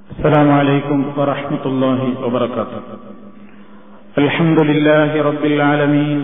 السلام عليكم ورحمة الله وبركاته. الحمد لله رب العالمين،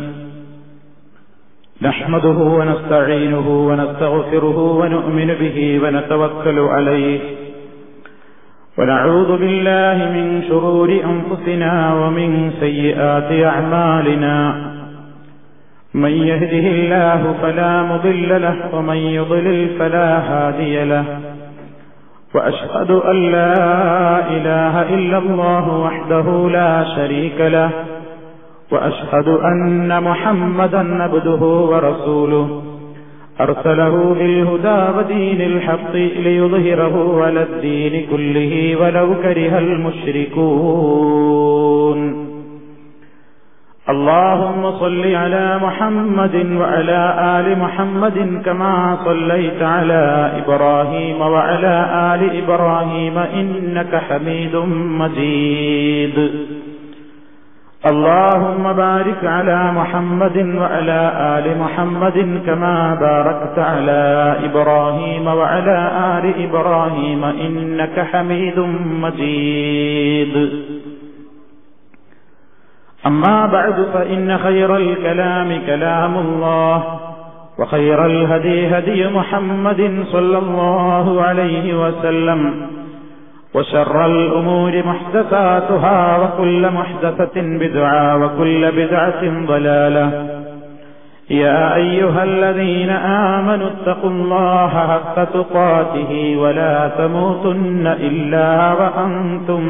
نحمده ونستعينه ونستغفره ونؤمن به ونتوكل عليه، ونعوذ بالله من شرور أنفسنا ومن سيئات أعمالنا، من يهده الله فلا مضل له ومن يضلل فلا هادي له، وأشهد أن لا إله إلا الله وحده لا شريك له، وأشهد أن محمدا عبده ورسوله أرسله بالهدى ودين الحق ليظهره على الدين كله ولو كره المشركون. اللهم صل على محمد وعلى آل محمد كما صليت على إبراهيم وعلى آل إبراهيم إنك حميد مجيد. اللهم بارك على محمد وعلى آل محمد كما باركت على إبراهيم وعلى آل إبراهيم إنك حميد مجيد. أما بعد، فإن خير الكلام كلام الله، وخير الهدي هدي محمد صلى الله عليه وسلم، وشر الأمور محدثاتها، وكل محدثة بدعة، وكل بدعة ضلالة. يا أيها الذين آمنوا اتقوا الله حق تقاته ولا تموتن إلا وأنتم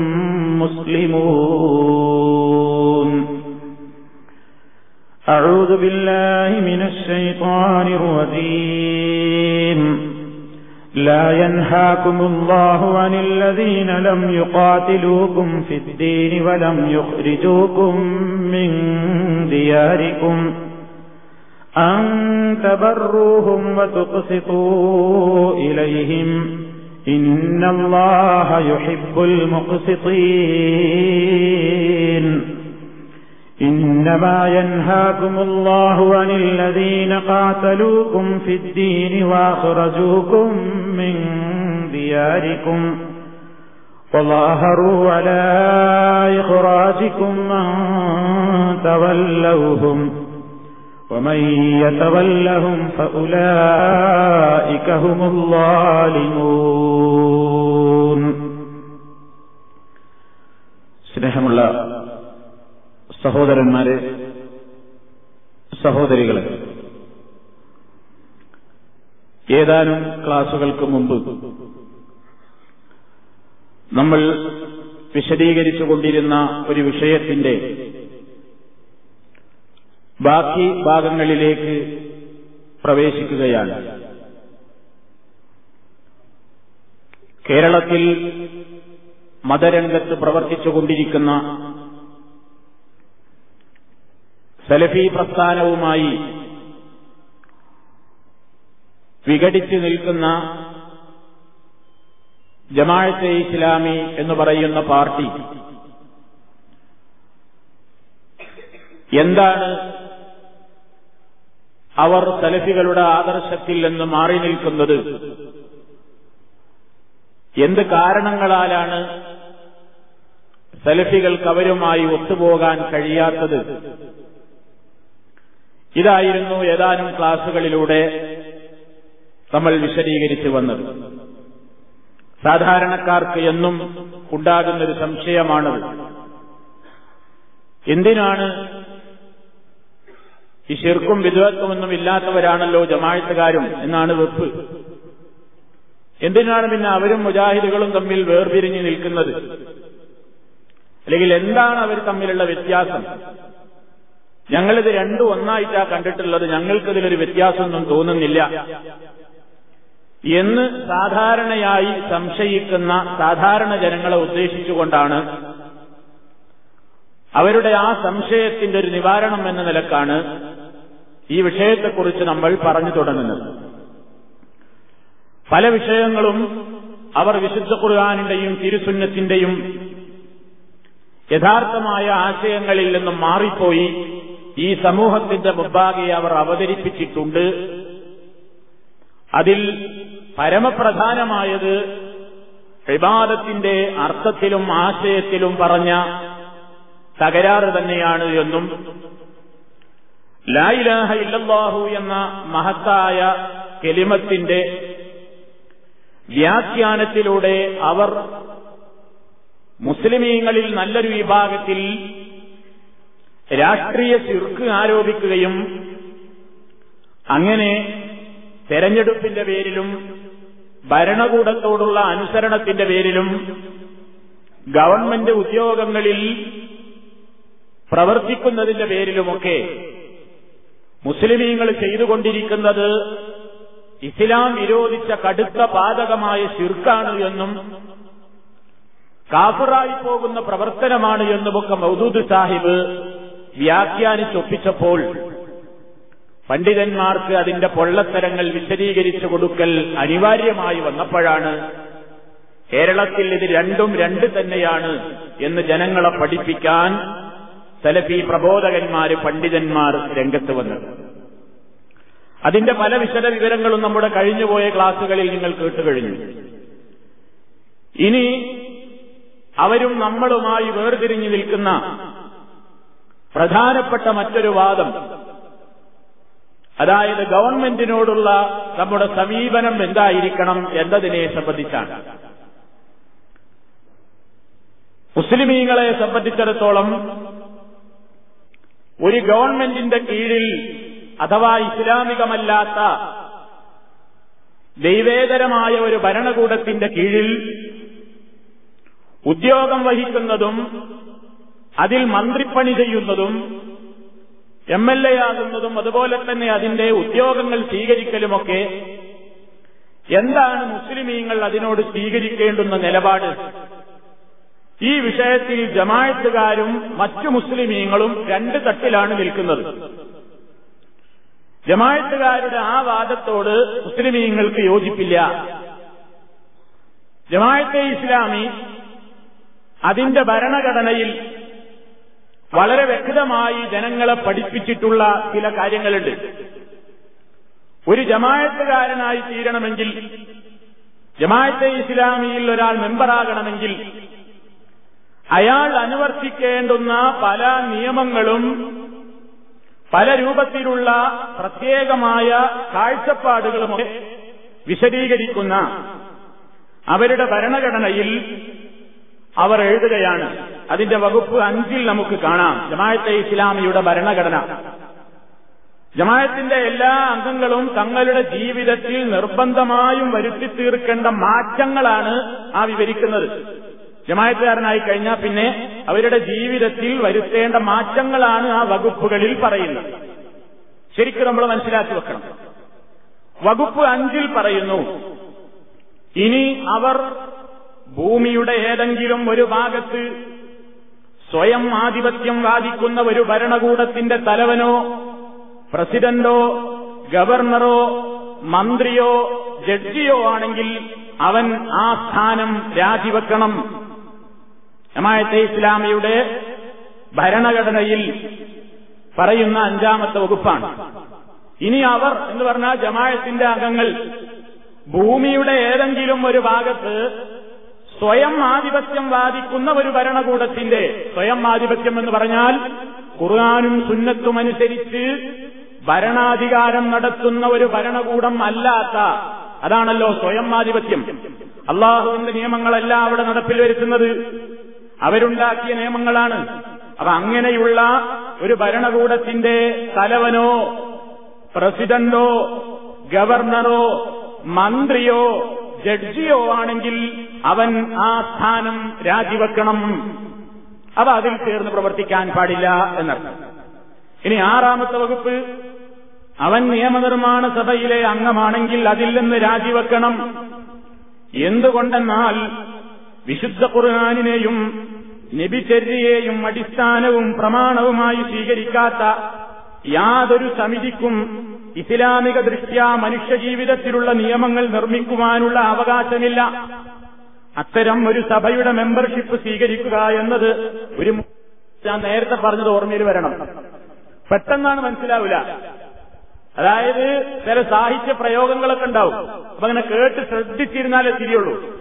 مسلمون. أعوذ بالله من الشيطان الرجيم. لا ينهاكم الله عن الذين لم يقاتلوكم في الدين ولم يخرجوكم من دياركم أن تبروهم وتقسطوا إليهم إن الله يحب المقسطين. إنما ينهاكم الله عن الذين قاتلوكم في الدين وأخرجوكم من دياركم وظاهروا على إخراجكم أن تولوهم ومن يتولهم فأولئك هم الظالمون. സ്നേഹമുള്ള സഹോദരന്മാരെ, സഹോദരികളെ, ഏതാനും ക്ലാസുകൾക്ക് മുമ്പ് നമ്മൾ വിശദീകരിച്ചുകൊണ്ടിരുന്ന ഒരു വിഷയത്തിന്റെ ബാക്കി ഭാഗങ്ങളിലേക്ക് പ്രവേശിക്കുകയാണ്. കേരളത്തിൽ മതരംഗത്ത് പ്രവർത്തിച്ചുകൊണ്ടിരിക്കുന്ന സലഫി പ്രസ്ഥാനവുമായി വിഘടിച്ചു നിൽക്കുന്ന ജമാഅത്തെ ഇസ്ലാമി എന്ന് പറയുന്ന പാർട്ടി എന്താണ് അവർ സലഫികളുടെ ആദർശത്തിൽ നിന്ന് മാറി നിൽക്കുന്നത്, എന്ത് കാരണങ്ങളാലാണ് സലഫികൾക്ക് അവരുമായി ഒത്തുപോകാൻ കഴിയാത്തത്, ഇതായിരുന്നു ഏതാനും ക്ലാസുകളിലൂടെ നമ്മൾ വിശദീകരിച്ചു വന്നത്. സാധാരണക്കാർക്ക് എന്നും ഉണ്ടാകുന്നൊരു സംശയമാണത്. എന്തിനാണ് ഈ ശിർക്കും വിദ്വത്വമൊന്നും ഇല്ലാത്തവരാണല്ലോ ജമാഅത്തുകാരും എന്നാണ് വെപ്പ്. എന്തിനാണ് പിന്നെ അവരും മുജാഹിദുകളും തമ്മിൽ വേർപിരിഞ്ഞു നിൽക്കുന്നത്? അല്ലെങ്കിൽ എന്താണ് അവർ തമ്മിലുള്ള വ്യത്യാസം? ഞങ്ങളിത് രണ്ടും ഒന്നായിട്ടാണ് കണ്ടിട്ടുള്ളത്, ഞങ്ങൾക്കിതിലൊരു വ്യത്യാസമൊന്നും തോന്നുന്നില്ല എന്ന് സാധാരണയായി സംശയിക്കുന്ന സാധാരണ ജനങ്ങളെ ഉദ്ദേശിച്ചുകൊണ്ടാണ്, അവരുടെ ആ സംശയത്തിന്റെ ഒരു നിവാരണം എന്ന നിലക്കാണ് ഈ വിഷയത്തെക്കുറിച്ച് നമ്മൾ പറഞ്ഞു തുടങ്ങുന്നത്. പല വിഷയങ്ങളും അവർ വിശുദ്ധ ഖുർആനിന്റെയും തിരുസുന്നത്തിന്റെയും യഥാർത്ഥമായ ആശയങ്ങളിൽ നിന്നും മാറിപ്പോയി ഈ സമൂഹത്തിന്റെ മുമ്പാകെ അവർ അവതരിപ്പിച്ചിട്ടുണ്ട്. അതിൽ പരമപ്രധാനമായത് ഇബാദത്തിന്റെ അർത്ഥത്തിലും ആശയത്തിലും പറഞ്ഞ തകരാറ് തന്നെയാണ് എന്നും ലാ ഇലാഹ ഇല്ലല്ലാഹു എന്ന മഹത്തായ കലിമത്തിന്റെ വ്യാഖ്യാനത്തിലൂടെ അവർ മുസ്ലിമീങ്ങളിൽ നല്ലൊരു വിഭാഗത്തിൽ രാഷ്ട്രീയ ശിർക്ക് ആരോപിക്കുകയും അങ്ങനെ തെരഞ്ഞെടുപ്പിന്റെ പേരിലും ഭരണകൂടത്തോടുള്ള അനുസരണത്തിന്റെ പേരിലും ഗവൺമെന്റ് ഉദ്യോഗങ്ങളിൽ പ്രവർത്തിക്കുന്നതിന്റെ പേരിലുമൊക്കെ മുസ്ലിമീങ്ങൾ ചെയ്തുകൊണ്ടിരിക്കുന്നത് ഇസ്ലാം വിരോധിച്ച കടുത്ത പാതകമായ ശിർക്കാണ് എന്നും കാഫിറായി പോകുന്ന പ്രവർത്തനമാണ് എന്നുമൊക്കെ മൗദൂദ് സാഹിബ് വ്യാഖ്യാനിച്ചൊപ്പിച്ചപ്പോൾ പണ്ഡിതന്മാർക്ക് അതിന്റെ പൊള്ളത്തരങ്ങൾ വിശദീകരിച്ചു കൊടുക്കൽ അനിവാര്യമായി വന്നപ്പോഴാണ് കേരളത്തിൽ ഇത് രണ്ടും രണ്ട് തന്നെയാണ് എന്ന് ജനങ്ങളെ പഠിപ്പിക്കാൻ സലഫി പ്രബോധകന്മാര് പണ്ഡിതന്മാർ രംഗത്ത് വന്നത്. അതിന്റെ പല വിശദ വിവരങ്ങളും നമ്മുടെ കഴിഞ്ഞുപോയ ക്ലാസുകളിൽ നിങ്ങൾ കേട്ടുകഴിഞ്ഞു. ഇനി അവരും നമ്മളുമായി വേർതിരിഞ്ഞു നിൽക്കുന്ന പ്രധാനപ്പെട്ട മറ്റൊരു വാദം, അതായത് ഗവൺമെന്റിനോടുള്ള നമ്മുടെ സമീപനം എന്തായിരിക്കണം എന്നതിനെ സംബന്ധിച്ചാണ്. മുസ്ലിമീങ്ങളെ സംബന്ധിച്ചിടത്തോളം ഒരു ഗവൺമെന്റിന്റെ കീഴിൽ അഥവാ ഇസ്ലാമികമല്ലാത്ത ദൈവേതരമായ ഒരു ഭരണകൂടത്തിന്റെ കീഴിൽ ഉദ്യോഗം വഹിക്കുന്നതും അതിൽ മന്ത്രിപ്പണി ചെയ്യുന്നതും MLA ആകുന്നതും അതുപോലെ തന്നെ അതിന്റെ ഉദ്യോഗങ്ങൾ സ്വീകരിക്കലുമൊക്കെ എന്താണ് മുസ്ലിമീങ്ങൾ അതിനോട് സ്വീകരിക്കേണ്ടുന്ന നിലപാട്? ഈ വിഷയത്തിൽ ജമാഅത്തുകാരും മറ്റു മുസ്ലിമീങ്ങളും രണ്ട് തട്ടിലാണ് നിൽക്കുന്നത്. ജമാഅത്തുകാരുടെ ആ വാദത്തോട് മുസ്ലിമീങ്ങൾക്ക് യോജിപ്പില്ല. ജമാഅത്തെ ഇസ്ലാമി അതിന്റെ ഭരണഘടനയിൽ വളരെ വ്യക്തമായി ജനങ്ങളെ പഠിപ്പിച്ചിട്ടുള്ള ചില കാര്യങ്ങളുണ്ട്. ഒരു ജമാഅത്തുകാരനായി തീരണമെങ്കിൽ, ജമാഅത്തെ ഇസ്ലാമിയിൽ ഒരാൾ മെമ്പറാകണമെങ്കിൽ അയാൾ അനുവർത്തിക്കേണ്ടുന്ന പല നിയമങ്ങളും പല രൂപത്തിലുള്ള പ്രത്യേകമായ കാഴ്ചപ്പാടുകളുമൊക്കെ വിശദീകരിക്കുന്ന അവരുടെ ഭരണഘടനയിൽ അവർ എഴുതുകയാണ്. അതിന്റെ വകുപ്പ് 5 നമുക്ക് കാണാം ജമാഅത്തെ ഇസ്ലാമിയുടെ ഭരണഘടന. ജമാഅത്തിന്റെ എല്ലാ അംഗങ്ങളും തങ്ങളുടെ ജീവിതത്തിൽ നിർബന്ധമായും വരുത്തി തീർക്കേണ്ട മാറ്റങ്ങളാണ് ആ വിവരിക്കുന്നത്. ജമാഅത്തുകാരനായി കഴിഞ്ഞാൽ പിന്നെ അവരുടെ ജീവിതത്തിൽ വരുത്തേണ്ട മാറ്റങ്ങളാണ് ആ വകുപ്പുകളിൽ പറയുന്നത്. ശരിക്കും നമ്മൾ മനസ്സിലാക്കി വെക്കണം. വകുപ്പ് 5 പറയുന്നു, ഇനി അവർ ഭൂമിയുടെ ഏതെങ്കിലും ഒരു ഭാഗത്ത് സ്വയം ആധിപത്യം വാദിക്കുന്ന ഒരു ഭരണകൂടത്തിന്റെ തലവനോ പ്രസിഡന്റോ ഗവർണറോ മന്ത്രിയോ ജഡ്ജിയോ ആണെങ്കിൽ അവൻ ആ സ്ഥാനം രാജിവെക്കണം. ജമാഅത്തെ ഇസ്ലാമിയുടെ ഭരണഘടനയിൽ പറയുന്ന 5-ാമത്തെ വകുപ്പാണ്. ഇനി അവർ എന്ന് പറഞ്ഞാൽ ജമാഅത്തിന്റെ അംഗങ്ങൾ ഭൂമിയുടെ ഏതെങ്കിലും ഒരു ഭാഗത്ത് സ്വയം ആധിപത്യം വാദിക്കുന്ന ഒരു ഭരണകൂടത്തിന്റെ, സ്വയം ആധിപത്യം എന്ന് പറഞ്ഞാൽ ഖുർആനും സുന്നത്തും അനുസരിച്ച് ഭരണാധികാരം നടത്തുന്ന ഒരു ഭരണകൂടം അല്ലാത്ത, അതാണല്ലോ സ്വയം ആധിപത്യം. അള്ളാഹുവിന്റെ നിയമങ്ങളല്ല അവിടെ നടപ്പിൽ വരുത്തുന്നത്, അവരുണ്ടാക്കിയ നിയമങ്ങളാണ്. അപ്പൊ അങ്ങനെയുള്ള ഒരു ഭരണകൂടത്തിന്റെ തലവനോ പ്രസിഡന്റോ ഗവർണറോ മന്ത്രിയോ ജഡ്ജിയോ ആണെങ്കിൽ അവൻ ആ സ്ഥാനം രാജിവെക്കണം. അവ അതിൽ ചേർന്ന് പ്രവർത്തിക്കാൻ പാടില്ല എന്നർത്ഥം. ഇനി 6-ാമത്തെ വകുപ്പ്, അവൻ നിയമനിർമ്മാണ സഭയിലെ അംഗമാണെങ്കിൽ അതിൽ നിന്ന് രാജിവെക്കണം. എന്തുകൊണ്ടെന്നാൽ വിശുദ്ധ ഖുർആനിനെയും നബിചര്യയെയും അടിസ്ഥാനവും പ്രമാണവുമായി സ്വീകരിക്കാത്ത യാതൊരു സമിതിക്കും ഇസ്ലാമിക ദൃഷ്ട്യാ മനുഷ്യജീവിതത്തിലുള്ള നിയമങ്ങൾ നിർമ്മിക്കുവാനുള്ള അവകാശമില്ല. അത്തരം ഒരു സഭയുടെ മെമ്പർഷിപ്പ് സ്വീകരിക്കുക എന്നത് ഒരു, ഞാൻ നേരത്തെ പറഞ്ഞത് ഓർമ്മയിൽ വരണം, പെട്ടെന്നാണ് മനസ്സിലാവില്ല. അതായത് ചില സാഹിത്യ പ്രയോഗങ്ങളൊക്കെ ഉണ്ടാവും. അപ്പൊ അങ്ങനെ കേട്ട് ശ്രദ്ധിച്ചിരുന്നാലേ തിരിയുള്ളൂ.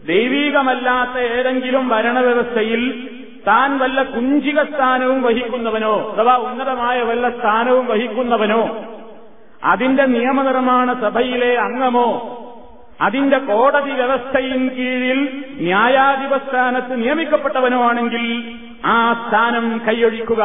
ദൈവീകമല്ലാത്ത ഏതെങ്കിലും ഭരണവ്യവസ്ഥയിൽ താൻ വല്ല കുഞ്ചിക സ്ഥാനവും വഹിക്കുന്നവനോ അഥവാ ഉന്നതമായ വല്ല സ്ഥാനവും വഹിക്കുന്നവനോ അതിന്റെ നിയമനിർമ്മാണ സഭയിലെ അംഗമോ അതിന്റെ കോടതി വ്യവസ്ഥയിൻ കീഴിൽ ന്യായാധിപ സ്ഥാനത്ത് നിയമിക്കപ്പെട്ടവനോ ആണെങ്കിൽ ആ സ്ഥാനം കൈയൊഴിക്കുക.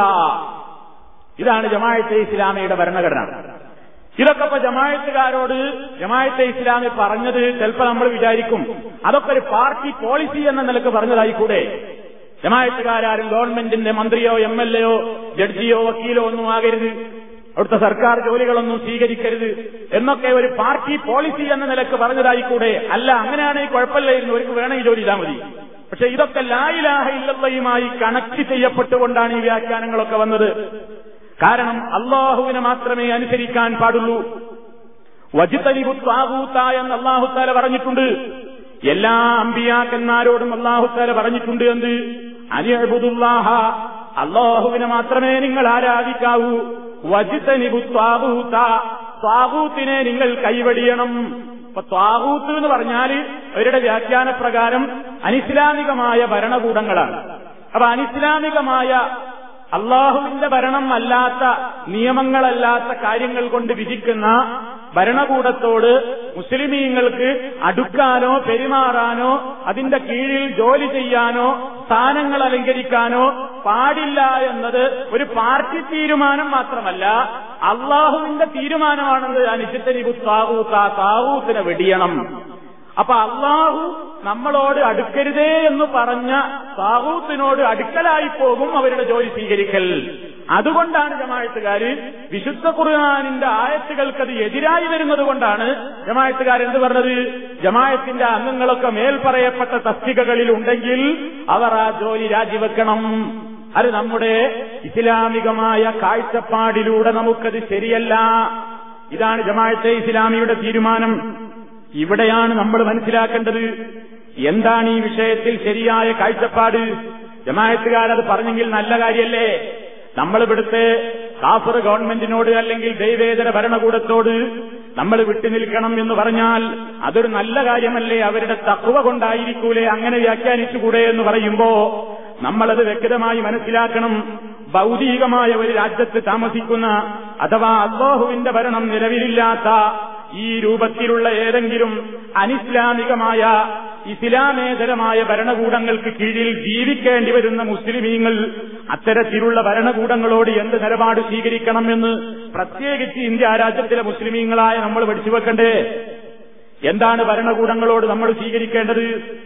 ഇതാണ് ജമാഅത്തെ ഇസ്ലാമിയുടെ ഭരണഘടന. ഇതൊക്കെ ഇപ്പൊ ജമാഅത്തുകാരോട് ജമാഅത്തെ ഇസ്ലാമി പറഞ്ഞത് ചിലപ്പോൾ നമ്മൾ വിചാരിക്കും അതൊക്കെ ഒരു പാർട്ടി പോളിസി എന്ന നിലക്ക് പറഞ്ഞതായിക്കൂടെ. ജമാഅത്തുകാരും ഗവൺമെന്റിന്റെ മന്ത്രിയോ MLA-യോ ജഡ്ജിയോ വക്കീലോ ഒന്നും ആകരുത്, അവിടുത്തെ സർക്കാർ ജോലികളൊന്നും സ്വീകരിക്കരുത് എന്നൊക്കെ ഒരു പാർട്ടി പോളിസി എന്ന നിലക്ക് പറഞ്ഞതായിക്കൂടെ. അല്ല, അങ്ങനെയാണെങ്കിൽ കുഴപ്പമില്ലായിരുന്നു, അവർക്ക് വേണം ഈ ജോലി ചെയ്താൽ മതി. പക്ഷെ ഇതൊക്കെ ലാ ഇലാഹ ഇല്ലല്ലാഹുമായി കണക്ട് ചെയ്യപ്പെട്ടുകൊണ്ടാണ് ഈ വ്യാഖ്യാനങ്ങളൊക്കെ വന്നത്. കാരണം അല്ലാഹുവിനെ മാത്രമേ അനുസരിക്കാൻ പാടുള്ളൂ. വജ്തനിബു ത്വാഗൂത എന്ന് അല്ലാഹു തആല പറഞ്ഞിട്ടുണ്ട്. എല്ലാ അമ്പിയാക്കന്മാരോടും അല്ലാഹു തആല പറഞ്ഞിട്ടുണ്ട് എന്ത്? അനിഅ്ബുദുല്ലാഹ, അല്ലാഹുവിനെ മാത്രമേ നിങ്ങൾ ആരാധിക്കാവൂ. വജ്തനിബു ത്വാഗൂത, ത്വാഗൂത്തിനെ നിങ്ങൾ കൈവടിയണം. അപ്പൊ ത്വാഗൂത്ത് എന്ന് പറഞ്ഞാൽ അവരുടെ വ്യാഖ്യാന പ്രകാരം അനിസ്ലാമികമായ ഭരണകൂടങ്ങളാണ്. അപ്പൊ അനിസ്ലാമികമായ അള്ളാഹുവിന്റെ ഭരണം അല്ലാത്ത നിയമങ്ങളല്ലാത്ത കാര്യങ്ങൾ കൊണ്ട് വിധിക്കുന്ന ഭരണകൂടത്തോട് മുസ്ലിമീങ്ങൾക്ക് അടുക്കാനോ പെരുമാറാനോ അതിന്റെ കീഴിൽ ജോലി ചെയ്യാനോ സ്ഥാനങ്ങൾ അലങ്കരിക്കാനോ പാടില്ല എന്നത് ഒരു പാർട്ടി തീരുമാനം മാത്രമല്ല, അള്ളാഹുവിന്റെ തീരുമാനമാണെന്ന് അനിശ്ചിതനിബു ത്വാഗൂത, താഗൂത്തിനെ വെടിയണം. അപ്പൊ അള്ളാഹു നമ്മളോട് അടുക്കരുതേ എന്ന് പറഞ്ഞ താഗൂത്തിനോട് അടുക്കലായി പോകും അവരുടെ ജോലി സ്വീകരിക്കൽ. അതുകൊണ്ടാണ് ജമാഅത്തുകാര് വിശുദ്ധ ഖുർആനിന്റെ ആയത്തുകൾക്കത് എതിരായി വരുന്നത് കൊണ്ടാണ് ജമാഅത്തുകാർ എന്ത് പറഞ്ഞത്? ജമാഅത്തിന്റെ അംഗങ്ങളൊക്കെ മേൽ പറയപ്പെട്ട തസ്തികകളിൽ ഉണ്ടെങ്കിൽ അവർ ആ ജോലി രാജിവെക്കണം. അത് നമ്മുടെ ഇസ്ലാമികമായ കാഴ്ചപ്പാടിലൂടെ നമുക്കത് ശരിയല്ല. ഇതാണ് ജമാഅത്തെ ഇസ്ലാമിയുടെ തീരുമാനം. ഇവിടെയാണ് നമ്മൾ മനസ്സിലാക്കേണ്ടത് എന്താണ് ഈ വിഷയത്തിൽ ശരിയായ കാഴ്ചപ്പാട്. ജമാഅത്തുകാരത് പറഞ്ഞെങ്കിൽ നല്ല കാര്യല്ലേ. നമ്മൾ ഇവിടുത്തെ കാഫിർ ഗവൺമെന്റിനോട് അല്ലെങ്കിൽ ദൈവേതര ഭരണകൂടത്തോട് നമ്മൾ വിട്ടുനിൽക്കണം എന്ന് പറഞ്ഞാൽ അതൊരു നല്ല കാര്യമല്ലേ? അവരുടെ തഖ്വ കൊണ്ടായിരിക്കൂലേ അങ്ങനെ വ്യാഖ്യാനിച്ചുകൂടെ എന്ന് പറയുമ്പോ നമ്മളത് വ്യക്തമായി മനസ്സിലാക്കണം. ഭൗതികമായ ഒരു രാജ്യത്ത് താമസിക്കുന്ന അഥവാ അല്ലാഹുവിന്റെ ഭരണം നിലവിലില്ലാത്ത ഈ രൂപത്തിലുള്ള ഏതെങ്കിലും അനിസ്ലാമികമായ ഇസ്ലാമേതരമായ ഭരണകൂടങ്ങൾക്ക് കീഴിൽ ജീവിക്കേണ്ടി വരുന്ന മുസ്ലിമീങ്ങൾ അത്തരത്തിലുള്ള ഭരണകൂടങ്ങളോട് എന്ത് നിലപാട് സ്വീകരിക്കണമെന്ന് പ്രത്യേകിച്ച് ഇന്ത്യ രാജ്യത്തിലെ മുസ്ലിമീങ്ങളായ നമ്മൾ പഠിച്ചു വെക്കണ്ടേ? എന്താണ് ഭരണകൂടങ്ങളോട് നമ്മൾ സ്വീകരിക്കേണ്ടത്?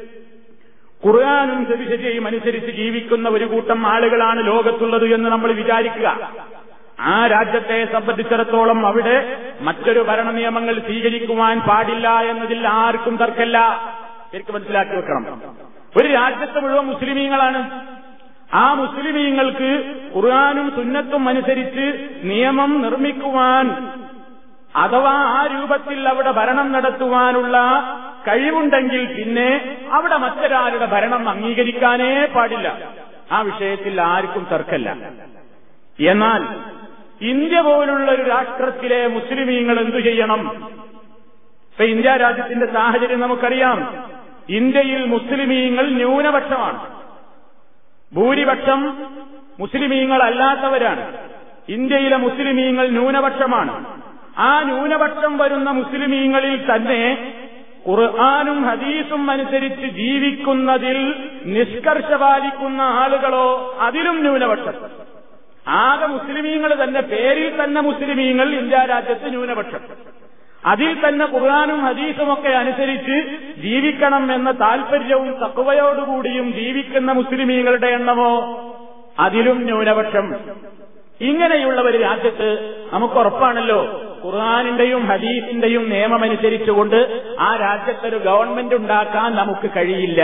ഖുർആനും സവിശേഷയും അനുസരിച്ച് ജീവിക്കുന്ന ഒരു കൂട്ടം ആളുകളാണ് ലോകത്തുള്ളത് എന്ന് നമ്മൾ വിചാരിക്കുക. ആ രാജ്യത്തെ സംബന്ധിച്ചിടത്തോളം അവിടെ മറ്റൊരു ഭരണ നിയമങ്ങൾ സ്വീകരിക്കുവാൻ പാടില്ല എന്നതിൽ ആർക്കും തർക്കമില്ല. ശരിക്കും മനസ്സിലാക്കി വെക്കണം. ഒരു രാജ്യത്ത് മുഴുവൻ മുസ്ലിമീങ്ങളാണ്. ആ മുസ്ലിമീങ്ങൾക്ക് ഖുർആനും സുന്നത്തും അനുസരിച്ച് നിയമം നിർമ്മിക്കുവാൻ അഥവാ ആ രൂപത്തിൽ അവിടെ ഭരണം നടത്തുവാനുള്ള കഴിവുണ്ടെങ്കിൽ പിന്നെ അവിടെ മറ്റൊരാളുടെ ഭരണം അംഗീകരിക്കാനേ പാടില്ല. ആ വിഷയത്തിൽ ആർക്കും തർക്കമില്ല. എന്നാൽ ഇന്ത്യ പോലുള്ള ഒരു രാഷ്ട്രത്തിലെ മുസ്ലിമീങ്ങൾ എന്തു ചെയ്യണം? ഇപ്പൊ ഇന്ത്യ രാജ്യത്തിന്റെ സാഹചര്യം നമുക്കറിയാം. ഇന്ത്യയിൽ മുസ്ലിമീങ്ങൾ ന്യൂനപക്ഷമാണ്. ഭൂരിപക്ഷം മുസ്ലിമീങ്ങൾ അല്ലാത്തവരാണ്. ഇന്ത്യയിലെ മുസ്ലിമീങ്ങൾ ന്യൂനപക്ഷമാണ്. ആ ന്യൂനപക്ഷം വരുന്ന മുസ്ലിമീങ്ങളിൽ തന്നെ ഖുർആനും ഹദീസും അനുസരിച്ച് ജീവിക്കുന്നതിൽ നിഷ്കർഷ പാലിക്കുന്ന ആളുകളോ അതിലും ന്യൂനപക്ഷം. ആകെ മുസ്ലിമീങ്ങൾ തന്നെ, പേരിൽ തന്നെ മുസ്ലിമീങ്ങൾ ഇന്ത്യ രാജ്യത്ത് ന്യൂനപക്ഷം. അതിൽ തന്നെ ഖുർആനും ഹദീസുമൊക്കെ അനുസരിച്ച് ജീവിക്കണം എന്ന താൽപര്യവും തഖ്വയോടുകൂടിയും ജീവിക്കുന്ന മുസ്ലിമീങ്ങളുടെ എണ്ണമോ അതിലും ന്യൂനപക്ഷം. ഇങ്ങനെയുള്ള ഒരു രാജ്യത്ത് നമുക്ക് ഉറപ്പാണല്ലോ ഖുർആനിന്റെയും ഹദീസിന്റെയും നിയമമനുസരിച്ചുകൊണ്ട് ആ രാജ്യത്തൊരു ഗവൺമെന്റ് ഉണ്ടാക്കാൻ നമുക്ക് കഴിയില്ല.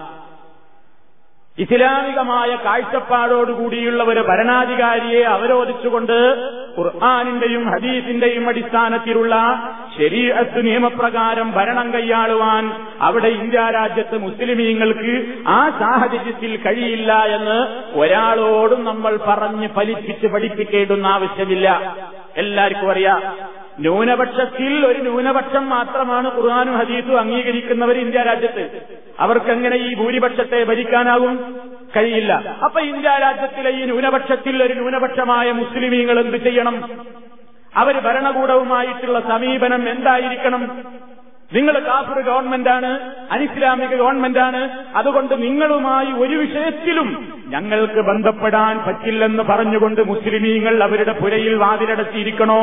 ഇസ്ലാമികമായ കാഴ്ചപ്പാടോടുകൂടിയുള്ള ഒരു ഭരണാധികാരിയെ അവരോധിച്ചുകൊണ്ട് ഖുർആനിന്റെയും ഹദീസിന്റെയും അടിസ്ഥാനത്തിലുള്ള ശരീഅത്ത് നിയമപ്രകാരം ഭരണം കൈയാളുവാൻ അവിടെ ഇന്ത്യ രാജ്യത്ത് മുസ്ലിമീങ്ങൾക്ക് ആ സാഹചര്യത്തിൽ കഴിയില്ല എന്ന് ഒരാളോടും നമ്മൾ പറഞ്ഞ് ഫലിപ്പിച്ച് പഠിപ്പിക്കേണ്ടുന്ന ആവശ്യമില്ല. എല്ലാവർക്കും അറിയാം. ന്യൂനപക്ഷത്തിൽ ഒരു ന്യൂനപക്ഷം മാത്രമാണ് ഖുർആനും ഹദീസും അംഗീകരിക്കുന്നവർ ഇന്ത്യ രാജ്യത്ത്. അവർക്കെങ്ങനെ ഈ ഭൂരിപക്ഷത്തെ ഭരിക്കാനാകും? കഴിയില്ല. അപ്പൊ ഇന്ത്യ രാജ്യത്തിലെ ഈ ന്യൂനപക്ഷത്തിൽ ഒരു ന്യൂനപക്ഷമായ മുസ്ലിമീങ്ങൾ എന്ത് ചെയ്യണം? അവർ ഭരണകൂടവുമായിട്ടുള്ള സമീപനം എന്തായിരിക്കണം? നിങ്ങൾ കാഫിർ ഗവൺമെന്റാണ്, അനിസ്ലാമിക ഗവൺമെന്റാണ്, അതുകൊണ്ട് നിങ്ങളുമായി ഒരു വിഷയത്തിലും ഞങ്ങൾക്ക് ബന്ധപ്പെടാൻ പറ്റില്ലെന്ന് പറഞ്ഞുകൊണ്ട് മുസ്ലിമീങ്ങൾ അവരുടെ പുരയിൽ വാതിലടച്ചിരിക്കണോ?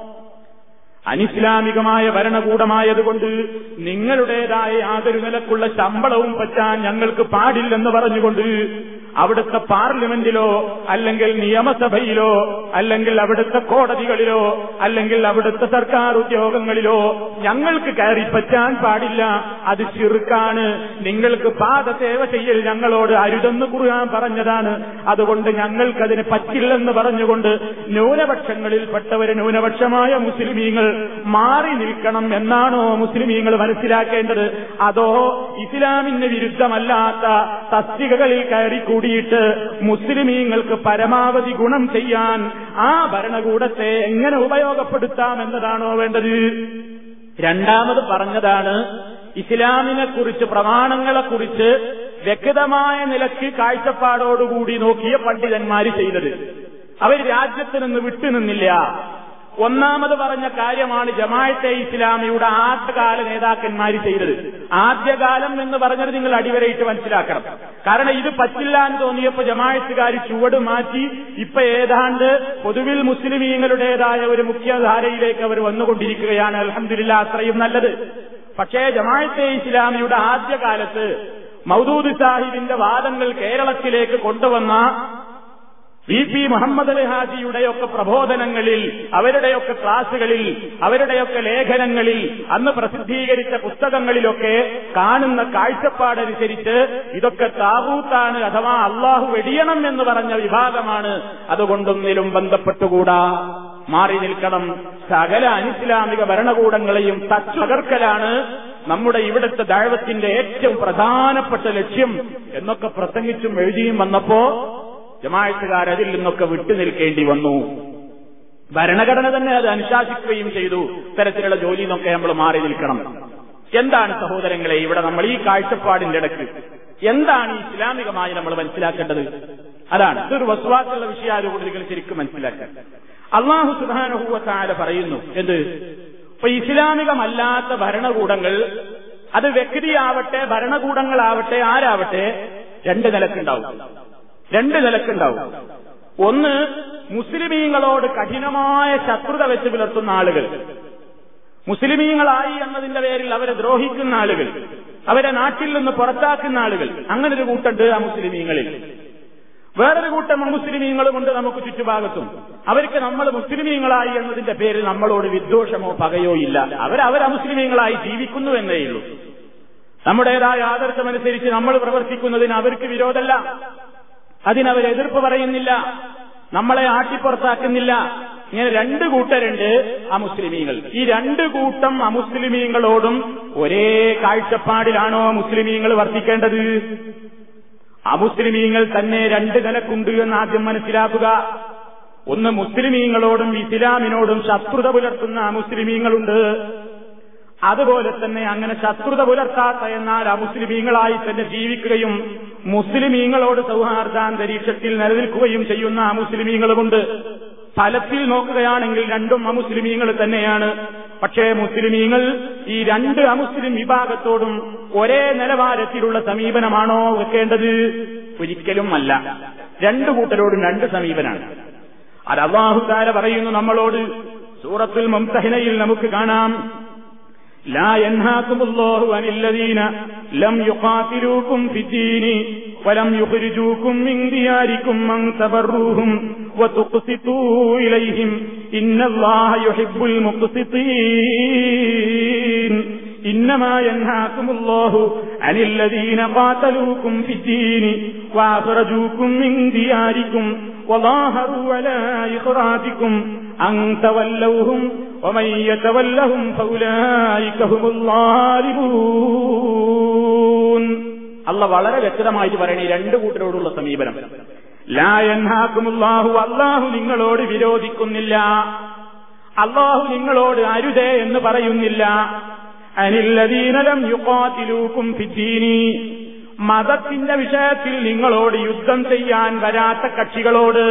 അനിസ്ലാമികമായ ഭരണകൂടമായതുകൊണ്ട് നിങ്ങളുടേതായ യാതൊരു നിലക്കുള്ള ശമ്പളവും പറ്റാൻ ഞങ്ങൾക്ക് പാടില്ലെന്ന് പറഞ്ഞുകൊണ്ട് അവിടുത്തെ പാർലമെന്റിലോ അല്ലെങ്കിൽ നിയമസഭയിലോ അല്ലെങ്കിൽ അവിടുത്തെ കോടതികളിലോ അല്ലെങ്കിൽ അവിടുത്തെ സർക്കാർ ഉദ്യോഗങ്ങളിലോ ഞങ്ങൾക്ക് കയറി പറ്റാൻ പാടില്ല, അത് ശിർക്കാണ്, നിങ്ങൾക്ക് പാദസേവ ചെയ്യൽ ഞങ്ങളോട് അരുതെന്ന് ഖുർആൻ പറഞ്ഞതാണ്, അതുകൊണ്ട് ഞങ്ങൾക്കതിന് പറ്റില്ലെന്ന് പറഞ്ഞുകൊണ്ട് ന്യൂനപക്ഷങ്ങളിൽപ്പെട്ടവര് ന്യൂനപക്ഷമായ മുസ്ലിമീങ്ങൾ മാറി നിൽക്കണം എന്നാണോ മുസ്ലിമീങ്ങൾ മനസ്സിലാക്കേണ്ടത്? അതോ ഇസ്ലാമിന് വിരുദ്ധമല്ലാത്ത തസ്തികകളിൽ കയറി കൂടിയിട്ട് മുസ്ലിമീങ്ങൾക്ക് പരമാവധി ഗുണം ചെയ്യാൻ ആ ഭരണകൂടത്തെ എങ്ങനെ ഉപയോഗപ്പെടുത്താമെന്നതാണോ വേണ്ടത്? രണ്ടാമത് പറഞ്ഞതാണ് ഇസ്ലാമിനെ കുറിച്ച്, പ്രമാണങ്ങളെക്കുറിച്ച് വ്യക്തമായ നിലയ്ക്ക് കാഴ്ചപ്പാടോടുകൂടി നോക്കിയ പണ്ഡിതന്മാര് ചെയ്തത്. അവർ രാജ്യത്ത് നിന്ന് വിട്ടുനിന്നില്ല. ഒന്നാമത് പറഞ്ഞ കാര്യമാണ് ജമാഅത്തെ ഇസ്ലാമിയുടെ ആദ്യകാല നേതാക്കന്മാർ ചെയ്തത്. ആദ്യകാലം എന്ന് പറഞ്ഞത് നിങ്ങൾ അടിവരയിട്ട് മനസ്സിലാക്കണം. കാരണം ഇത് പറ്റില്ല എന്ന് തോന്നിയപ്പോ ജമാഅത്തുകാർ ചുവട് മാറ്റി ഇപ്പൊ ഏതാണ്ട് പൊതുവിൽ മുസ്ലിമീങ്ങളുടേതായ ഒരു മുഖ്യധാരയിലേക്ക് അവർ വന്നുകൊണ്ടിരിക്കുകയാണ്. അൽഹംദുലില്ലാഹ്, അത്രയും നല്ലത്. പക്ഷേ ജമാഅത്തെ ഇസ്ലാമിയുടെ ആദ്യകാലത്ത് മൗദൂദ് സാഹിബിന്റെ വാദങ്ങൾ കേരളത്തിലേക്ക് കൊണ്ടുവന്ന വി.പി. മുഹമ്മദ് അലി ഹാജിയുടെയൊക്കെ പ്രബോധനങ്ങളിൽ, അവരുടെയൊക്കെ ക്ലാസുകളിൽ, അവരുടെയൊക്കെ ലേഖനങ്ങളിൽ, അന്ന് പ്രസിദ്ധീകരിച്ച പുസ്തകങ്ങളിലൊക്കെ കാണുന്ന കാഴ്ചപ്പാടനുസരിച്ച് ഇതൊക്കെ താഗൂത്താണ്, അഥവാ അള്ളാഹു വെടിയണം എന്ന് പറഞ്ഞ വിഭാഗമാണ്, അതുകൊണ്ടൊന്നിലും ബന്ധപ്പെട്ടുകൂടാ, മാറി നിൽക്കണം, സകല അനിസ്ലാമിക ഭരണകൂടങ്ങളെയും തകർക്കലാണ് നമ്മുടെ ഇവിടുത്തെ ദഅവത്തിന്റെ ഏറ്റവും പ്രധാനപ്പെട്ട ലക്ഷ്യം എന്നൊക്കെ പ്രസംഗിച്ചും എഴുതിയും വന്നപ്പോ ജമാഅത്തുകാർ അതിൽ നിന്നൊക്കെ വിട്ടുനിൽക്കേണ്ടി വന്നു. ഭരണഘടന തന്നെ അത് അനുശാസിക്കുകയും ചെയ്തു. ഇത്തരത്തിലുള്ള ജോലിയിൽ നിന്നൊക്കെ നമ്മൾ മാറി നിൽക്കണം. എന്താണ് സഹോദരങ്ങളെ ഇവിടെ നമ്മൾ ഈ കാഴ്ചപ്പാടിന്റെ ഇടയ്ക്ക് എന്താണ് ഇസ്ലാമികമായി നമ്മൾ മനസ്സിലാക്കേണ്ടത്? അതാണ് ഇതൊരു വസ്വാസുള്ള വിഷയമായതുകൊണ്ട് നിങ്ങൾ ശരിക്കും മനസ്സിലാക്കാൻ. അല്ലാഹു സുബ്ഹാനഹു വ തആല പറയുന്നു എന്ത്? ഇപ്പൊ ഇസ്ലാമികമല്ലാത്ത ഭരണകൂടങ്ങൾ, അത് വ്യക്തിയാവട്ടെ ഭരണകൂടങ്ങളാവട്ടെ ആരാവട്ടെ, രണ്ട് നിലക്കുണ്ടാവും. ഒന്ന്, മുസ്ലിമീങ്ങളോട് കഠിനമായ ശത്രുത വെച്ച് പുലർത്തുന്ന ആളുകൾ, മുസ്ലിമീങ്ങളായി എന്നതിന്റെ പേരിൽ അവരെ ദ്രോഹിക്കുന്ന ആളുകൾ, അവരെ നാട്ടിൽ നിന്ന് പുറത്താക്കുന്ന ആളുകൾ, അങ്ങനൊരു കൂട്ടുണ്ട് ആ മുസ്ലിമീങ്ങളിൽ. വേറൊരു കൂട്ടം മുസ്ലിമീങ്ങളുമുണ്ട് നമുക്ക് ചുറ്റുഭാഗത്തും. അവർക്ക് നമ്മൾ മുസ്ലിമീങ്ങളായി എന്നതിന്റെ പേരിൽ നമ്മളോട് വിദ്വേഷമോ പകയോ ഇല്ല. അവരമുസ്ലിമീങ്ങളായി ജീവിക്കുന്നു എന്നേയുള്ളൂ. നമ്മുടേതായ ആദർശമനുസരിച്ച് നമ്മൾ പ്രവർത്തിക്കുന്നതിന് അവർക്ക് വിരോധമല്ല, അതിനവർ എതിർപ്പ് പറയുന്നില്ല, നമ്മളെ ആട്ടിപ്പുറത്താക്കുന്നില്ല. ഇങ്ങനെ രണ്ട് കൂട്ടരുണ്ട് അമുസ്ലിമീങ്ങൾ. ഈ രണ്ട് കൂട്ടം അമുസ്ലിമീങ്ങളോടും ഒരേ കാഴ്ചപ്പാടിലാണോ മുസ്ലിമീങ്ങൾ വർത്തിക്കേണ്ടത്? അമുസ്ലിമീങ്ങൾ തന്നെ രണ്ട് നിലക്കുണ്ട് എന്ന് ആദ്യം മനസ്സിലാക്കുക. ഒന്ന്, മുസ്ലിമീങ്ങളോടും ഇസ്ലാമിനോടും ശത്രുത പുലർത്തുന്ന അമുസ്ലിമീങ്ങളുണ്ട്. അതുപോലെ തന്നെ അങ്ങനെ ശത്രുത പുലർത്താത്ത എന്നാൽ അമുസ്ലിമീങ്ങളായി തന്നെ ജീവിക്കുകയും മുസ്ലിമീങ്ങളോട് സൗഹാർദ്ദാന്തരീക്ഷത്തിൽ നിലനിൽക്കുകയും ചെയ്യുന്ന അമുസ്ലിമീങ്ങളുമുണ്ട്. ഫലത്തിൽ നോക്കുകയാണെങ്കിൽ രണ്ടും അമുസ്ലിമീങ്ങൾ തന്നെയാണ്. പക്ഷേ മുസ്ലിമീങ്ങൾ ഈ രണ്ട് അമുസ്ലിം വിഭാഗത്തോടും ഒരേ നിലവാരത്തിലുള്ള സമീപനമാണോ വെക്കേണ്ടത്? ഒരിക്കലും അല്ല. രണ്ടു കൂട്ടരോടും രണ്ട് സമീപനാണ്. അത് അല്ലാഹു തആല പറയുന്നു നമ്മളോട്. സൂറത്തുൽ മുംതഹിനയിൽ നമുക്ക് കാണാം, لا ينهاكم الله عن الذين لم يقاتلوكم في الدين ولم يخرجوكم من دياركم أن تبروهم وتقسطوا إليهم إن الله يحب المقسطين إنما ينهاكم الله عن الذين قاتلوكم في الدين وأخرجوكم من دياركم وظاهروا على إخراجكم أن تولوهم ومن يتولهم فأولئك هم الظالمون. അല്ലാഹു വളരെ വ്യക്തമായിട്ട് പറയണേ രണ്ടു കൂട്ടരോടുള്ള സമീപനം. ലാ യൻഹാകുമുല്ലാഹു, അല്ലാഹു നിങ്ങളോട് വിരോധിക്കുന്നില്ല, അല്ലാഹു നിങ്ങളോട് അരുതേ എന്ന് പറയുന്നില്ല. അനില്ലദീന ലം യുഖാതിലൂകും ഫിദ്ദീനി, മതത്തിന്റെ വിഷയത്തിൽ നിങ്ങളോട് യുദ്ധം ചെയ്യാൻ വരാത്ത കക്ഷികളോട്,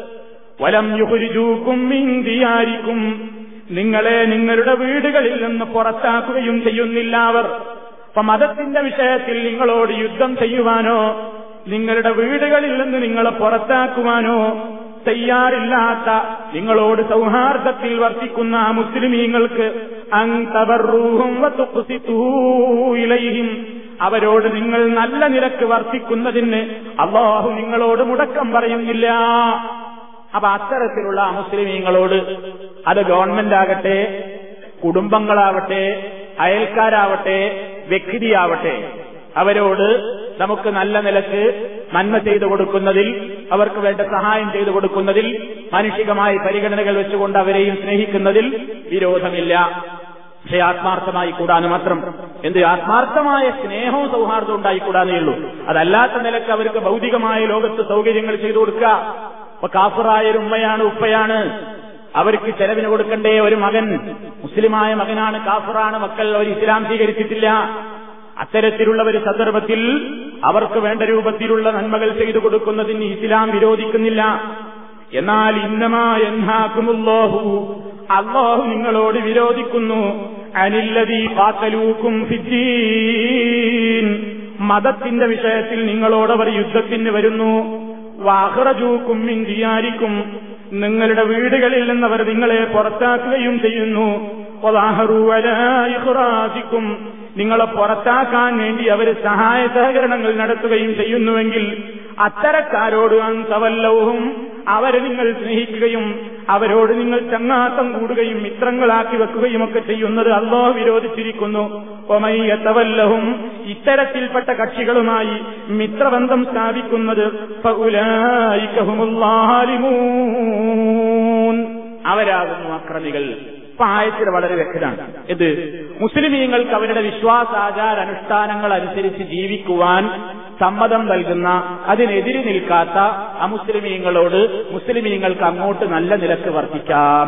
വലം യുഖ്രിജൂകും മിൻ ദിയാരികും, നിങ്ങളെ നിങ്ങളുടെ വീടുകളിൽ നിന്ന് പുറത്താക്കുകയും ചെയ്യുന്നില്ല അവർ. അപ്പൊ മതത്തിന്റെ വിഷയത്തിൽ നിങ്ങളോട് യുദ്ധം ചെയ്യുവാനോ നിങ്ങളുടെ വീടുകളിൽ നിന്ന് നിങ്ങളെ പുറത്താക്കുവാനോ തയ്യാറില്ലാത്ത, നിങ്ങളോട് സൗഹാർദ്ദത്തിൽ വർത്തിക്കുന്ന മുസ്ലിമീങ്ങൾക്ക് അൻ തബറൂഹും വതുഖ്സിതൂ ഇലൈഹിം, അവരോട് നിങ്ങൾ നല്ല നിലക്ക് വർത്തിക്കുന്നതിന് അല്ലാഹു നിങ്ങളോട് മുടക്കം പറയുന്നില്ല. അപ്പൊ അത്തരത്തിലുള്ള മുസ്ലിമീങ്ങളോട്, അത് ഗവൺമെന്റ് ആകട്ടെ, കുടുംബങ്ങളാവട്ടെ, അയൽക്കാരാവട്ടെ, വ്യക്തിയാവട്ടെ, അവരോട് നമുക്ക് നല്ല നിലക്ക് നന്മ ചെയ്തു കൊടുക്കുന്നതിൽ, അവർക്ക് വേണ്ട സഹായം ചെയ്തു കൊടുക്കുന്നതിൽ, മാനുഷികമായ പരിഗണനകൾ വെച്ചുകൊണ്ട് അവരെയും സ്നേഹിക്കുന്നതിൽ വിരോധമില്ല. പക്ഷേ ആത്മാർത്ഥമായി കൂടാതെ മാത്രം. എന്ത് ആത്മാർത്ഥമായ സ്നേഹവും സൗഹാർദ്ദവും ഉണ്ടായിക്കൂടാനേ ഉള്ളൂ. അതല്ലാത്ത നിലക്ക് അവർക്ക് ഭൗതികമായ ലോകത്ത് സൗകര്യങ്ങൾ ചെയ്തു കൊടുക്കുക. അപ്പൊ കാഫിറായ ഒരു ഉമ്മയാണ്, ഉപ്പയാണ്, അവർക്ക് ചെലവിന് കൊടുക്കണ്ടേ? ഒരു മകൻ മുസ്ലിമായ മകനാണ്, കാഫിറാണ് മക്കൾ, അവർ ഇസ്ലാം സ്വീകരിച്ചിട്ടില്ല. അത്തരത്തിലുള്ള ഒരു സന്ദർഭത്തിൽ അവർക്ക് വേണ്ട രൂപത്തിലുള്ള നന്മകൾ ചെയ്തു കൊടുക്കുന്നതിന് ഇസ്ലാം വിരോധിക്കുന്നില്ല. എന്നാൽ ഇന്നമാ യൻഹാകുമുല്ലാഹു, അല്ലാഹു നിങ്ങളോട് വിരോധിക്കുന്നു, അനില്ലദീ ഖാതലൂകും ഫിദ്ദീൻ, മതത്തിന്റെ വിഷയത്തിൽ നിങ്ങളോടവർ യുദ്ധത്തിന് വരുന്നു, വഅഖ്റജൂകും മിൻ ദിയാരികും, നിങ്ങളുടെ വീടുകളിൽ നിന്നവർ നിങ്ങളെ പുറത്താക്കുകയും ചെയ്യുന്നു, വദാഹറൂ അലാ ഇഖ്റാജികും, നിങ്ങളെ പുറത്താക്കാൻ വേണ്ടി അവർ സഹായ സഹകരണങ്ങൾ നടത്തുകയും ചെയ്യുന്നുവെങ്കിൽ അത്തരക്കാരോട് അൻതവല്ലൗഹും, അവരെ നിങ്ങൾ സ്നേഹിക്കുകയും അവരോട് നിങ്ങൾ ചങ്ങാത്തം കൂടുകയും മിത്രങ്ങളാക്കി വെക്കുകയും ഒക്കെ ചെയ്യുന്നത് അല്ലാഹു വിരോധിച്ചിരിക്കുന്നു. വമൻ യതവല്ലഹും, ഇത്തരത്തിൽപ്പെട്ട കക്ഷികളുമായി മിത്രബന്ധം സ്ഥാപിക്കുന്നത് ഫഉലൈക ഹുമുൽ ളാലിമൂൻ, അവരാകുന്നു അക്രമികൾ. ഇപ്പൊ ആയത്തിൽ വളരെ വ്യക്തമാണ്. ഇത് മുസ്ലിമീങ്ങൾക്ക് അവരുടെ വിശ്വാസാചാര അനുഷ്ഠാനങ്ങൾ അനുസരിച്ച് ജീവിക്കുവാൻ സമ്മതം നൽകുന്ന, അതിനെതിരെ നിൽക്കാത്ത അമുസ്ലിമീങ്ങളോട് മുസ്ലിമീങ്ങൾക്ക് അങ്ങോട്ട് നല്ല നിലക്ക് വർത്തിക്കാം.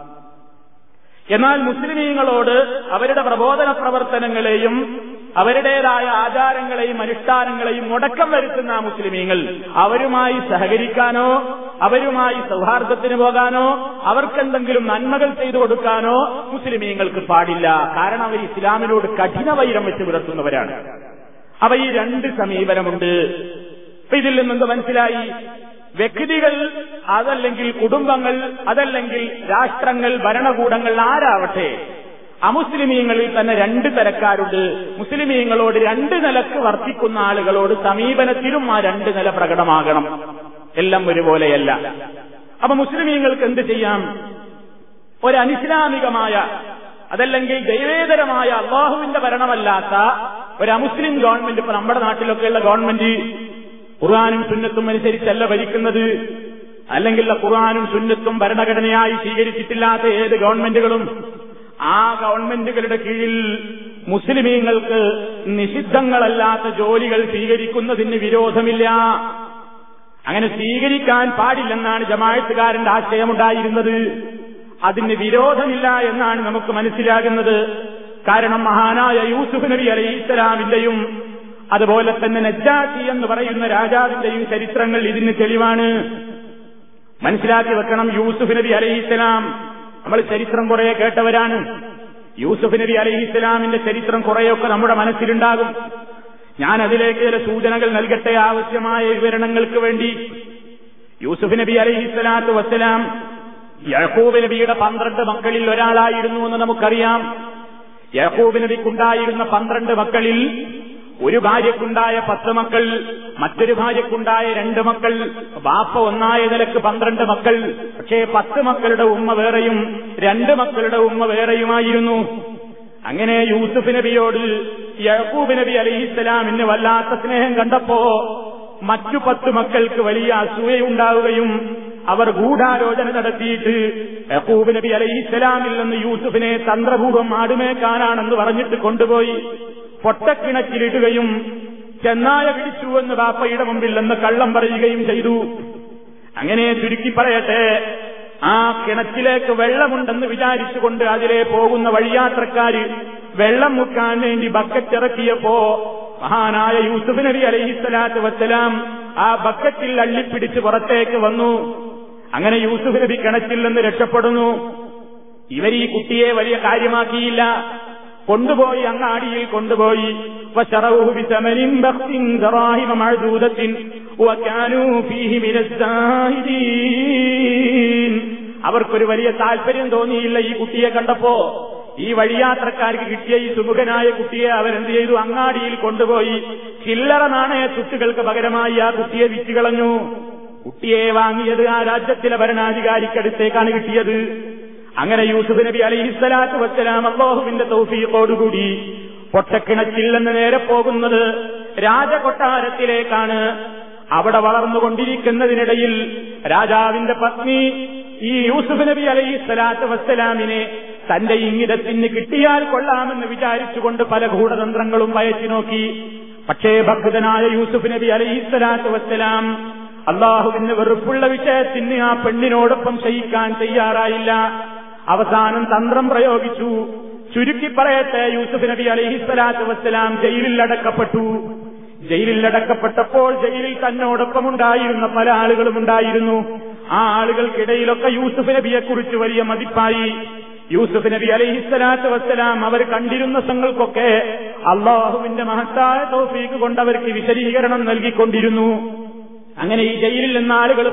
എന്നാൽ മുസ്ലിമീങ്ങളോട് അവരുടെ പ്രബോധന പ്രവർത്തനങ്ങളെയും അവരുടേതായ ആചാരങ്ങളെയും അനുഷ്ഠാനങ്ങളെയും മുടക്കം വരുത്തുന്ന മുസ്ലിമീങ്ങൾ, അവരുമായി സഹകരിക്കാനോ അവരുമായി സൗഹാർദ്ദത്തിന് പോകാനോ അവർക്കെന്തെങ്കിലും നന്മകൾ ചെയ്തു കൊടുക്കാനോ മുസ്ലിമീങ്ങൾക്ക് പാടില്ല. കാരണം അവർ ഇസ്ലാമിനോട് കഠിന വൈരം വെച്ച് പുലർത്തുന്നവരാണ്. അവ ഈ രണ്ട് സമീപനമുണ്ട്. ഇതിൽ നിന്നെന്ത് മനസ്സിലായി? വ്യക്തികൾ, അതല്ലെങ്കിൽ കുടുംബങ്ങൾ, അതല്ലെങ്കിൽ രാഷ്ട്രങ്ങൾ, ഭരണകൂടങ്ങൾ, ആരാവട്ടെ, അമുസ്ലിമീങ്ങളിൽ തന്നെ രണ്ട് തരക്കാരുണ്ട്. മുസ്ലിമീങ്ങളോട് രണ്ട് നിലക്ക് വർത്തിക്കുന്ന ആളുകളോട് സമീപനത്തിലും ആ രണ്ട് നില പ്രകടമാകണം. എല്ലാം ഒരുപോലെയല്ല. അപ്പൊ മുസ്ലിമീങ്ങൾക്ക് എന്ത് ചെയ്യാം? ഒരനിസ്ലാമികമായ, അതല്ലെങ്കിൽ ദൈവേതരമായ അള്ളാഹുവിന്റെ ഭരണമല്ലാത്ത ഒരു അമുസ്ലിം ഗവൺമെന്റ്, ഇപ്പൊ നമ്മുടെ നാട്ടിലൊക്കെയുള്ള ഗവൺമെന്റ് ഖുർആനും സുന്നത്തും അനുസരിച്ചല്ല ഭരിക്കുന്നത്, അല്ലെങ്കിൽ ഖുർആനും സുന്നത്തും ഭരണഘടനയായി സ്വീകരിച്ചിട്ടില്ലാത്ത ഏത് ഗവൺമെന്റുകളും, ആ ഗവൺമെന്റുകളുടെ കീഴിൽ മുസ്ലിമീങ്ങൾക്ക് നിഷിദ്ധങ്ങളല്ലാത്ത ജോലികൾ സ്വീകരിക്കുന്നതിന് വിരോധമില്ല. അങ്ങനെ സ്വീകരിക്കാൻ പാടില്ലെന്നാണ് ജമാഅത്തുകാരന്റെ ആശയമുണ്ടായിരുന്നത്. അതിന് വിരോധമില്ല എന്നാണ് നമുക്ക് മനസ്സിലാകുന്നത്. കാരണം മഹാനായ യൂസുഫ് നബി അലൈഹിസ്സലാമിന്റെയും അതുപോലെ തന്നെ നജ്ജാശി എന്ന് പറയുന്ന രാജാവിന്റെയും ചരിത്രങ്ങൾ ഇതിന് തെളിവാണ്. മനസ്സിലാക്കി വെക്കണം. യൂസുഫ് നബി അലൈഹിസ്സലാം, നമ്മൾ ചരിത്രം കുറെ കേട്ടവരാണ്. യൂസുഫ് നബി അലൈഹിസ്സലാമിന്റെ ചരിത്രം കുറെയൊക്കെ നമ്മുടെ മനസ്സിലുണ്ടാകും. ഞാൻ അതിലേക്ക് ചില സൂചനകൾ നൽകട്ടെ ആവശ്യമായ വിവരണങ്ങൾക്ക് വേണ്ടി. യൂസുഫ് നബി അലൈഹിസ്സലാത്തു വസ്സലാം യാക്കൂബ് നബിയുടെ 12 മക്കളിൽ ഒരാളായിരുന്നു എന്ന് നമുക്കറിയാം. യാക്കൂബ് നബിക്കുണ്ടായിരുന്ന 12 മക്കളിൽ ഒരു ഭാര്യക്കുണ്ടായ 10 മക്കൾ, മറ്റൊരു ഭാര്യക്കുണ്ടായ 2 മക്കൾ, ബാപ്പ ഒന്നായ നിലക്ക് 12 മക്കൾ. പക്ഷേ 10 മക്കളുടെ ഉമ്മ വേറെയും 2 മക്കളുടെ ഉമ്മ വേറെയുമായിരുന്നു. അങ്ങനെ യൂസുഫ് നബിയോട് യാക്കൂബ് നബി അലൈഹിസ്സലാമിന് വല്ലാത്ത സ്നേഹം കണ്ടപ്പോ മറ്റു 10 മക്കൾക്ക് വലിയ അസൂയയുണ്ടാവുകയും അവർ ഗൂഢാലോചന നടത്തിയിട്ട് യാക്കൂബ് നബി അലൈഹിസ്സലാമിൽ നിന്ന് യൂസുഫിനെ തന്ത്രപൂർവ്വം ആടുമേക്കാനാണെന്ന് പറഞ്ഞിട്ട് കൊണ്ടുപോയി പൊട്ടക്കിണറ്റിലിടുകയും ചെന്നായ പിടിച്ചുവെന്ന് ബാപ്പയുടെ മുമ്പിൽ നിന്ന് കള്ളം പറയുകയും ചെയ്തു. അങ്ങനെ ചുരുക്കി പറയട്ടെ, ആ കിണറ്റിലേക്ക് വെള്ളമുണ്ടെന്ന് വിചാരിച്ചുകൊണ്ട് അതിലെ പോകുന്ന വഴിയാത്രക്കാര് വെള്ളം മുക്കാൻ വേണ്ടി ബക്കറ്റ് ഇറക്കിയപ്പോ മഹാനായ യൂസുഫ് നബി അലൈഹിസ്സലാത്തു വസ്സലാം ആ ബക്കറ്റിൽ അള്ളിപ്പിടിച്ച് പുറത്തേക്ക് വന്നു. അങ്ങനെ യൂസുഫ് നബി കിണറ്റിൽ നിന്ന് രക്ഷപ്പെടുന്നു. ഇവർ ഈ കുട്ടിയെ വലിയ കാര്യമാക്കിയില്ല, കൊണ്ടുപോയി അങ്ങാടിയിൽ കൊണ്ടുപോയി വശറൂഹു ബിസമനിൻ ബഖ്സിൻ ദറാഹിമ മഅദൂദത്തിൻ വകാനൂ ഫീഹി മിനസ്സാഹിദീൻ. അവർക്കൊരു വലിയ താല്പര്യം തോന്നിയില്ല ഈ കുട്ടിയെ കണ്ടപ്പോ. ഈ വഴിയാത്രക്കാർക്ക് കിട്ടിയ ഈ സുമുഖനായ കുട്ടിയെ അവരെന്ത് ചെയ്തു? അങ്ങാടിയിൽ കൊണ്ടുപോയി ചില്ലറ നാണയ തുട്ടുകൾക്ക് പകരമായി ആ കുട്ടിയെ വിറ്റുകളഞ്ഞു. കുട്ടിയെ വാങ്ങിയത് ആ രാജ്യത്തിലെ ഭരണാധികാരിക്കടുത്തേക്കാണ് കിട്ടിയത്. അങ്ങനെ യൂസുഫ് നബി അലൈഹിസ്സലാത്തു വസ്സലാം അല്ലാഹുവിന്റെ തൗഫീഖോടുകൂടി പൊട്ടക്കിണറ്റിൽ നിന്ന് നേരെ പോകുന്നത് രാജകൊട്ടാരത്തിലേക്കാണ്. അവിടെ വളർന്നുകൊണ്ടിരിക്കുന്നതിനിടയിൽ രാജാവിന്റെ പത്നി ഈ യൂസുഫ് നബി അലൈഹിസ്സലാത്തു വസ്സലാമിനെ തന്റെ ഇംഗിതത്തിന് കിട്ടിയാൽ കൊള്ളാമെന്ന് വിചാരിച്ചുകൊണ്ട് പല ഗൂഢതന്ത്രങ്ങളും വയറ്റി നോക്കി. പക്ഷേ ഭക്തനായ യൂസുഫ് നബി അലൈഹിസ്സലാത്തു വസ്സലാം അള്ളാഹുവിന് വെറുപ്പുള്ള വിഷയത്തിന് ആ പെണ്ണിനോടൊപ്പം ശയിക്കാൻ തയ്യാറായില്ല. അവസാനം തന്ത്രം പ്രയോഗിച്ചു. ചുരുക്കി പറയട്ടെ, യൂസുഫ് നബി അലൈഹിസ്സലാത്തു വസ്സലാം ജയിലിൽ അടക്കപ്പെട്ടു. ജയിലിൽ അടക്കപ്പെട്ടപ്പോൾ ജയിലിൽ തന്നോടൊപ്പം ഉണ്ടായിരുന്ന പല ആളുകളും ഉണ്ടായിരുന്നു. ആ ആളുകൾക്കിടയിലൊക്കെ യൂസുഫ് നബിയെക്കുറിച്ച് വലിയ മതിപ്പായി. യൂസുഫ് നബി അലൈഹിസ്സലാത്തു വസ്സലാം അവർ കണ്ടിരുന്ന സംഘങ്ങൾക്കൊക്കെ അള്ളാഹുവിന്റെ മഹത്തായ തൗഫീഖ് കൊണ്ടവർക്ക് വിശദീകരണം നൽകിക്കൊണ്ടിരുന്നു. അങ്ങനെ ഈ ജയിലിൽ നിന്ന് ആളുകൾ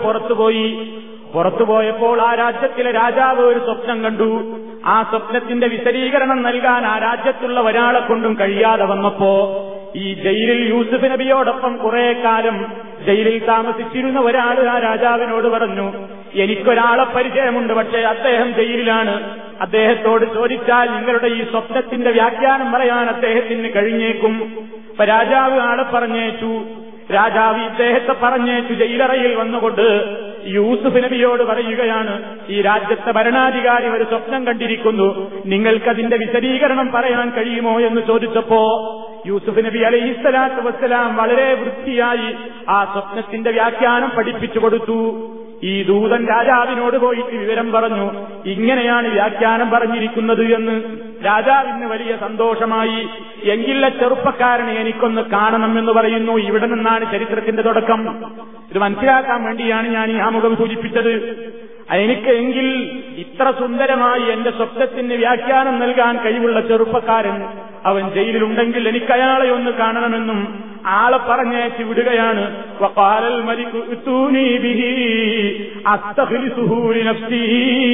പുറത്തുപോയപ്പോൾ ആ രാജ്യത്തിലെ രാജാവ് ഒരു സ്വപ്നം കണ്ടു. ആ സ്വപ്നത്തിന്റെ വിശദീകരണം നൽകാൻ ആ രാജ്യത്തുള്ള ഒരാളെ കൊണ്ടും കഴിയാതെ വന്നപ്പോ ഈ ജയിലിൽ യൂസുഫ് നബിയോടൊപ്പം കുറെ കാലം ജയിലിൽ താമസിച്ചിരുന്ന ഒരാൾ ആ രാജാവിനോട് പറഞ്ഞു, എനിക്കൊരാളെ പരിചയമുണ്ട്, പക്ഷേ അദ്ദേഹം ജയിലിലാണ്. അദ്ദേഹത്തോട് ചോദിച്ചാൽ നിങ്ങളുടെ ഈ സ്വപ്നത്തിന്റെ വ്യാഖ്യാനം പറയാൻ അദ്ദേഹത്തിന് കഴിഞ്ഞേക്കും. അപ്പൊ രാജാവ് ആളെ പറഞ്ഞേച്ചു. രാജാവ് ഇദ്ദേഹത്തെ പറഞ്ഞേച്ചു ജയിലറയിൽ വന്നുകൊണ്ട് യൂസുഫ് നബിയോട് പറയുകയാണ്, ഈ രാജ്യത്തെ ഭരണാധികാരി ഒരു സ്വപ്നം കണ്ടിരിക്കുന്നു, നിങ്ങൾക്കതിന്റെ വിശദീകരണം പറയാൻ കഴിയുമോ എന്ന് ചോദിച്ചപ്പോ യൂസുഫ് നബി അലൈഹിസ്സലാത്തു വസ്സലാം വളരെ വൃത്തിയായി ആ സ്വപ്നത്തിന്റെ വ്യാഖ്യാനം പഠിപ്പിച്ചു കൊടുത്തു. ഈ ദൂതൻ രാജാവിനോട് പോയിട്ട് വിവരം പറഞ്ഞു, ഇങ്ങനെയാണ് വ്യാഖ്യാനം പറഞ്ഞിരിക്കുന്നത് എന്ന്. രാജാവിന് വലിയ സന്തോഷമായി. എങ്കിലെ ചെറുപ്പക്കാരനെ എനിക്കൊന്ന് കാണണം എന്ന് പറയുന്നു. ഇവിടെ നിന്നാണ് ചരിത്രത്തിന്റെ തുടക്കം. ഇത് മനസ്സിലാക്കാൻ വേണ്ടിയാണ് ഞാൻ ഈ ആമുഖം സൂചിപ്പിച്ചത്. എനിക്ക് എങ്കിൽ ഇത്ര സുന്ദരമായി എന്റെ സ്വപ്നത്തിന് വ്യാഖ്യാനം നൽകാൻ കഴിവുള്ള ചെറുപ്പക്കാരൻ അവൻ ജയിലിലുണ്ടെങ്കിൽ എനിക്ക് അയാളെ ഒന്ന് കാണണമെന്നും ആളെ പറഞ്ഞേച്ച് വിടുകയാണ്. വഖാലൽ മലികു ഉതൂനി ബിഹി അസ്തഖ്ലിസുഹു ലിനഫ്സി.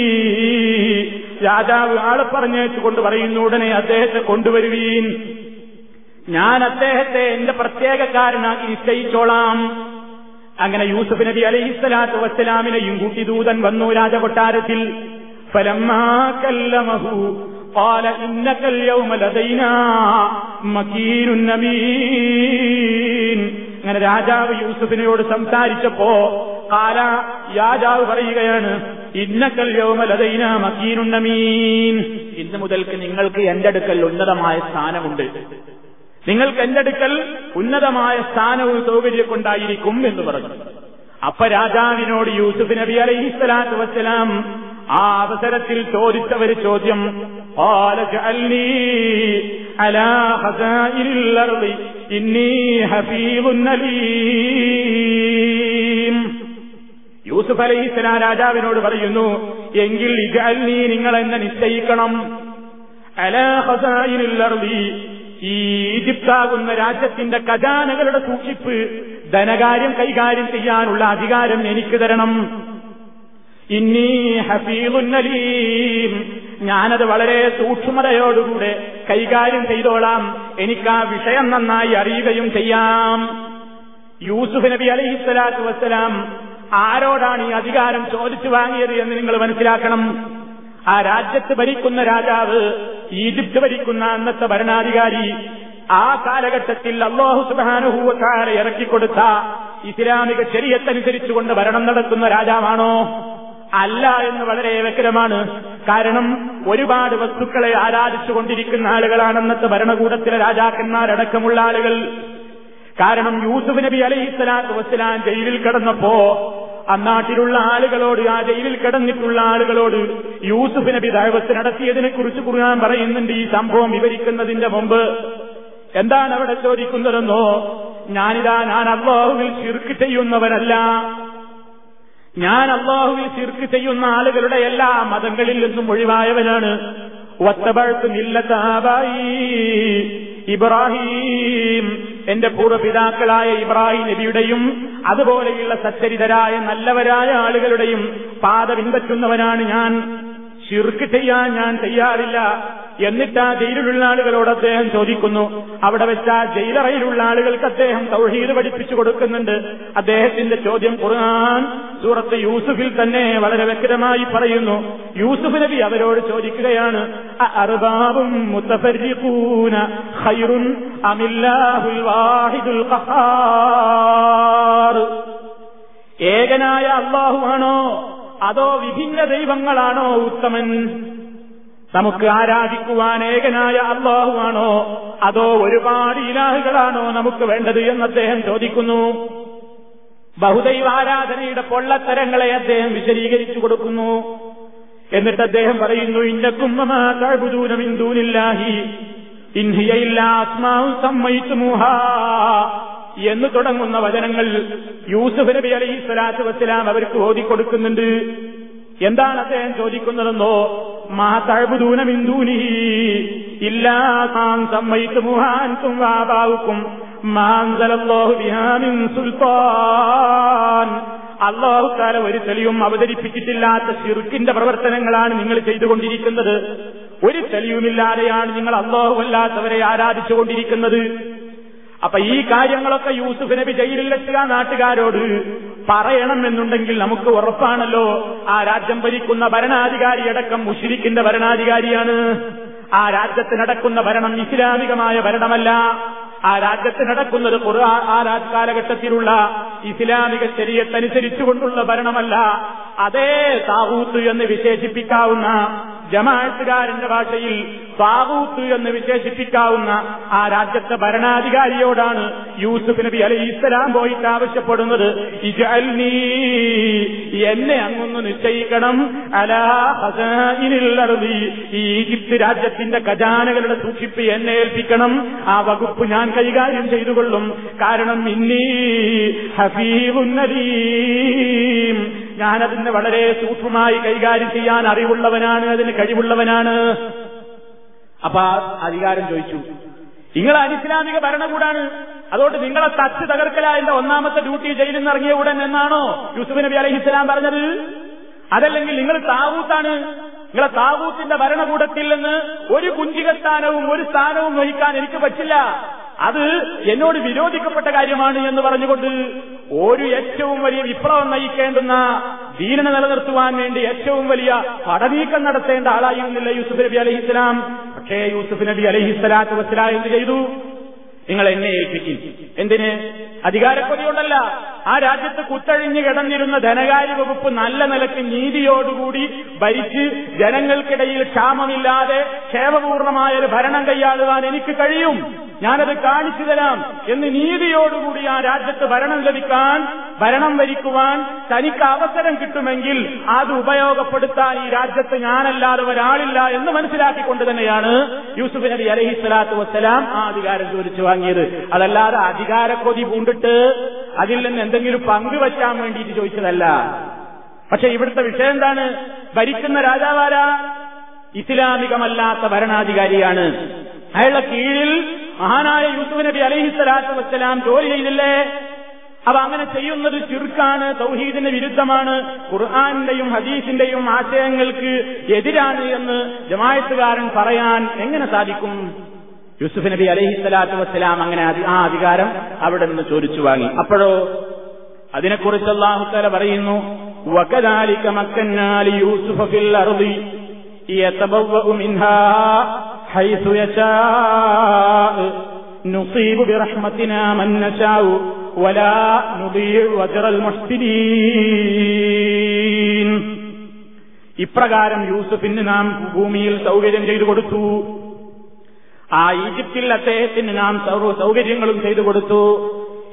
രാജാവ് ആളെ പറഞ്ഞേച്ച് കൊണ്ട് പറയുന്നു, ഉടനെ അദ്ദേഹത്തെ കൊണ്ടുവരുവീൻ, ഞാൻ അദ്ദേഹത്തെ എന്റെ പ്രത്യേകക്കാരനാക്കി നിശ്ചയിച്ചോളാം. അങ്ങനെ യൂസുഫ് നബി അലൈഹിസ്സലാത്തു വസ്സലാമിനെയും കൂട്ടി ദൂതൻ വന്നു രാജകൊട്ടാരത്തിൽ. ഫലമ്മാ കല്ലമഹു ഖാല ഇന്നകൽ യൗമ ലദൈനാ മകീനുൻ നമീൻ. അങ്ങനെ രാജാവ് യൂസുഫിനോട് സംസാരിച്ചപ്പോ ഖാല, രാജാവ് പറയുകയാണ്, ഇന്നകൽ യൗമ ലദൈനാ മകീനുൻ നമീൻ. ഇന്ന് മുതൽക്ക് നിങ്ങൾക്ക് എന്റെ അടുക്കൽ ഉന്നതമായ സ്ഥാനമുണ്ട്, നിങ്ങൾക്ക് എന്റെ അടുക്കൽ ഉന്നതമായ സ്ഥാനവും സൗകര്യം കൊണ്ടായിരിക്കും എന്ന് പറഞ്ഞു. അപ്പൊ രാജാവിനോട് യൂസുഫ് നബി അലൈഹിസ്സലാത്തു വസ്സലാം ആ അവസരത്തിൽ ചോദിച്ചവര് ചോദ്യം, ഖാല ജഅൽനീ അലാ ഖസാഇനിൽ അർളി ഇന്നി ഹഫീദുൻ അലീം. യൂസുഫ് അലൈഹിസ്സലാം രാജാവിനോട് പറയുന്നു, എങ്കിൽ ഇജഅൽനീ, നിങ്ങൾ എന്നെ നിശ്ചയിക്കണം, അലാ ഖസാഇനിൽ അർളി, ഈ ഈജിപ്താകുന്ന രാജ്യത്തിന്റെ ഖജാനകളുടെ സൂക്ഷിപ്പ്, ധനകാര്യം കൈകാര്യം ചെയ്യാനുള്ള അധികാരം എനിക്ക് തരണം. ഇന്നി ഹഫീദുൻ അലീം, ഞാനത് വളരെ സൂക്ഷ്മതയോടുകൂടെ കൈകാര്യം ചെയ്തോളാം, എനിക്ക് ആ വിഷയം നന്നായി അറിയുകയും ചെയ്യാം. യൂസുഫ് നബി അലൈഹിസ്സലാത്തു വസ്സലാം ആരോടാണ് ഈ അധികാരം ചോദിച്ചു വാങ്ങിയത് എന്ന് നിങ്ങൾ മനസ്സിലാക്കണം. ആ രാജ്യത്ത് ഭരിക്കുന്ന രാജാവ്, ഈജിപ്ത് ഭരിക്കുന്ന അന്നത്തെ ഭരണാധികാരി, ആ കാലഘട്ടത്തിൽ അല്ലാഹു സുബ്ഹാനഹു വ തആല ഇറക്കിക്കൊടുത്ത ഇസ്ലാമിക ശരീഅത്തനുസരിച്ചുകൊണ്ട് ഭരണം നടത്തുന്ന രാജാവാണോ? അല്ല എന്ന് വളരെ വ്യക്തമാണ്. കാരണം ഒരുപാട് വസ്തുക്കളെ ആരാധിച്ചുകൊണ്ടിരിക്കുന്ന ആളുകളാണ് അന്നത്തെ ഭരണകൂടത്തിലെ രാജാക്കന്മാരടക്കമുള്ള ആളുകൾ. കാരണം യൂസുഫ് നബി അലൈഹിസ്സലാത്തു വസ്സലാം ജയിലിൽ കിടന്നപ്പോ അന്നാട്ടിലുള്ള ആളുകളോട്, ആ ജയിലിൽ കിടന്നിട്ടുള്ള ആളുകളോട് യൂസുഫ് നബി ദഅവത്ത് നടത്തിയതിനെ കുറിച്ച് ഖുർആൻ പറയുന്നുണ്ട്. ഈ സംഭവം വിവരിക്കുന്നതിന്റെ മുമ്പ് എന്താണ് അവിടെ ചോദിക്കുന്നതെന്നോ, ഞാൻ അല്ലാഹുവിൽ ശിർക്ക് ചെയ്യുന്നവനല്ല, ഞാൻ അല്ലാഹുവിൽ ശിർക്ക് ചെയ്യുന്ന ആളുകളുടെ എല്ലാ മതങ്ങളിൽ നിന്നും ഒഴിവായവനാണ്. വത്തബഅതു മില്ലത ആബായി ഇബ്രാഹിം, എന്റെ പൂർവ്വപിതാക്കളായ ഇബ്രാഹിം നബിയുടെയും അതുപോലെയുള്ള സച്ചരിതരായ നല്ലവരായ ആളുകളുടെയും പാത പിൻപറ്റുന്നവനാണ് ഞാൻ. ശിർക്ക് ചെയ്യാൻ ഞാൻ തയ്യാറില്ല. എന്നിട്ട് ആ ജയിലിലുള്ള ആളുകളോട് അദ്ദേഹം ചോദിക്കുന്നു. അവിടെ വെച്ച് ആ ജയിലറയിലുള്ള ആളുകൾക്ക് അദ്ദേഹം തൗഹീദ് പഠിപ്പിച്ചു കൊടുക്കുന്നുണ്ട്. അദ്ദേഹത്തിന്റെ ചോദ്യം ഖുർആൻ സൂറത്ത് യൂസുഫിൽ തന്നെ വളരെ വ്യക്തമായി പറയുന്നു. യൂസുഫ് നബി അവരോട് ചോദിക്കുകയാണ്, അർബാബും മുതഫർരിഖൂന ഖൈറുൻ അമില്ലാഹുൽ വാഹിദുൽ ഖഹാർ, ഏകനായ അല്ലാഹുവാണോ അതോ വിഭിന്ന ദൈവങ്ങളാണോ ഉത്തമൻ? നമുക്ക് ആരാധിക്കുവാൻ ഏകനായ അല്ലാഹുവാണോ അതോ ഒരുപാട് ഇലാഹുകളാണോ നമുക്ക് വേണ്ടത് എന്ന് അദ്ദേഹം ചോദിക്കുന്നു. ബഹുദൈവ ആരാധനയുടെ പൊള്ളത്തരങ്ങളെ അദ്ദേഹം വിശദീകരിച്ചു കൊടുക്കുന്നു. എന്നിട്ട് അദ്ദേഹം പറയുന്നു, ഇന്നകും വമാ തഅബുദൂന മിൻ ദൂനില്ലാഹി ഇൻ ഹിയ ഇല്ലാ അസ്മാഉൻ സമ്മൈതുമുഹാ എന്ന് തുടങ്ങുന്ന വചനങ്ങൾ യൂസുഫ് നബി അലൈഹിസ്സലാത്തു വസ്സലാം അവർക്ക് ഓതിക്കൊടുക്കുന്നുണ്ട്. എന്താണ് അദ്ദേഹം ചോദിക്കുന്നതെന്നോ, മാ തഅബുദൂന മിൻ ദൂനിഹി ഇല്ലാ മാൻ സമ്മൈതുമുഹാ അൻതും വആബാഉകും മാ അൻസലല്ലാഹു ബിഹാ മിൻ സുൽത്താൻ, അല്ലാഹു തആല ഒരു തെളിവും അവതരിപ്പിച്ചിട്ടില്ലാത്ത ശിർക്കിന്റെ പ്രവർത്തനങ്ങളാണ് നിങ്ങൾ ചെയ്തുകൊണ്ടിരിക്കുന്നത്. ഒരു തെളിവുമില്ലാതെയാണ് നിങ്ങൾ അല്ലാഹുവല്ലാത്തവരെ ആരാധിച്ചുകൊണ്ടിരിക്കുന്നത്. അപ്പൊ ഈ കാര്യങ്ങളൊക്കെ യൂസുഫ് നബി ജയിലിൽ വെച്ചുക നാട്ടുകാരോട് പറയണമെന്നുണ്ടെങ്കിൽ നമുക്ക് ഉറപ്പാണല്ലോ, ആ രാജ്യം ഭരിക്കുന്ന ഭരണാധികാരിയടക്കം മുശ്രിക്കിന്റെ ഭരണാധികാരിയാണ്. ആ രാജ്യത്ത് നടക്കുന്ന ഭരണം ഇസ്ലാമികമായ ഭരണമല്ല. ആ രാജ്യത്ത് നടക്കുന്നത് ആ കാലഘട്ടത്തിലുള്ള ഇസ്ലാമിക ശരീഅത്തനുസരിച്ചുകൊണ്ടുള്ള ഭരണമല്ല. അതേ താഗൂത്ത് എന്ന് വിശേഷിപ്പിക്കാവുന്ന, ജമാഅത്തുകാരന്റെ ഭാഷയിൽ താഗൂത്ത് എന്ന് വിശേഷിപ്പിക്കാവുന്ന ആ രാജ്യത്തെ ഭരണാധികാരിയോടാണ് യൂസുഫ് നബി അലൈഹിസ്സലാം പോയിട്ട് ആവശ്യപ്പെടുന്നത്, ഇജ്അൽനീ, എന്നെ അങ്ങൊന്ന് നിശ്ചയിക്കണം, അലാ ഖസാഇനിൽ അർദി, ഈ ഈജിപ്ത് രാജ്യത്തിന്റെ ഖജാനകളുടെ സൂക്ഷിപ്പ് എന്നെ ഏൽപ്പിക്കണം. ആ വകുപ്പ് ഞാൻ കൈകാര്യം ചെയ്തുകൊള്ളും. കാരണം ഇന്നീ ഹഫീദുൻ അലീം, ഞാനതിന് വളരെ സൂക്ഷ്മമായി കൈകാര്യം ചെയ്യാൻ അറിവുള്ളവനാണ്, അതിന് കഴിവുള്ളവനാണ്. അപ്പൊ അധികാരം ചോദിച്ചു, നിങ്ങൾ അനിസ്ലാമിക ഭരണകൂടാണ്, അതുകൊണ്ട് നിങ്ങളെ തച്ച് തകർക്കല എന്റെ ഒന്നാമത്തെ ഡ്യൂട്ടി ജയിലിൽ നിന്ന് ഇറങ്ങിയ ഉടൻ എന്നാണോ യൂസുഫ് നബി അലൈഹിസ്സലാം പറഞ്ഞത്? അതല്ലെങ്കിൽ നിങ്ങൾ താവൂത്താണ്, നിങ്ങളെ താവൂത്തിന്റെ ഭരണകൂടത്തിൽ നിന്ന് ഒരു കുഞ്ചികസ്ഥാനവും ഒരു സ്ഥാനവും വഹിക്കാൻ എനിക്ക് പറ്റില്ല, അത് എന്നോട് വിരോധിക്കപ്പെട്ട കാര്യമാണ് എന്ന് പറഞ്ഞുകൊണ്ട് ഒരു ഏറ്റവും വലിയ വിപ്ലവം നയിക്കേണ്ടുന്ന, ദീനിനെ നിലനിർത്തുവാൻ വേണ്ടി ഏറ്റവും വലിയ പടനീക്കം നടത്തേണ്ട ആളായിരുന്നില്ല യൂസുഫ് നബി അലൈഹിസ്സലാം. പക്ഷേ യൂസുഫ് നബി അലൈഹിസ്സലാത്തു വസ്സലാം എന്ത് ചെയ്തു? നിങ്ങൾ എന്നെ ഏൽപ്പിക്കും. എന്തിന്? അധികാരക്കൊതി കൊണ്ടല്ല. ആ രാജ്യത്ത് കുത്തഴിഞ്ഞു കിടന്നിരുന്ന ധനകാര്യ വകുപ്പ് നല്ല നിലയ്ക്ക് നീതിയോടുകൂടി ഭരിച്ച് ജനങ്ങൾക്കിടയിൽ ക്ഷാമമില്ലാതെ ക്ഷേമപൂർണമായ ഒരു ഭരണം കൈയാളുവാൻ എനിക്ക് കഴിയും, ഞാനത് കാണിച്ചു തരാം എന്ന് നീതിയോടുകൂടി ആ രാജ്യത്ത് ഭരണം ലഭിക്കാൻ, ഭരണം ഭരിക്കുവാൻ തനിക്ക് അവസരം കിട്ടുമെങ്കിൽ അത് ഉപയോഗപ്പെടുത്താൻ ഈ രാജ്യത്ത് ഞാനല്ലാതെ ഒരാളില്ല എന്ന് മനസ്സിലാക്കിക്കൊണ്ട് തന്നെയാണ് യൂസുഫ് നബി അലൈഹിസ്സലാത്തു വസ്സലാം ആ അധികാരം ചോദിച്ചു വാങ്ങിയത്. അതല്ലാതെ അധികാരക്കൊതി പൂണ്ടിട്ട് അതിൽ നിന്ന് എന്തെങ്കിലും പങ്കുവയ്ക്കാൻ വേണ്ടിയിട്ട് ചോദിച്ചതല്ല. പക്ഷെ ഇവിടുത്തെ വിഷയം എന്താണ്? ഭരിക്കുന്ന രാജാവാരാ? ഇസ്ലാമികമല്ലാത്ത ഭരണാധികാരിയാണ്. അയാളുടെ കീഴിൽ മഹാനായ യൂസുഫ് നബി അലൈഹിസ്സലാത്തു വസ്സലാം ജോലി ചെയ്തില്ലേ? അപ്പൊ അങ്ങനെ ചെയ്യുന്നത് ശിർക്കാണ്, തൗഹീദിന് വിരുദ്ധമാണ്, ഖുർആനിന്റെയും ഹദീസിന്റെയും ആശയങ്ങൾക്ക് എതിരാണ് എന്ന് ജമാഅത്തുകാരൻ പറയാൻ എങ്ങനെ സാധിക്കും? യൂസുഫ് നബി അലൈഹിസ്സലാത്തു വസ്സലാം അങ്ങനെ ആ അധികാരം അവിടെ നിന്ന് ചോദിച്ചു വാങ്ങി. അപ്പോഴോ അതിനെക്കുറിച്ച് അല്ലാഹു തആല പറയുന്നു, വകദാലിക മക്കന്നാ ലിയൂസുഫ ഫിൽ അർദി യതബവ്വഉ മിൻഹാ ഹൈസു യശാഉ നുസീബു ബിറഹ്മതിനാ മൻ നശാഉ വലാ നുദീഉ അജ്റൽ മുഹ്സിനീൻ. ഇപ്രകാരം യൂസുഫിന് നാം ഭൂമിയിൽ സൗകര്യം ചെയ്തു കൊടുത്തു. ആ ഈജിപ്തിൽ അദ്ദേഹത്തിന് നാം സർവ്വ സൗകര്യങ്ങളും ചെയ്തു കൊടുത്തു.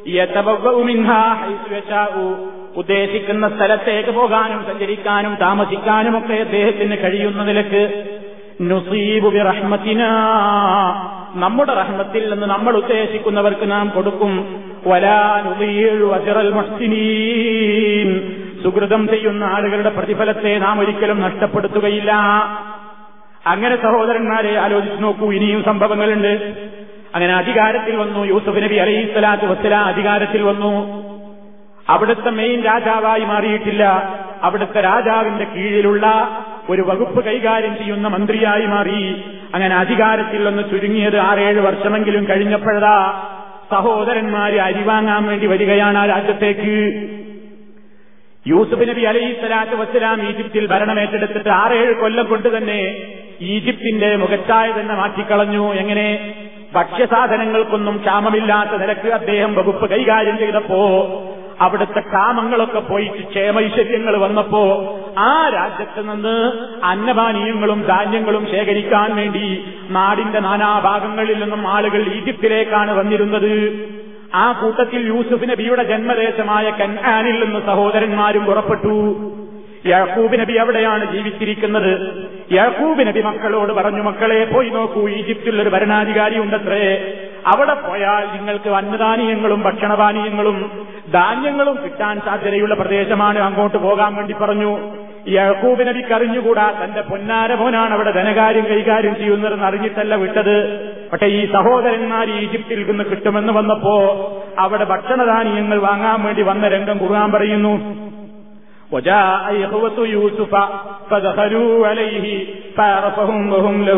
യതബവ്വഉ മിൻഹാ ഹൈസു യശാഉ, ഉദ്ദേശിക്കുന്ന സ്ഥലത്തേക്ക് പോകാനും സഞ്ചരിക്കാനും താമസിക്കാനും ഒക്കെ അദ്ദേഹത്തിന് കഴിയുന്ന നിലക്ക് നുസീബു ബിറഹ്മത്തിനാ, നമ്മുടെ റഹ്മത്തിൽ നിന്ന് നമ്മൾ ഉദ്ദേശിക്കുന്നവർക്ക് നാം കൊടുക്കും. വലാ നുദീഉ അജ്റൽ മുഹ്സിനീൻ, സുകൃതം ചെയ്യുന്ന ആളുകളുടെ പ്രതിഫലത്തെ നാം ഒരിക്കലും നഷ്ടപ്പെടുത്തുകയില്ല. അങ്ങനെ സഹോദരന്മാരെ ആലോചിച്ച് നോക്കൂ, ഇനിയും സംഭവങ്ങളുണ്ട്. അങ്ങനെ അധികാരത്തിൽ വന്നു യൂസുഫ് നബി അലൈഹിസ്സലാത്തു വസ്സലാം. അധികാരത്തിൽ വന്നു. അവിടുത്തെ മെയിൻ രാജാവായി മാറിയിട്ടില്ല. അവിടുത്തെ രാജാവിന്റെ കീഴിലുള്ള ഒരു വകുപ്പ് കൈകാര്യം ചെയ്യുന്ന മന്ത്രിയായി മാറി. അങ്ങനെ അധികാരത്തിൽ വന്ന് ചുരുങ്ങിയത് 6-7 വർഷമെങ്കിലും കഴിഞ്ഞപ്പോഴതാ സഹോദരന്മാര് അരി വാങ്ങാൻ വേണ്ടി വരികയാണ് ആ രാജ്യത്തേക്ക്. യൂസുഫ് നബി അലൈഹിസ്സലാത്തു വസ്സലാം ഈജിപ്തിൽ ഭരണമേറ്റെടുത്തിട്ട് 6-7 കൊല്ലം കൊണ്ട് തന്നെ ഈജിപ്തിന്റെ മുഖച്ഛായ തന്നെ മാറ്റിക്കളഞ്ഞു. എങ്ങനെ? ഭക്ഷ്യസാധനങ്ങൾക്കൊന്നും ക്ഷാമമില്ലാത്ത നിലക്ക് അദ്ദേഹം വകുപ്പ് കൈകാര്യം ചെയ്തപ്പോ അവിടുത്തെ ക്ഷാമങ്ങളൊക്കെ പോയിട്ട് ക്ഷേമൈശ്വര്യങ്ങൾ വന്നപ്പോ ആ രാജ്യത്ത് നിന്ന് അന്നപാനീയങ്ങളും ധാന്യങ്ങളും ശേഖരിക്കാൻ വേണ്ടി നാടിന്റെ നാനാഭാഗങ്ങളിൽ നിന്നും ആളുകൾ ഈജിപ്തിലേക്കാണ് വന്നിരുന്നത്. ആ കൂട്ടത്തിൽ യൂസുഫ് നബിയുടെ ജന്മദേശമായ കൻആനിൽ നിന്ന് സഹോദരന്മാരും പുറപ്പെട്ടു. യാക്കൂബ് നബി അവിടെയാണ് ജീവിച്ചിരിക്കുന്നത്. യാക്കൂബ് നബി മക്കളോട് പറഞ്ഞു, മക്കളെ പോയി നോക്കൂ, ഈജിപ്തിൽ ഒരു ഭരണാധികാരി ഉണ്ടത്രേ. അവിടെ പോയാൽ നിങ്ങൾക്ക് അന്നധാനീയങ്ങളും ഭക്ഷണപാനീയങ്ങളും ധാന്യങ്ങളും കിട്ടാൻ സാധ്യതയുള്ള പ്രദേശമാണ്, അങ്ങോട്ട് പോകാൻ വേണ്ടി പറഞ്ഞു. യാക്കൂബ് നബിക്ക് അറിഞ്ഞുകൂടാ തന്റെ പൊന്നാര മോനാണ് അവിടെ ധനകാര്യം കൈകാര്യം ചെയ്യുന്നതെന്ന് അറിഞ്ഞിട്ടല്ല വിട്ടത്. പക്ഷെ ഈ സഹോദരന്മാർ ഈജിപ്തിൽ നിന്ന് കിട്ടുമെന്ന് വന്നപ്പോ അവിടെ ഭക്ഷണധാന്യങ്ങൾ വാങ്ങാൻ വേണ്ടി വന്ന രംഗം ഖുർആൻ പറയുന്നു. وجاء إخوة يوسف فدخلوا عليه فعرفهم وهم له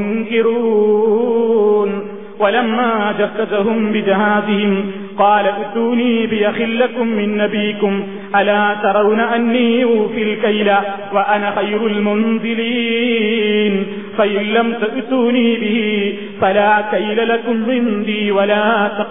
منكرون ولما جهزهم بجهازهم قال ائتوني بأخ لكم من أبيكم ألا ترون أني أوفي الكيل وأنا خير المنزلين فإن لم تأتوني به فلا كيل لكم عندي ولا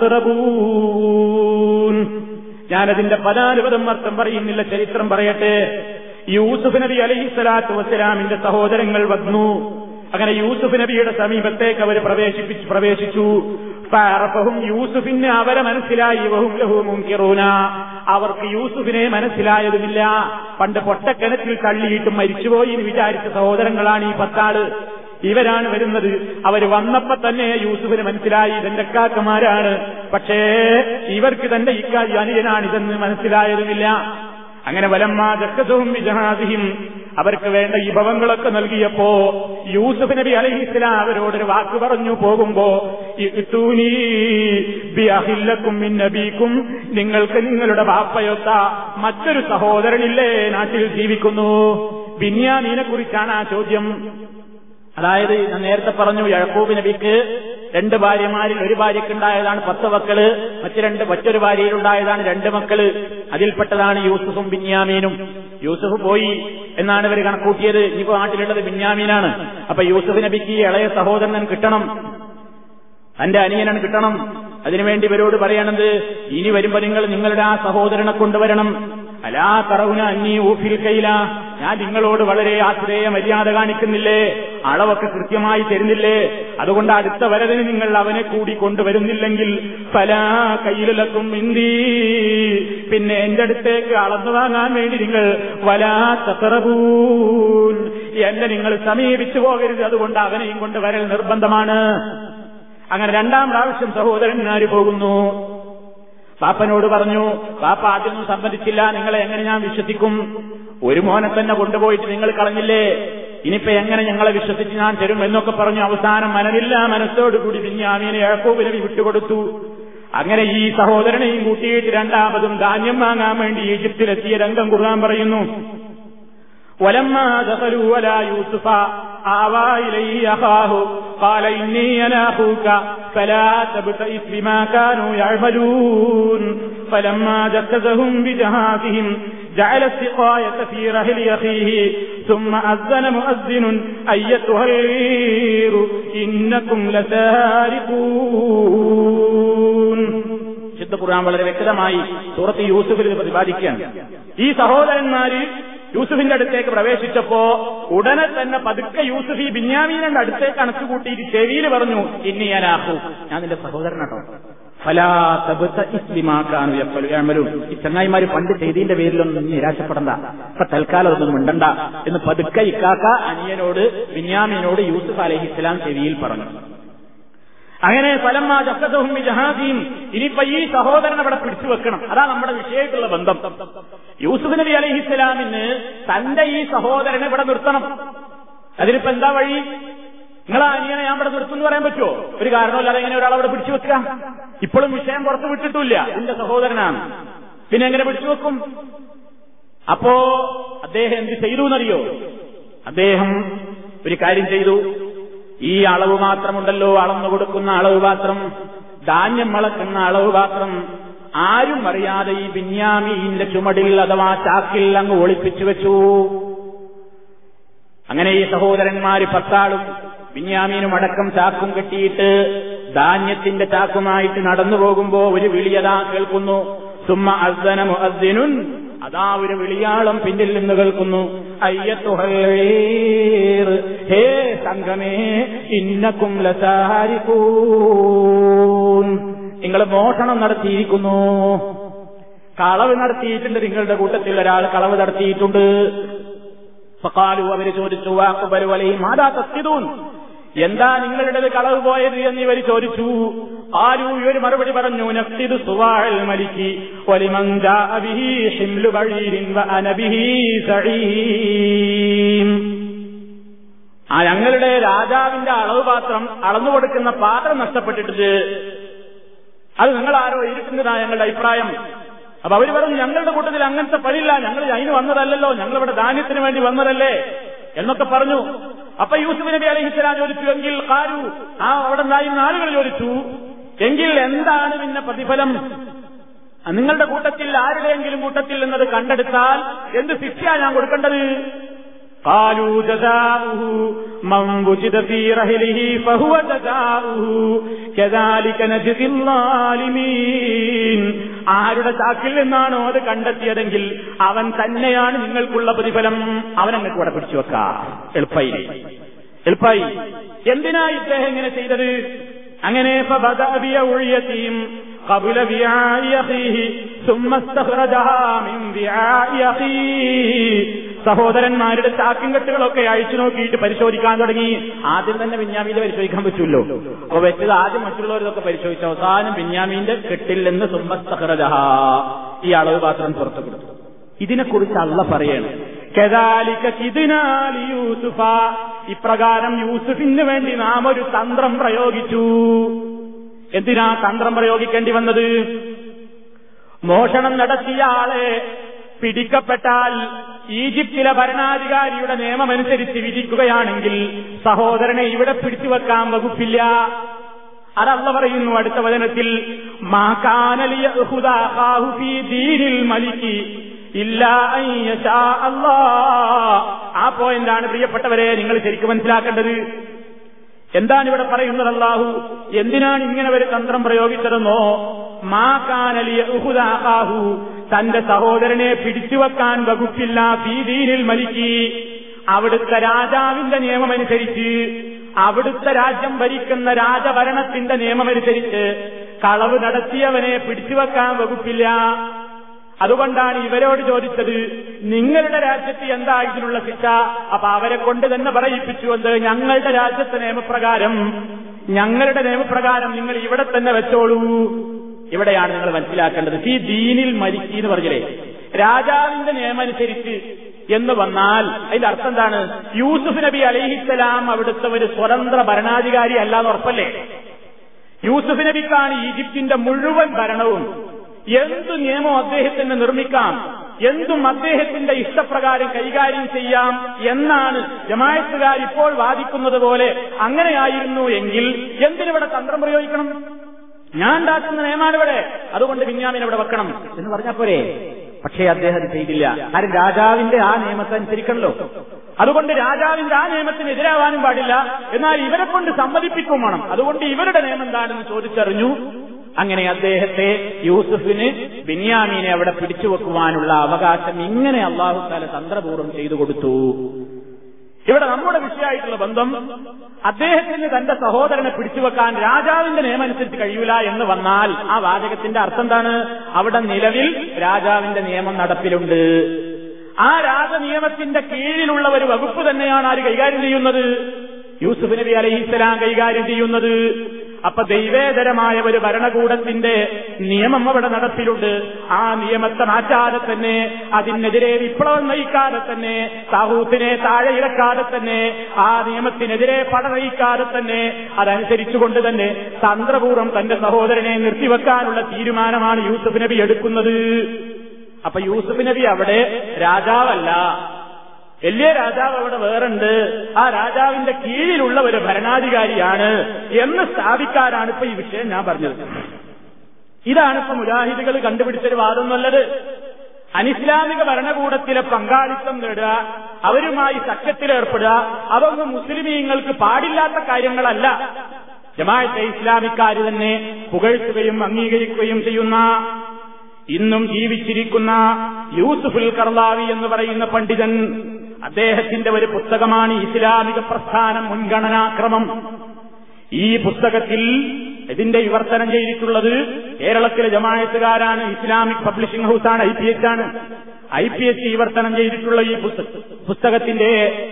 تقربون. ഞാനതിന്റെ പദാനുപദം അർത്ഥം പറയുന്നില്ല, ചരിത്രം പറയട്ടെ. യൂസുഫ് നബി അലൈഹിസ്സലാത്തു വസ്സലാമിന്റെ സഹോദരങ്ങൾ വന്നു. അങ്ങനെ യൂസുഫ് നബിയുടെ സമീപത്തേക്ക് അവർ പ്രവേശിച്ചു. ഫഅറഫഹും, യൂസുഫിനെ അവരെ മനസ്സിലായി. വഹും ലഹു മുൻകിറൂന, അവർക്ക് യൂസുഫിനെ മനസ്സിലായതുമില്ല. പണ്ട് പൊട്ടക്കിണറ്റിൽ തള്ളിയിട്ട് മരിച്ചുപോയി എന്ന് വിചാരിച്ച സഹോദരങ്ങളാണ് ഈ 10 ആള്. ഇവരാണ് വരുന്നത്. അവർ വന്നപ്പോ തന്നെ യൂസുഫിന് മനസ്സിലായി ഇതെന്റെ കാക്കമാരാണ്. പക്ഷേ ഇവർക്ക് തന്റെ ഇക്കാര്യം അനുജനാണ് ഇതെന്ന് മനസ്സിലായതുമില്ല. അങ്ങനെ വലമ്മാ ജഹ്സഹും ബിജഹാസിഹിം, അവർക്ക് വേണ്ട വിഭവങ്ങളൊക്കെ നൽകിയപ്പോ യൂസുഫ് നബി അലൈഹിസ്സലാം അവരോടൊരു വാക്ക് പറഞ്ഞു പോകുമ്പോ, ഇഅ്തൂനീ ബിഅഖിൻ ലക്കും മിൻ നബീക്കും, നിങ്ങൾക്ക് നിങ്ങളുടെ ബാപ്പയൊത്ത മറ്റൊരു സഹോദരനില്ലേ നാട്ടിൽ ജീവിക്കുന്നു. ബിന്യാമീനെ കുറിച്ചാണ് ആ ചോദ്യം. അതായത് ഞാൻ നേരത്തെ പറഞ്ഞു, യാക്കൂബ് നബിക്ക് 2 ഭാര്യമാരിൽ ഒരു ഭാര്യക്കുണ്ടായതാണ് 10 മക്കള്, മറ്റൊരു ഭാര്യയിലുണ്ടായതാണ് 2 മക്കള്. അതിൽപ്പെട്ടതാണ് യൂസുഫും ബിന്യാമീനും. യൂസുഫ് പോയി എന്നാണ് ഇവർ കണക്കൂട്ടിയത്. ഇനിയിപ്പോ നാട്ടിലുള്ളത് ബിന്യാമീനാണ്. അപ്പൊ യൂസുഫ് നബിക്ക് ഇളയ സഹോദരൻ കിട്ടണം, തന്റെ അനിയനാണ് കിട്ടണം. അതിനുവേണ്ടി ഇവരോട് പറയണത്, ഇനി വരുമ്പോ നിങ്ങൾ നിങ്ങളുടെ ആ സഹോദരനെ കൊണ്ടുവരണം. അലാ തറവുന അന്നീ ഊഫിൽ കൈല, ഞാൻ നിങ്ങളോട് വളരെ ആശ്രയ മര്യാദ കാണിക്കുന്നില്ലേ, അളവൊക്കെ കൃത്യമായി തരുന്നില്ലേ, അതുകൊണ്ട് അടുത്ത വരവിന് നിങ്ങൾ അവനെ കൂടി കൊണ്ടുവരുന്നില്ലെങ്കിൽ ഫലാ കൈലക്കും ഇന്ദീ, പിന്നെ എന്റെ അടുത്തേക്ക് അളന്നു വാങ്ങാൻ വേണ്ടി നിങ്ങൾ വലാ തഖറബൂൻ, എന്നെ നിങ്ങൾ സമീപിച്ചു പോകരുത്, അതുകൊണ്ട് അവനെയും കൊണ്ട് വരൽ നിർബന്ധമാണ്. അങ്ങനെ 2ാം പ്രാവശ്യം സഹോദരന്മാര് പോകുന്നു. പാപ്പനോട് പറഞ്ഞു, പാപ്പ ആദ്യമൊന്നും സമ്മതിച്ചില്ല, നിങ്ങളെ എങ്ങനെ ഞാൻ വിശ്വസിക്കും? ഒരു മോനെ തന്നെ കൊണ്ടുപോയിട്ട് നിങ്ങൾ കളഞ്ഞില്ലേ, ഇനിയിപ്പോ എങ്ങനെ ഞങ്ങളെ വിശ്വസിച്ച് ഞാൻ തരും എന്നൊക്കെ പറഞ്ഞു. അവസാനം മനസ്സോടുകൂടി ബിന്യാമീനെ യാക്കൂബ് നബി വിട്ടുകൊടുത്തു. അങ്ങനെ ഈ സഹോദരനെയും കൂട്ടിയിട്ട് 2ാമതും ധാന്യം വാങ്ങാൻ വേണ്ടി ഈജിപ്തിലെത്തിയ രംഗം ഖുർആൻ പറയുന്നു. ولما دخلوا على يوسف آوى إليه أخاه قال إني أنا أخوك فلا تبتئس بما كانوا يعملون فلما جهزهم بجهازهم جعل السقاية في رحل أخيه ثم أذن مؤذن أيتها العير إنكم لسارقون. ശുദ്ധ ഖുർആൻ വളരെ വ്യക്തമായി സൂറത്ത് യൂസുഫിൽ പ്രതിപാദിക്കുകയാണ്. ഈ സഹോദരന്മാര് യൂസുഫിന്റെ അടുത്തേക്ക് പ്രവേശിച്ചപ്പോ ഉടനെ തന്നെ പതുക്കെ യൂസുഫ് ഈ ബിന്യാമീനന്റെ അടുത്തേക്ക് അണച്ചുകൂട്ടിയിട്ട് ചെവിയിൽ പറഞ്ഞു, ഇന്നി അനാഹു, ഞാൻ നിന്റെ സഹോദരനാട്ടോ. ഫലാ തബ്തഇസ് ബിമാ കാനൂ യഅമലൂൻ. ഈ ചങ്ങായിമാര് പണ്ട് ചെയ്തതിന്റെ പേരിലൊന്നും നിരാശപ്പെടണ്ട, ഇപ്പൊ തൽക്കാലം ഒന്നും മിണ്ടണ്ട എന്ന് പതുക്കെ ഇക്കാക്ക അനിയനോട് ബിന്യാമീനോട് യൂസുഫ് അലൈഹിസ്സലാം ചെവിയിൽ പറഞ്ഞു. അങ്ങനെ ഫലമ്മാ ജഫദഹും ബിജഹാദിഹിം, ഇനിയിപ്പോ ഈ സഹോദരനെ അവിടെ പിടിച്ചു വെക്കണം. അതാ നമ്മുടെ വിഷയമായിട്ടുള്ള ബന്ധം. യൂസുഫ് നബി അലൈഹിസ്സലാമിന് തന്റെ ഈ സഹോദരനെ ഇവിടെ നിർത്തണം. അതിനിപ്പോ എന്താ വഴി? നിങ്ങളെ അനിയനെ ഞാൻ ഇവിടെ നിർത്തും എന്ന് പറയാൻ പറ്റുമോ? ഒരു കാരണമില്ലാതെ എങ്ങനെ ഒരാൾ അവിടെ പിടിച്ചു വെക്കുക? ഇപ്പോഴും വിഷയം പുറത്തു വിട്ടിട്ടില്ല, എന്റെ സഹോദരനാണ്, പിന്നെ എങ്ങനെ പിടിച്ചു വെക്കും? അപ്പോ അദ്ദേഹം എന്ത് ചെയ്തു എന്നറിയോ? അദ്ദേഹം ഒരു കാര്യം ചെയ്തു. ഈ അളവ് മാത്രമുണ്ടല്ലോ, അളന്നു കൊടുക്കുന്ന അളവ് പാത്രം, ധാന്യം വളക്കുന്ന അളവ് പാത്രം, ആരും അറിയാതെ ഈ ബിന്യാമീന്റെ ചുമടിൽ അഥവാ ചാക്കിൽ അങ്ങ് ഒളിപ്പിച്ചു വെച്ചു. അങ്ങനെ ഈ സഹോദരന്മാര് 10 ആളും ബിന്യാമീനും അടക്കം ചാക്കും കെട്ടിയിട്ട് ധാന്യത്തിന്റെ ചാക്കുമായിട്ട് നടന്നു പോകുമ്പോ ഒരു വിളിയതാ കേൾക്കുന്നു. സുമ്മ അസ്സന മുഅദ്ദിനുൻ, അതാ ഒരു വിളിയാളം പിന്നിൽ നിന്ന് കേൾക്കുന്നു. അയ്യത്തുഹൽ, ഹേ സംഘമേ, ഇന്നക്കും ലസാരിഖൂൻ, നിങ്ങൾ മോഷണം നടത്തിയിരിക്കുന്നു, കളവ് നടത്തിയിട്ടുണ്ട്. നിങ്ങളുടെ കൂട്ടത്തിൽ ഒരാൾ കളവ് നടത്തിയിട്ടുണ്ട്. ഫഖാലു, അവര് ചോദിച്ചു, വഅഖ്ബലു അലൈഹിം മാദാ തസ്ഖിദൂൻ, എന്താ നിങ്ങളുടേത് കളവ് പോയത് എന്ന് ഇവർ ചോദിച്ചു. ആലു, ഇവർ മറുപടി പറഞ്ഞു, നഫ്സിദു സുവാഅൽ മലികി വലിമൻ ജാഅ ബിഹി ഹിംലു ബഈരിൻ വഅന ബിഹി സഈം. ഞങ്ങളുടെ രാജാവിന്റെ അളവ് പാത്രം, അളന്നു കൊടുക്കുന്ന പാത്രം നഷ്ടപ്പെട്ടിട്ട് അത് നിങ്ങൾ ആരോ ഇരിക്കുന്നതാണ് ഞങ്ങളുടെ അഭിപ്രായം. അപ്പൊ അവര് പറഞ്ഞു, ഞങ്ങളുടെ കൂട്ടത്തിൽ അങ്ങനത്തെ പണിയില്ല, ഞങ്ങൾ അതിന് വന്നതല്ലല്ലോ, ഞങ്ങളിവിടെ ധാന്യത്തിന് വേണ്ടി വന്നതല്ലേ എന്നൊക്കെ പറഞ്ഞു. അപ്പൊ യൂസുഫ് നബി അലൈഹിസ്സലാം ചോദിച്ചു, എങ്കിൽ ഖാലു, അവിടെ ഉണ്ടായിരുന്ന ആളുകൾ ചോദിച്ചു, എങ്കിൽ എന്താണ് പിന്നെ പ്രതിഫലം? നിങ്ങളുടെ കൂട്ടത്തിൽ ആരുടെയെങ്കിലും കൂട്ടത്തിൽ എന്നത് കണ്ടെടുത്താൽ എന്ത് ശിക്ഷയാണ് ഞാൻ കൊടുക്കേണ്ടത്? ഖാലു ജസാഉഹു മൻ വുജിദ ഫീ റഹ്ലിഹി ഫഹുവ ജസാഉഹു കദാലിക നജ്സിൽ ളാലിമീൻ. ആരുടെ ചാക്കിൽ നിന്നാണോ അത് കണ്ടെത്തിയതെങ്കിൽ അവൻ തന്നെയാണ് നിങ്ങൾക്കുള്ള പ്രതിഫലം. അവനെ നിങ്ങൾക്ക് ഇവിടെ പിടിച്ചു വെക്കാം. എളുപ്പായി. എന്തിനാ ഇദ്ദേഹം ഇങ്ങനെ ചെയ്തത്? അങ്ങനെ قبل وعاء أخيه ثم استخرجها من وعاء أخيه. സഹോദരന്മാരുടെ ചാക്കും കെട്ടുകളൊക്കെ അഴിച്ചു നോക്കിയിട്ട് പരിശോധിക്കാൻ തുടങ്ങി. ആദ്യം തന്നെ ബിന്യാമീന്റെ പരിശോധിക്കാൻ പറ്റുമല്ലോ. അപ്പൊ വെച്ചത് ആദ്യം മറ്റുള്ളവരൊക്കെ പരിശോധിച്ചു. അവസാനം ബിന്യാമീന്റെ കെട്ടിൽ നിന്ന് സുമ്മസ്തഖറജഹാ, ഈ അളവ് പാത്രം പുറത്തു കൊടുത്തു. ഇതിനെക്കുറിച്ച് അല്ലാഹ് പറയാണ്, കദാലിക കിദ്നാ ലിയൂസുഫ, ഇപ്രകാരം യൂസുഫിന് വേണ്ടി നാം ഒരു തന്ത്രം പ്രയോഗിച്ചു. എന്തിനാ തന്ത്രം പ്രയോഗിക്കേണ്ടി വന്നത്? മോഷണം നടത്തിയ ആളെ പിടിക്കപ്പെട്ടാൽ ഈജിപ്തിലെ ഭരണാധികാരിയുടെ നിയമമനുസരിച്ച് വിധിക്കുകയാണെങ്കിൽ സഹോദരനെ ഇവിടെ പിടിച്ചു വെക്കാൻ വകുപ്പില്ല. അതല്ല പറയുന്നു അടുത്ത വചനത്തിൽ, മാ കാന ലിയഖുദ അഖാഹു ഫീ ദീനിൽ മലികി ഇല്ലാ അൻ യശാ അല്ലാഹ്. ആ പോയിന്റാണ് പ്രിയപ്പെട്ടവരെ നിങ്ങൾ ശരിക്കും മനസ്സിലാക്കേണ്ടത്. എന്താണ് ഇവിടെ പറയുന്നത്? അല്ലാഹു എന്തിനാണ് ഇങ്ങനെ ഒരു തന്ത്രം പ്രയോഗിച്ചതെന്നോ, മാ കാന ലിയഖുദ അഖാഹു, തന്റെ സഹോദരനെ പിടിച്ചുവെക്കാൻ വകുപ്പില്ല. ഫീ ദീനിൽ മലികി, അവിടുത്തെ രാജാവിന്റെ നിയമമനുസരിച്ച്, അവിടുത്തെ രാജ്യം ഭരിക്കുന്ന രാജഭരണത്തിന്റെ നിയമമനുസരിച്ച് കളവ് നടത്തിയവനെ പിടിച്ചുവെക്കാൻ വകുപ്പില്ല. അതുകൊണ്ടാണ് ഇവരോട് ചോദിച്ചത്, നിങ്ങളുടെ രാജ്യത്ത് എന്താ ഇതിനുള്ള ശിക്ഷ? അപ്പൊ അവരെ കൊണ്ട് തന്നെ പറയിപ്പിച്ചു, എന്ത്? ഞങ്ങളുടെ രാജ്യത്തെ നിയമപ്രകാരം നിങ്ങൾ ഇവിടെ തന്നെ വെച്ചോളൂ. ഇവിടെയാണ് നിങ്ങൾ മനസ്സിലാക്കേണ്ടത്. ഈ ദീനിൽ മലിക്കി എന്ന് പറഞ്ഞില്ലേ, രാജാവിന്റെ നിയമമനുസരിച്ച് എന്ന് വന്നാൽ അതിന്റെ അർത്ഥം എന്താണ്? യൂസുഫ് നബി അലൈഹിസ്സലാം അവിടുത്തെ ഒരു സ്വതന്ത്ര ഭരണാധികാരി അല്ലാന്ന് ഉറപ്പല്ലേ? യൂസുഫ് നബിക്കാണ് ഈജിപ്തിന്റെ മുഴുവൻ ഭരണവും. എന്തു നിയമം അദ്ദേഹത്തിന് നിർമ്മിക്കാം, എന്തും അദ്ദേഹത്തിന്റെ ഇഷ്ടപ്രകാരം കൈകാര്യം ചെയ്യാം എന്നാണ് ജമാഅത്തുകാർ ഇപ്പോൾ വാദിക്കുന്നത് പോലെ. അങ്ങനെയായിരുന്നു എങ്കിൽ എന്തിനിവിടെ തന്ത്രം പ്രയോഗിക്കണം? ഞാൻ ഉണ്ടാക്കുന്ന നിയമമാണ് ഇവിടെ, അതുകൊണ്ട് ബിന്യാമീനെ ഇവിടെ വെക്കണം എന്ന് പറഞ്ഞാൽ പോരെ? പക്ഷേ അദ്ദേഹം ചെയ്തില്ല. ആരും രാജാവിന്റെ ആ നിയമത്തനുസരിക്കണല്ലോ. അതുകൊണ്ട് രാജാവിന്റെ ആ നിയമത്തിന് എതിരാവാനും പാടില്ല, എന്നാൽ ഇവരെ കൊണ്ട് സമ്മതിപ്പിക്കും വേണം. അതുകൊണ്ട് ഇവരുടെ നിയമം എന്താണെന്ന് ചോദിച്ചറിഞ്ഞു. അങ്ങനെ അദ്ദേഹത്തെ, യൂസുഫിന് ബിന്യാമീനെ അവിടെ പിടിച്ചു വെക്കുവാനുള്ള അവകാശം ഇങ്ങനെ അല്ലാഹു തആല തന്ത്രപൂർവ്വം ചെയ്തു കൊടുത്തു. ഇവിടെ നമ്മുടെ വിഷയമായിട്ടുള്ള ബന്ധം അദ്ദേഹത്തിന് തന്റെ സഹോദരനെ പിടിച്ചുവെക്കാൻ രാജാവിന്റെ നിയമം അനുസരിച്ച് കഴിയൂല എന്ന് വന്നാൽ ആ വാചകത്തിന്റെ അർത്ഥം എന്താണ്? അവിടെ നിലവിൽ രാജാവിന്റെ നിയമം നടപ്പിലുണ്ട്. ആ രാജനിയമത്തിന്റെ കീഴിലുള്ള ഒരു വകുപ്പ് തന്നെയാണ് ആര് കൈകാര്യം ചെയ്യുന്നത്? യൂസുഫ് നബി അലൈഹിസ്സലാം കൈകാര്യം ചെയ്യുന്നത്. അപ്പൊ ദൈവേതരമായ ഒരു ഭരണകൂടത്തിന്റെ നിയമം അവിടെ നടപ്പിലുണ്ട്. ആ നിയമത്തെ മാറ്റാതെ തന്നെ, അതിനെതിരെ വിപ്ലവം നയിക്കാതെ തന്നെ, താഹൂത്തിനെ താഴെ ഇറക്കാതെ തന്നെ, ആ നിയമത്തിനെതിരെ പടനയിക്കാതെ തന്നെ, അതനുസരിച്ചുകൊണ്ട് തന്നെ തന്ത്രപൂർവ്വം തന്റെ സഹോദരനെ നിർത്തിവെക്കാനുള്ള തീരുമാനമാണ് യൂസുഫ് നബി എടുക്കുന്നത്. അപ്പൊ യൂസുഫ് നബി അവിടെ രാജാവല്ല, വലിയ രാജാവ് അവിടെ വേറുണ്ട്, ആ രാജാവിന്റെ കീഴിലുള്ള ഒരു ഭരണാധികാരിയാണ് എന്ന് സ്ഥാപിക്കാനാണ് ഇപ്പൊ ഈ വിഷയം ഞാൻ പറഞ്ഞത്. ഇതാണ് ഇപ്പൊ മുജാഹിദുകൾ കണ്ടുപിടിച്ചൊരു വാദം നല്ലത്. അനിസ്ലാമിക ഭരണകൂടത്തിലെ പങ്കാളിത്തം നേടുക, അവരുമായി സഖ്യത്തിലേർപ്പെടുക, അതൊന്നും മുസ്ലിമീങ്ങൾക്ക് പാടില്ലാത്ത കാര്യങ്ങളല്ല. ജമാഅത്തെ ഇസ്ലാമിക്കാര് തന്നെ പുകഴ്ത്തുകയും അംഗീകരിക്കുകയും ചെയ്യുന്ന, ഇന്നും ജീവിച്ചിരിക്കുന്ന യൂസുഫുൽ ഖർളാവി എന്ന് പറയുന്ന പണ്ഡിതൻ, അദ്ദേഹത്തിന്റെ ഒരു പുസ്തകമാണ് ഇസ്ലാമിക പ്രസ്ഥാനം മുൻഗണനാക്രമം. ഈ പുസ്തകത്തിൽ ഇതിന്റെ വിവർത്തനം ചെയ്തിട്ടുള്ളത് കേരളത്തിലെ ജമാഅത്തുകാരാണ്, ഇസ്ലാമിക് പബ്ലിഷിംഗ് ഹൗസാണ്, IPH ആണ്. IPH വിവർത്തനം ചെയ്തിട്ടുള്ള ഈ പുസ്തകത്തിന്റെ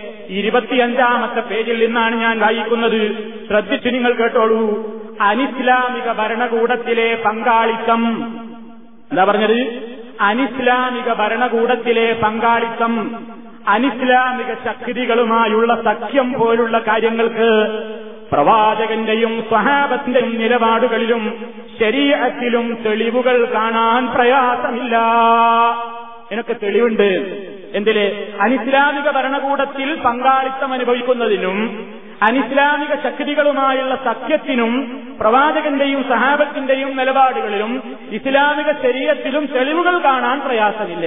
25-ാമത്തെ പേജിൽ നിന്നാണ് ഞാൻ വായിക്കുന്നത്. ശ്രദ്ധിച്ചു നിങ്ങൾ കേട്ടോളൂ. അനിസ്ലാമിക ഭരണകൂടത്തിലെ പങ്കാളിത്തം, എന്താ പറഞ്ഞത്? അനിസ്ലാമിക ഭരണകൂടത്തിലെ പങ്കാളിത്തം, അനിസ്ലാമിക ശക്തികളുമായുള്ള സഖ്യം പോലുള്ള കാര്യങ്ങൾക്ക് പ്രവാചകന്റെയും സ്വഹാബത്തിന്റെയും നിലപാടുകളിലും ശരീഅത്തിലും തെളിവുകൾ കാണാൻ പ്രയാസമില്ല. എനിക്ക് തെളിവുണ്ട്. എന്തില്? അനിസ്ലാമിക ഭരണകൂടത്തിൽ പങ്കാളിത്തം അനുഭവിക്കുന്നതിനും അനിസ്ലാമിക ശക്തികളുമായുള്ള സഖ്യത്തിനും പ്രവാചകന്റെയും സഹാബത്തിന്റെയും നിലപാടുകളിലും ഇസ്ലാമിക ശരീഅത്തിലും തെളിവുകൾ കാണാൻ പ്രയാസമില്ല.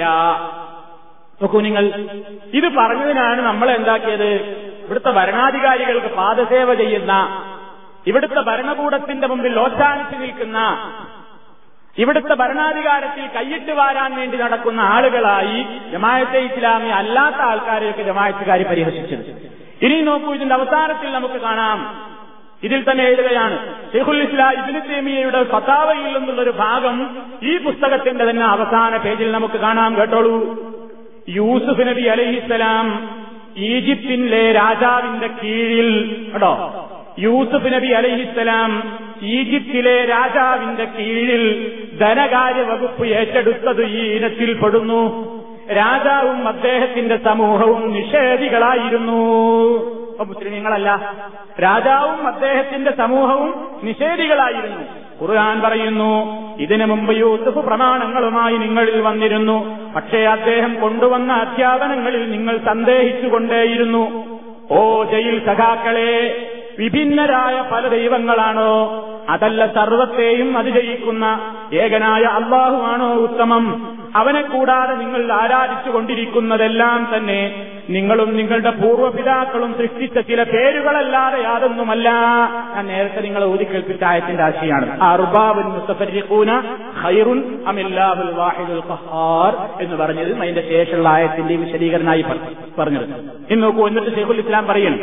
നോക്കൂ നിങ്ങൾ, ഇത് പറഞ്ഞതിനാണ് നമ്മൾ എന്താക്കിയത്? ഇവിടുത്തെ ഭരണാധികാരികൾക്ക് പാദസേവ ചെയ്യുന്ന, ഇവിടുത്തെ ഭരണകൂടത്തിന്റെ മുമ്പിൽ ഓച്ചാനിച്ചു നിൽക്കുന്ന, ഇവിടുത്തെ ഭരണാധികാരത്തിൽ കൈയിട്ട് വാരാൻ വേണ്ടി നടക്കുന്ന ആളുകളായി ജമാഅത്തെ ഇസ്ലാമി അല്ലാത്ത ആൾക്കാരെയൊക്കെ ജമാഅത്തുകാർ പരിഹസിച്ചത്. ഇനി നോക്കൂ, ഇതിന്റെ അവസാനത്തിൽ നമുക്ക് കാണാം, ഇതിൽ തന്നെ എഴുതുകയാണ്, ശൈഖുൽ ഇസ്ലാം ഇബ്നു തൈമിയ്യയുടെ ഫതാവയിൽ നിന്നുള്ളൊരു ഭാഗം ഈ പുസ്തകത്തിന്റെ തന്നെ അവസാന പേജിൽ നമുക്ക് കാണാം. കേട്ടോളൂ. യൂസുഫ് നബി അലൈഹിസ്സലാം ഈജിപ്തിലെ രാജാവിന്റെ കീഴിൽ, കേട്ടോ, യൂസുഫ് നബി അലൈഹിസ്സലാം ഈജിപ്തിലെ രാജാവിന്റെ കീഴിൽ ധനകാര്യ വകുപ്പ് ഏറ്റെടുത്തത് ഈ ഇനത്തിൽ പെടുന്നു. രാജാവും അദ്ദേഹത്തിന്റെ സമൂഹവും നിഷേധികളായിരുന്നു. മുസ്ലിമീങ്ങളല്ല, രാജാവും അദ്ദേഹത്തിന്റെ സമൂഹവും നിഷേധികളായിരുന്നു. ഖുർആൻ പറയുന്നു, ഇതിനു മുമ്പ് യൂസുഫ് പ്രമാണങ്ങളുമായി നിങ്ങളിൽ വന്നിരുന്നു, പക്ഷേ അദ്ദേഹം കൊണ്ടുവന്ന അധ്യാപനങ്ങളിൽ നിങ്ങൾ സന്ദേഹിച്ചുകൊണ്ടേയിരുന്നു. ഓ ജയിൽ സഖാക്കളെ, വിഭിന്നരായ പല ദൈവങ്ങളാണോ? അതല്ല സർവത്തെയും അതിജയിക്കുന്ന ഏകനായ അല്ലാഹുവാണോ ഉത്തമം? അവനെ കൂടാതെ നിങ്ങൾ ആരാധിച്ചുകൊണ്ടിരിക്കുന്നതെല്ലാം തന്നെ നിങ്ങളും നിങ്ങളുടെ പൂർവ്വപിതാക്കളും സൃഷ്ടിച്ച ചില പേരുകളല്ലാതെ യാതൊന്നുമല്ല. ഞാൻ നേരത്തെ നിങ്ങൾ ഓതിക്കേൽപ്പിച്ച ആയത്തിന്റെ ആശയാണ് അർബാബുൻ മുതഫരിഖൂന ഖൈറുൻ അമില്ലാഹുൽ വാഹിദുൽ ഖഹാർ എന്ന് പറഞ്ഞത്. അതിന്റെ ശേഷമുള്ള ആയത്തിന്റെ വിശദീകരണമായി പറഞ്ഞത്. ഇന്ന് നോക്കൂ, എന്നിട്ട് ശൈഖുൽ ഇസ്ലാം പറയുന്നു,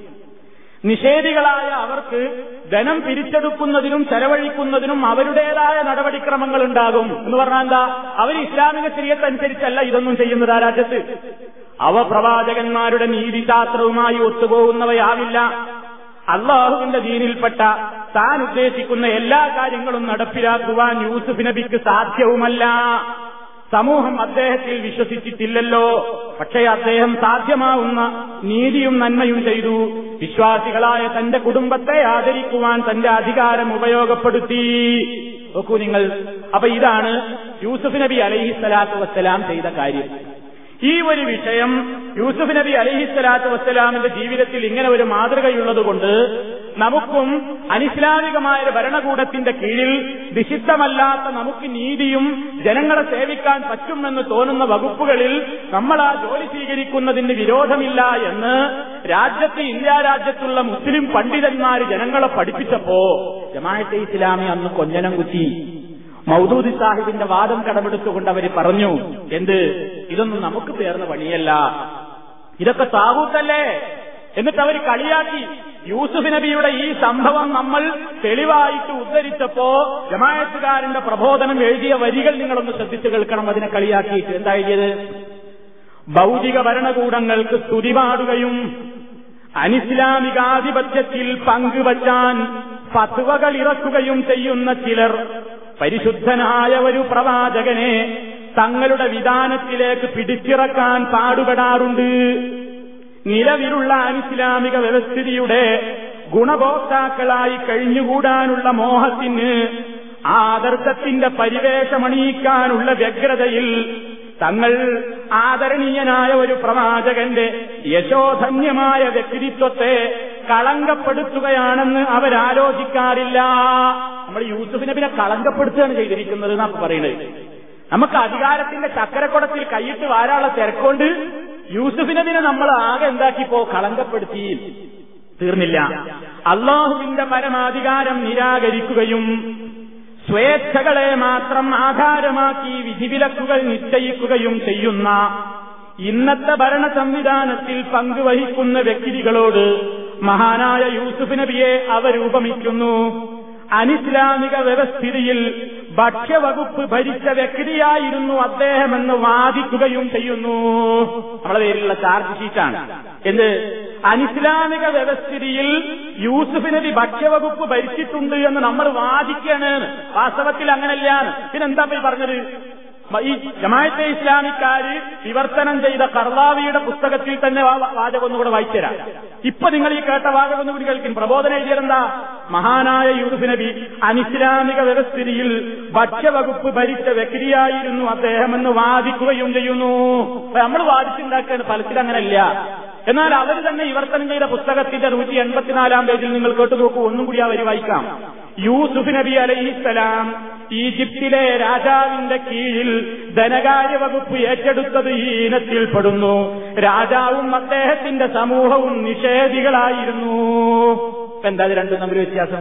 നിഷേധികളായ അവർക്ക് ധനം പിരിച്ചെടുക്കുന്നതിനും ചെലവഴിക്കുന്നതിനും അവരുടേതായ നടപടിക്രമങ്ങൾ ഉണ്ടാകും എന്ന് പറഞ്ഞാൽ എന്താ? അവർ ഇസ്ലാമിക ശരീഅത്ത് അനുസരിച്ചല്ല ഇതൊന്നും ചെയ്യുന്നത്. ആ രാജ്യത്ത് അവ പ്രവാചകന്മാരുടെ നീതിശാസ്ത്രവുമായി ഒത്തുപോകുന്നവയാവില്ല. അള്ളാഹുവിന്റെ ദീനിൽപ്പെട്ട താൻ ഉദ്ദേശിക്കുന്ന എല്ലാ കാര്യങ്ങളും നടപ്പിലാക്കുവാൻ യൂസുഫ് നബിക്ക് സാധ്യവുമല്ല. സമൂഹം അദ്ദേഹത്തിൽ വിശ്വസിച്ചിട്ടില്ലല്ലോ. പക്ഷേ അദ്ദേഹം സാധ്യമാവുന്ന നീതിയും നന്മയും ചെയ്തു. വിശ്വാസികളായ തന്റെ കുടുംബത്തെ ആദരിക്കുവാൻ തന്റെ അധികാരം ഉപയോഗപ്പെടുത്തി. നോക്കൂ നിങ്ങൾ, അപ്പൊ ഇതാണ് യൂസുഫ് നബി അലൈഹിസ്സലാത്തു വസ്സലാം ചെയ്ത കാര്യം. ഈ ഒരു വിഷയം യൂസുഫ് നബി അലൈഹിസ്സലാത്തു വസ്സലാമിന്റെ ജീവിതത്തിൽ ഇങ്ങനെ ഒരു മാതൃകയുള്ളതുകൊണ്ട് നമുക്കും അനിസ്ലാമികമായ ഒരു ഭരണകൂടത്തിന്റെ കീഴിൽ നിഷിദ്ധമല്ലാത്ത നമുക്ക് നീതിയും ജനങ്ങളെ സേവിക്കാൻ പറ്റുമെന്ന് തോന്നുന്ന വകുപ്പുകളിൽ നമ്മൾ ആ ജോലി സ്വീകരിക്കുന്നതിന് വിരോധമില്ല എന്ന് രാജ്യത്ത്, ഇന്ത്യ രാജ്യത്തുള്ള മുസ്ലിം പണ്ഡിതന്മാര് ജനങ്ങളെ പഠിപ്പിച്ചപ്പോ ജമാഅത്തെ ഇസ്ലാമി അന്ന് കൊഞ്ഞനം കുത്തി. മൗദൂദി സാഹിബിന്റെ വാദം കടമെടുത്തുകൊണ്ട് അവർ പറഞ്ഞു, എന്ത്, ഇതൊന്നും നമുക്ക് പേർന്ന പണിയല്ല, ഇതൊക്കെ താഗൂത്തല്ലേ? എന്നിട്ട് അവർ കളിയാക്കി. യൂസുഫ് നബിയുടെ ഈ സംഭവം നമ്മൾ തെളിവായിട്ട് ഉദ്ധരിച്ചപ്പോ ജമാഅത്തുകാരന്റെ പ്രബോധനം എഴുതിയ വരികൾ നിങ്ങളൊന്ന് ശ്രദ്ധിച്ചു കേൾക്കണം. അതിനെ കളിയാക്കിയിട്ട് എന്താ എഴുതിയത്? ഭൗതിക ഭരണകൂടങ്ങൾക്ക് സ്തുതി പാടുകയും അനിസ്ലാമികാധിപത്യത്തിൽ പങ്കുവച്ചാൻ ഫത്വകൾ ഇറക്കുകയും ചെയ്യുന്ന ചിലർ പരിശുദ്ധനായ ഒരു പ്രവാചകനെ തങ്ങളുടെ വിധാനത്തിലേക്ക് പിടിച്ചിറക്കാൻ പാടുപെടാറുണ്ട്. നിലവിലുള്ള അനിസ്ലാമിക വ്യവസ്ഥിതിയുടെ ഗുണഭോക്താക്കളായി കഴിഞ്ഞുകൂടാനുള്ള മോഹത്തിന് ആദർശത്തിന്റെ പരിവേഷമണിയിക്കാനുള്ള വ്യഗ്രതയിൽ തങ്ങൾ ആദരണീയനായ ഒരു പ്രവാചകന്റെ യശോധന്യമായ വ്യക്തിത്വത്തെ കളങ്കപ്പെടുത്തുകയാണെന്ന് അവരാലോചിക്കാറില്ല. നമ്മൾ യൂസുഫ് നബിനെ കളങ്കപ്പെടുത്തുകയാണ് ചെയ്തിരിക്കുന്നത് എന്നാ പറയുന്നത്. നമുക്ക് അധികാരത്തിന്റെ ചക്കരക്കുടത്തിൽ കൈയിട്ട് വാരാനുള്ള തിരക്കൊണ്ട് യൂസുഫ് നബിനെ നമ്മൾ ആകെ എന്താക്കിപ്പോ കളങ്കപ്പെടുത്തി. തീർന്നില്ല, അല്ലാഹുവിന്റെ പരമാധികാരം നിരാകരിക്കുകയും സ്വേച്ഛകളെ മാത്രം ആധാരമാക്കി വിധിവിലക്കുകൾ നിശ്ചയിക്കുകയും ചെയ്യുന്ന ഇന്നത്തെ ഭരണ സംവിധാനത്തിൽ പങ്കുവഹിക്കുന്ന വ്യക്തികളോട് മഹാനായ യൂസുഫ് നബിയെ അവരൂപമിക്കുന്നു. അനിസ്ലാമിക വ്യവസ്ഥിതിയിൽ ഭക്ഷ്യവകുപ്പ് ഭരിച്ച വ്യക്തിയായിരുന്നു അദ്ദേഹമെന്ന് വാദിക്കുകയും ചെയ്യുന്നു. നമ്മളെ പേരിലുള്ള ചാർജ് ഷീറ്റാണ്. എന്ത്? അനിസ്ലാമിക വ്യവസ്ഥിതിയിൽ യൂസുഫ് നബി ഭക്ഷ്യവകുപ്പ് ഭരിച്ചിട്ടുണ്ട് എന്ന് നമ്മൾ വാദിക്കാണ്. വാസ്തവത്തിൽ അങ്ങനല്ല. പിന്നെന്താ പറഞ്ഞത്? ഈ ജമാഅത്തെ ഇസ്ലാമിക്കാര് വിവർത്തനം ചെയ്ത കർലാവിയുടെ പുസ്തകത്തിൽ തന്നെ വാചകം ഒന്നുകൂടെ വായിച്ചുതരാം. ഇപ്പൊ നിങ്ങൾ ഈ കേട്ട വാചകം ഒന്നുകൂടി കേൾക്കും. പ്രബോധനം എഴുതിയതെന്താ? മഹാനായ യൂസുഫ് നബി അനിസ്ലാമിക വ്യവസ്ഥിതിയിൽ ഭക്ഷ്യവകുപ്പ് ഭരിച്ച വ്യക്തിയായിരുന്നു അദ്ദേഹമെന്ന് വാദിക്കുകയും ചെയ്യുന്നു. നമ്മൾ വാദിച്ചുണ്ടാക്കുകയാണ്. ഫലത്തിൽ അങ്ങനല്ല. എന്നാൽ അവർ തന്നെ വിവർത്തനം ചെയ്ത പുസ്തകത്തിന്റെ 184 പേജിൽ നിങ്ങൾ കേട്ടു നോക്കൂ. ഒന്നും കൂടി ആ വരി വായിക്കാം. യൂസുഫ് നബി അലൈഹിസ്സലാം ഈജിപ്തിലെ രാജാവിന്റെ കീഴിൽ ധനകാര്യ വകുപ്പ് ഏറ്റെടുത്തത് ഈ ഇനത്തിൽപ്പെടുന്നു. രാജാവും അദ്ദേഹത്തിന്റെ സമൂഹവും നിഷേധികളായിരുന്നു. എന്താ രണ്ടും തമ്മിൽ വ്യത്യാസം?